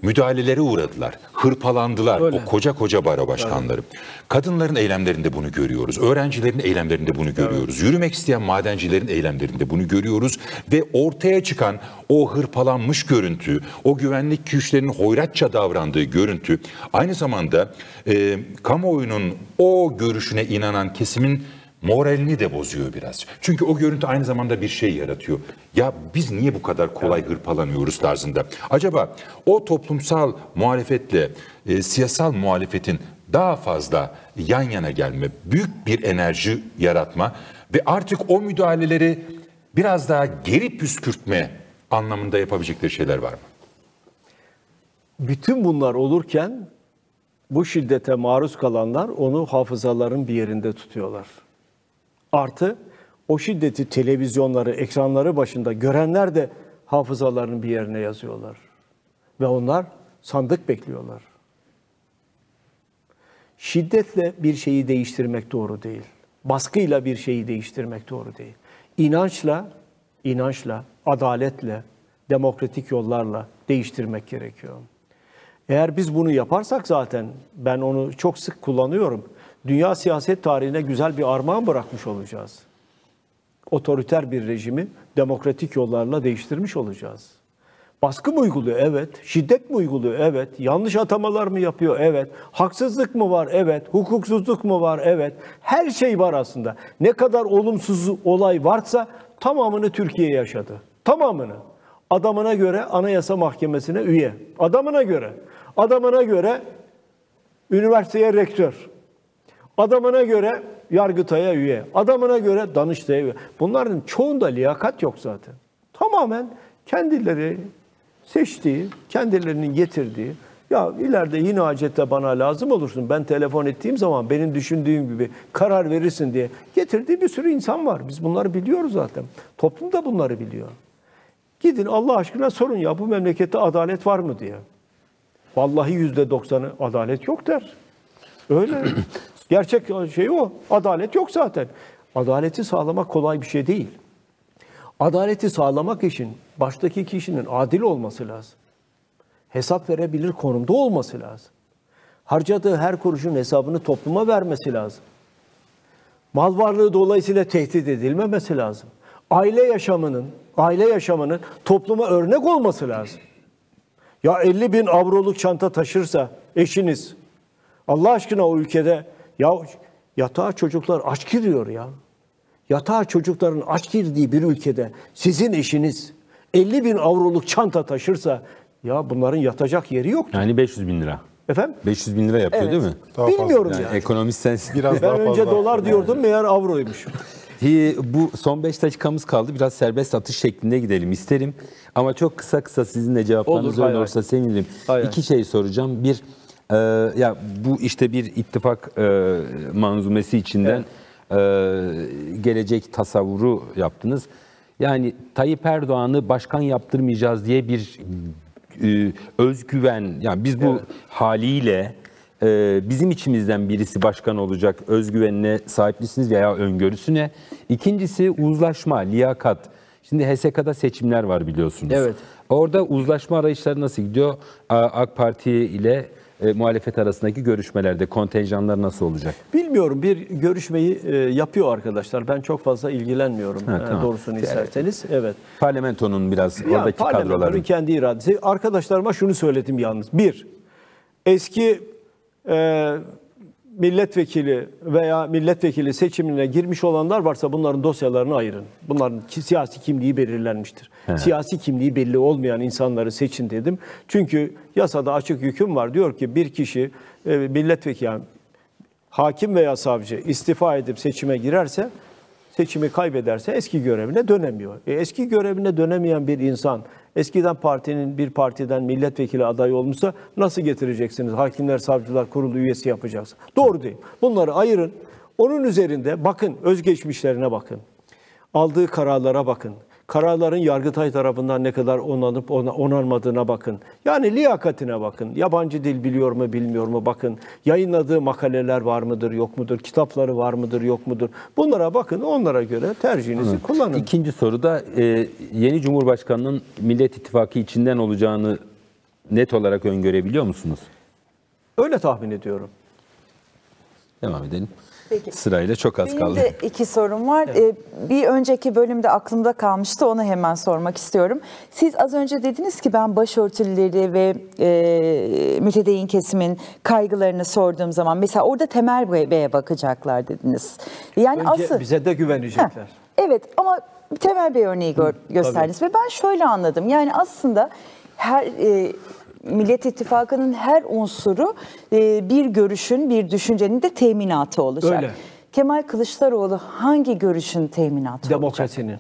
S4: müdahalelere uğradılar, hırpalandılar
S2: Öyle.
S4: o koca koca baro başkanları. Kadınların eylemlerinde bunu görüyoruz, öğrencilerin eylemlerinde bunu görüyoruz, yürümek isteyen madencilerin eylemlerinde bunu görüyoruz ve ortaya çıkan o hırpalanmış görüntü, o güvenlik güçlerinin hoyratça davrandığı görüntü aynı zamanda kamuoyunun o görüşüne inanan kesimin moralini de bozuyor biraz. Çünkü o görüntü aynı zamanda bir şey yaratıyor. Ya biz niye bu kadar kolay hırpalanıyoruz tarzında. Acaba o toplumsal muhalefetle siyasal muhalefetin daha fazla yan yana gelme, büyük bir enerji yaratma ve artık o müdahaleleri biraz daha geri püskürtme anlamında yapabilecekleri şeyler var mı?
S2: Bütün bunlar olurken bu şiddete maruz kalanlar onu hafızaların bir yerinde tutuyorlar. Artı o şiddeti televizyonları, ekranları başında görenler de hafızalarının bir yerine yazıyorlar. Ve onlar sandık bekliyorlar. Şiddetle bir şeyi değiştirmek doğru değil. Baskıyla bir şeyi değiştirmek doğru değil. İnançla, adaletle, demokratik yollarla değiştirmek gerekiyor. Eğer biz bunu yaparsak zaten, ben onu çok sık kullanıyorum, dünya siyaset tarihine güzel bir armağan bırakmış olacağız. Otoriter bir rejimi demokratik yollarla değiştirmiş olacağız. Baskı mı uyguluyor? Evet. Şiddet mi uyguluyor? Evet. Yanlış atamalar mı yapıyor? Evet. Haksızlık mı var? Evet. Hukuksuzluk mu var? Evet. Her şey var aslında. Ne kadar olumsuz olay varsa tamamını Türkiye yaşadı. Tamamını. Adamına göre Anayasa Mahkemesi'ne üye. Adamına göre üniversiteye rektör. Adamına göre Yargıtay'a üye. Adamına göre Danıştay'a üye. Bunların çoğunda liyakat yok zaten. Tamamen kendileri seçtiği, kendilerinin getirdiği, ya ileride yine hacette bana lazım olursun, ben telefon ettiğim zaman benim düşündüğüm gibi karar verirsin diye getirdiği bir sürü insan var. Biz bunları biliyoruz zaten. Toplum da bunları biliyor. Gidin Allah aşkına sorun ya, bu memlekette adalet var mı diye. Vallahi %90'ı adalet yok der. Öyle. Gerçek şey o. Adalet yok zaten. Adaleti sağlamak kolay bir şey değil. Adaleti sağlamak için baştaki kişinin adil olması lazım. Hesap verebilir konumda olması lazım. Harcadığı her kuruşun hesabını topluma vermesi lazım. Mal varlığı dolayısıyla tehdit edilmemesi lazım. Aile yaşamının topluma örnek olması lazım. Ya 50 bin avroluk çanta taşırsa eşiniz, Allah aşkına o ülkede ya yatağa çocuklar aç giriyor ya. Yatağa çocukların aç girdiği bir ülkede sizin eşiniz 50 bin avroluk çanta taşırsa ya bunların yatacak yeri yok.
S1: Yani 500 bin lira.
S2: Efendim?
S1: 500 bin lira yapıyor
S3: Evet.
S1: değil mi?
S5: Daha
S2: Bilmiyorum
S5: fazla.
S2: yani.
S1: Ekonomist sensin.
S5: Biraz
S2: Ben
S5: daha
S2: önce
S5: fazla.
S2: dolar diyordum, meğer avroymuş.
S1: Bu son 5 dakikamız kaldı. Biraz serbest atış şeklinde gidelim isterim. Ama çok kısa sizin de cevaplarınız
S2: Olur,
S1: öyle
S2: hay
S1: olsa sevinirim.
S2: Hay hay.
S1: 2 şey soracağım. Bir, ya bu işte bir ittifak manzumesi içinden gelecek tasavvuru yaptınız. Yani Tayyip Erdoğan'ı başkan yaptırmayacağız diye bir özgüven, yani biz bu haliyle bizim içimizden birisi başkan olacak özgüvenine sahip misiniz veya öngörüsüne? İkincisi uzlaşma, liyakat. Şimdi HSK'da seçimler var biliyorsunuz.
S2: Evet.
S1: Orada uzlaşma arayışları nasıl gidiyor? AK Parti ile muhalefet arasındaki görüşmelerde kontenjanlar nasıl olacak?
S2: Bilmiyorum, bir görüşmeyi yapıyor arkadaşlar. Ben çok fazla ilgilenmiyorum
S1: tamam.
S2: doğrusunu isterseniz. Evet.
S1: Parlamentonun biraz
S2: Ya,
S1: oradaki
S2: parlamentonun
S1: kadroların.
S2: kendi iradesi. Arkadaşlarıma şunu söyledim yalnız. Bir, eski milletvekili veya milletvekili seçimine girmiş olanlar varsa bunların dosyalarını ayırın. Bunların siyasi kimliği belirlenmiştir. Siyasi kimliği belli olmayan insanları seçin dedim. Çünkü yasada açık hüküm var. Diyor ki bir kişi milletvekili, yani hakim veya savcı istifa edip seçime girerse, seçimi kaybederse eski görevine dönemiyor. Eski görevine dönemeyen bir insan eskiden bir partiden milletvekili adayı olmuşsa nasıl getireceksiniz? Hakimler Savcılar Kurulu üyesi yapacaksınız. Doğru değil. Bunları ayırın. Onun üzerinde bakın, özgeçmişlerine bakın. Aldığı kararlara bakın. Kararların Yargıtay tarafından ne kadar onanıp onanmadığına bakın. Yani liyakatine bakın. Yabancı dil biliyor mu, bilmiyor mu bakın. Yayınladığı makaleler var mıdır, yok mudur? Kitapları var mıdır, yok mudur? Bunlara bakın. Onlara göre tercihinizi kullanın.
S1: İkinci soruda yeni Cumhurbaşkanı'nın Millet İttifakı içinden olacağını net olarak öngörebiliyor musunuz?
S2: Öyle tahmin ediyorum.
S1: Devam edelim.
S3: Peki.
S1: Sırayla çok az
S3: Benim
S1: kaldı.
S3: de 2 sorum var. Bir önceki bölümde aklımda kalmıştı. Onu hemen sormak istiyorum. Siz az önce dediniz ki ben başörtüleri ve mütedeyyin kesimin kaygılarını sorduğum zaman mesela orada Temel Bey'e bakacaklar dediniz. Yani
S2: Önce bize de güvenecekler.
S3: Evet ama Temel Bey örneği gösterdiniz ve ben şöyle anladım. Yani aslında her Millet İttifakı'nın her unsuru bir görüşün, bir düşüncenin de teminatı olacak.
S2: Öyle.
S3: Kemal Kılıçdaroğlu hangi görüşün teminatı olacak?
S2: Demokrasinin.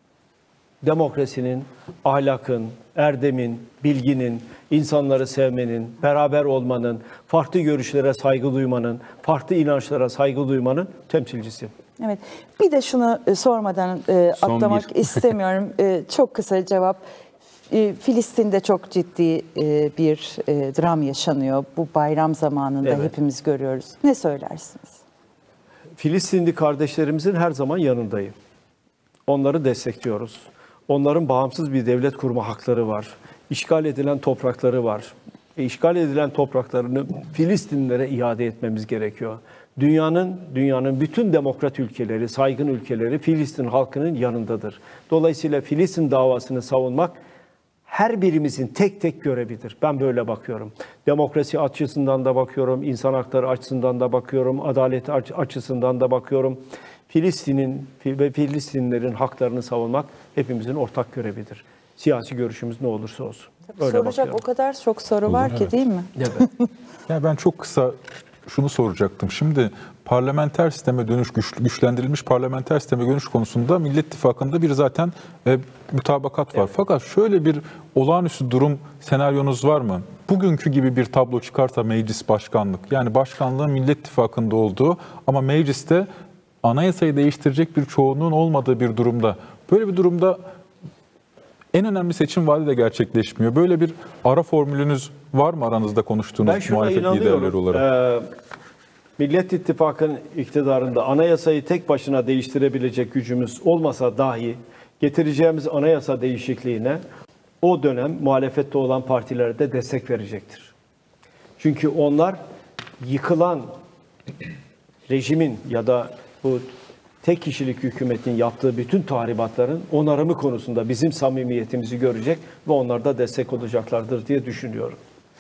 S2: Demokrasinin, ahlakın, erdemin, bilginin, insanları sevmenin, beraber olmanın, farklı görüşlere saygı duymanın, farklı inançlara saygı duymanın temsilcisi.
S3: Evet. Bir de şunu sormadan atlamak istemiyorum. Çok kısa cevap. Filistin'de çok ciddi bir dram yaşanıyor. Bu bayram zamanında hepimiz görüyoruz. Ne söylersiniz?
S2: Filistinli kardeşlerimizin her zaman yanındayım. Onları destekliyoruz. Onların bağımsız bir devlet kurma hakları var. İşgal edilen toprakları var. İşgal edilen topraklarını Filistinlilere iade etmemiz gerekiyor. Dünyanın bütün demokrat ülkeleri, saygın ülkeleri Filistin halkının yanındadır. Dolayısıyla Filistin davasını savunmak her birimizin tek tek görevidir. Ben böyle bakıyorum. Demokrasi açısından da bakıyorum, insan hakları açısından da bakıyorum, adalet açısından da bakıyorum. Filistin'in ve Filistinlilerin haklarını savunmak hepimizin ortak görevidir. Siyasi görüşümüz ne olursa olsun. Öyle
S3: Soracak
S2: bakıyorum.
S3: o kadar çok soru var ki değil mi?
S2: Evet.
S5: Ya ben çok kısa şunu soracaktım. Şimdi parlamenter sisteme dönüş, güçlendirilmiş parlamenter sisteme dönüş konusunda Millet İttifakı'nda bir zaten mutabakat var. Evet. Fakat şöyle bir olağanüstü durum senaryonuz var mı? Bugünkü gibi bir tablo çıkarsa meclis başkanlık, yani başkanlığın Millet İttifakı'nda olduğu ama mecliste anayasayı değiştirecek bir çoğunluğun olmadığı bir durumda, böyle bir durumda en önemli seçim vaadi de gerçekleşmiyor. Böyle bir ara formülünüz var mı aranızda konuştuğunuz muhalefet liderleri olarak?
S2: Millet İttifakı'nın iktidarında anayasayı tek başına değiştirebilecek gücümüz olmasa dahi getireceğimiz anayasa değişikliğine o dönem muhalefette olan partilere de destek verecektir. Çünkü onlar yıkılan rejimin ya da bu tek kişilik hükümetin yaptığı bütün tahribatların onarımı konusunda bizim samimiyetimizi görecek ve onlar da destek olacaklardır diye düşünüyorum.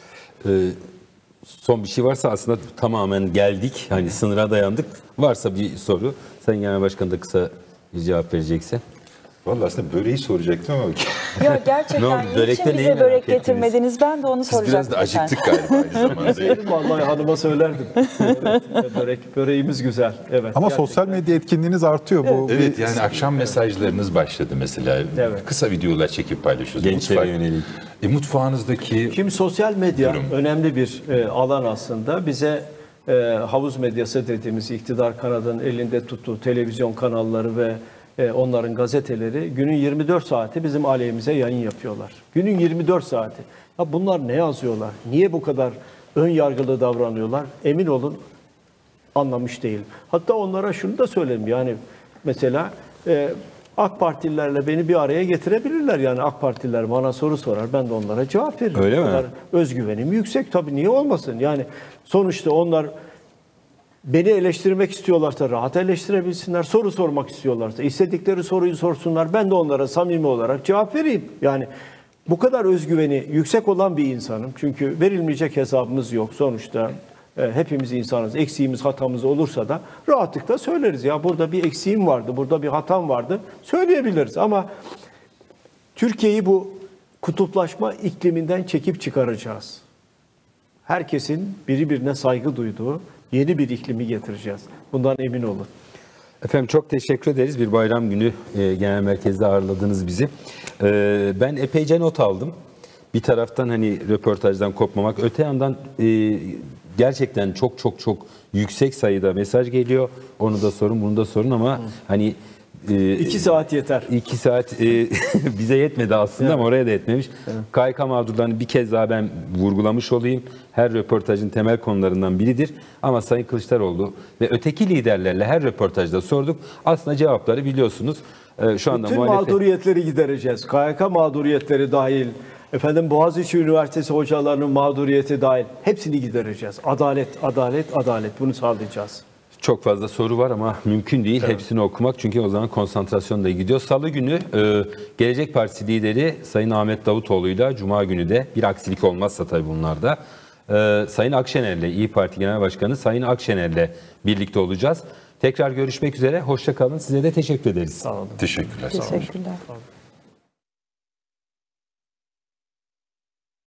S1: Son bir şey varsa aslında tamamen geldik. Hani sınıra dayandık. Varsa bir soru. Sayın Genel Başkan da kısa bir cevap verecekse.
S4: Vallahi aslında böreği soracaktım ama.
S3: Ya gerçekten niçin bize börek getirmediniz? Ben de onu soracaktım.
S4: Biz biraz da acıktık galiba aynı zamanda.
S2: Vallahi hanıma söylerdim. Böreğimiz güzel. Evet.
S5: Ama sosyal medya etkinliğiniz artıyor. Bu
S4: Evet, yani akşam mesajlarınız başladı mesela. Evet. Kısa videolar çekip paylaşıyorsunuz.
S1: Gençlere yönelik.
S4: Mutfağınızdaki...
S2: Şimdi sosyal medya önemli bir alan aslında. Bize havuz medyası dediğimiz iktidar kanadının elinde tuttuğu televizyon kanalları ve onların gazeteleri günün 24 saati bizim aleyhimize yayın yapıyorlar. Günün 24 saati. Ya bunlar ne yazıyorlar? Niye bu kadar ön yargılı davranıyorlar? Emin olun anlamış değil. Hatta onlara şunu da söyleyeyim. Yani mesela AK Partililerle beni bir araya getirebilirler. Yani AK Partililer bana soru sorar. Ben de onlara cevap veririm.
S1: Öyle mi?
S2: Özgüvenim yüksek tabii. Niye olmasın? Yani sonuçta onlar beni eleştirmek istiyorlarsa rahat eleştirebilsinler. Soru sormak istiyorlarsa istedikleri soruyu sorsunlar. Ben de onlara samimi olarak cevap vereyim. Yani bu kadar özgüveni yüksek olan bir insanım. Çünkü verilmeyecek hesabımız yok. Sonuçta hepimiz insanız. Eksiğimiz, hatamız olursa da rahatlıkla söyleriz. Ya burada bir eksiğim vardı, burada bir hatam vardı. Söyleyebiliriz ama Türkiye'yi bu kutuplaşma ikliminden çekip çıkaracağız. Herkesin birbirine saygı duyduğu yeni bir iklimi getireceğiz. Bundan emin olun.
S1: Efendim çok teşekkür ederiz. Bir bayram günü genel merkezde ağırladınız bizi. Ben epeyce not aldım. Bir taraftan hani röportajdan kopmamak, öte yandan gerçekten çok yüksek sayıda mesaj geliyor. Onu da sorun, bunu da sorun ama hani
S2: 2 saat yeter.
S1: 2 saat bize yetmedi aslında ama oraya da yetmemiş. KYK mağdurlarını bir kez daha ben vurgulamış olayım. Her röportajın temel konularından biridir. Ama Sayın Kılıçdaroğlu ve öteki liderlerle her röportajda sorduk. Aslında cevapları biliyorsunuz. Şu anda
S2: bütün mağduriyetleri gidereceğiz. KYK mağduriyetleri dahil, Boğaziçi Üniversitesi hocalarının mağduriyeti dahil hepsini gidereceğiz. Adalet, adalet, adalet. Bunu sağlayacağız.
S1: Çok fazla soru var ama mümkün değil hepsini okumak çünkü o zaman konsantrasyon da gidiyor. Salı günü Gelecek Partisi lideri Sayın Ahmet Davutoğlu'yla Cuma günü de bir aksilik olmazsa tabii bunlarda Sayın Akşener'le, İYİ Parti Genel Başkanı Sayın Akşener'le birlikte olacağız. Tekrar görüşmek üzere. Hoşça kalın. Size de teşekkür ederiz.
S2: Sağ olun.
S4: Teşekkürler.
S3: Teşekkürler.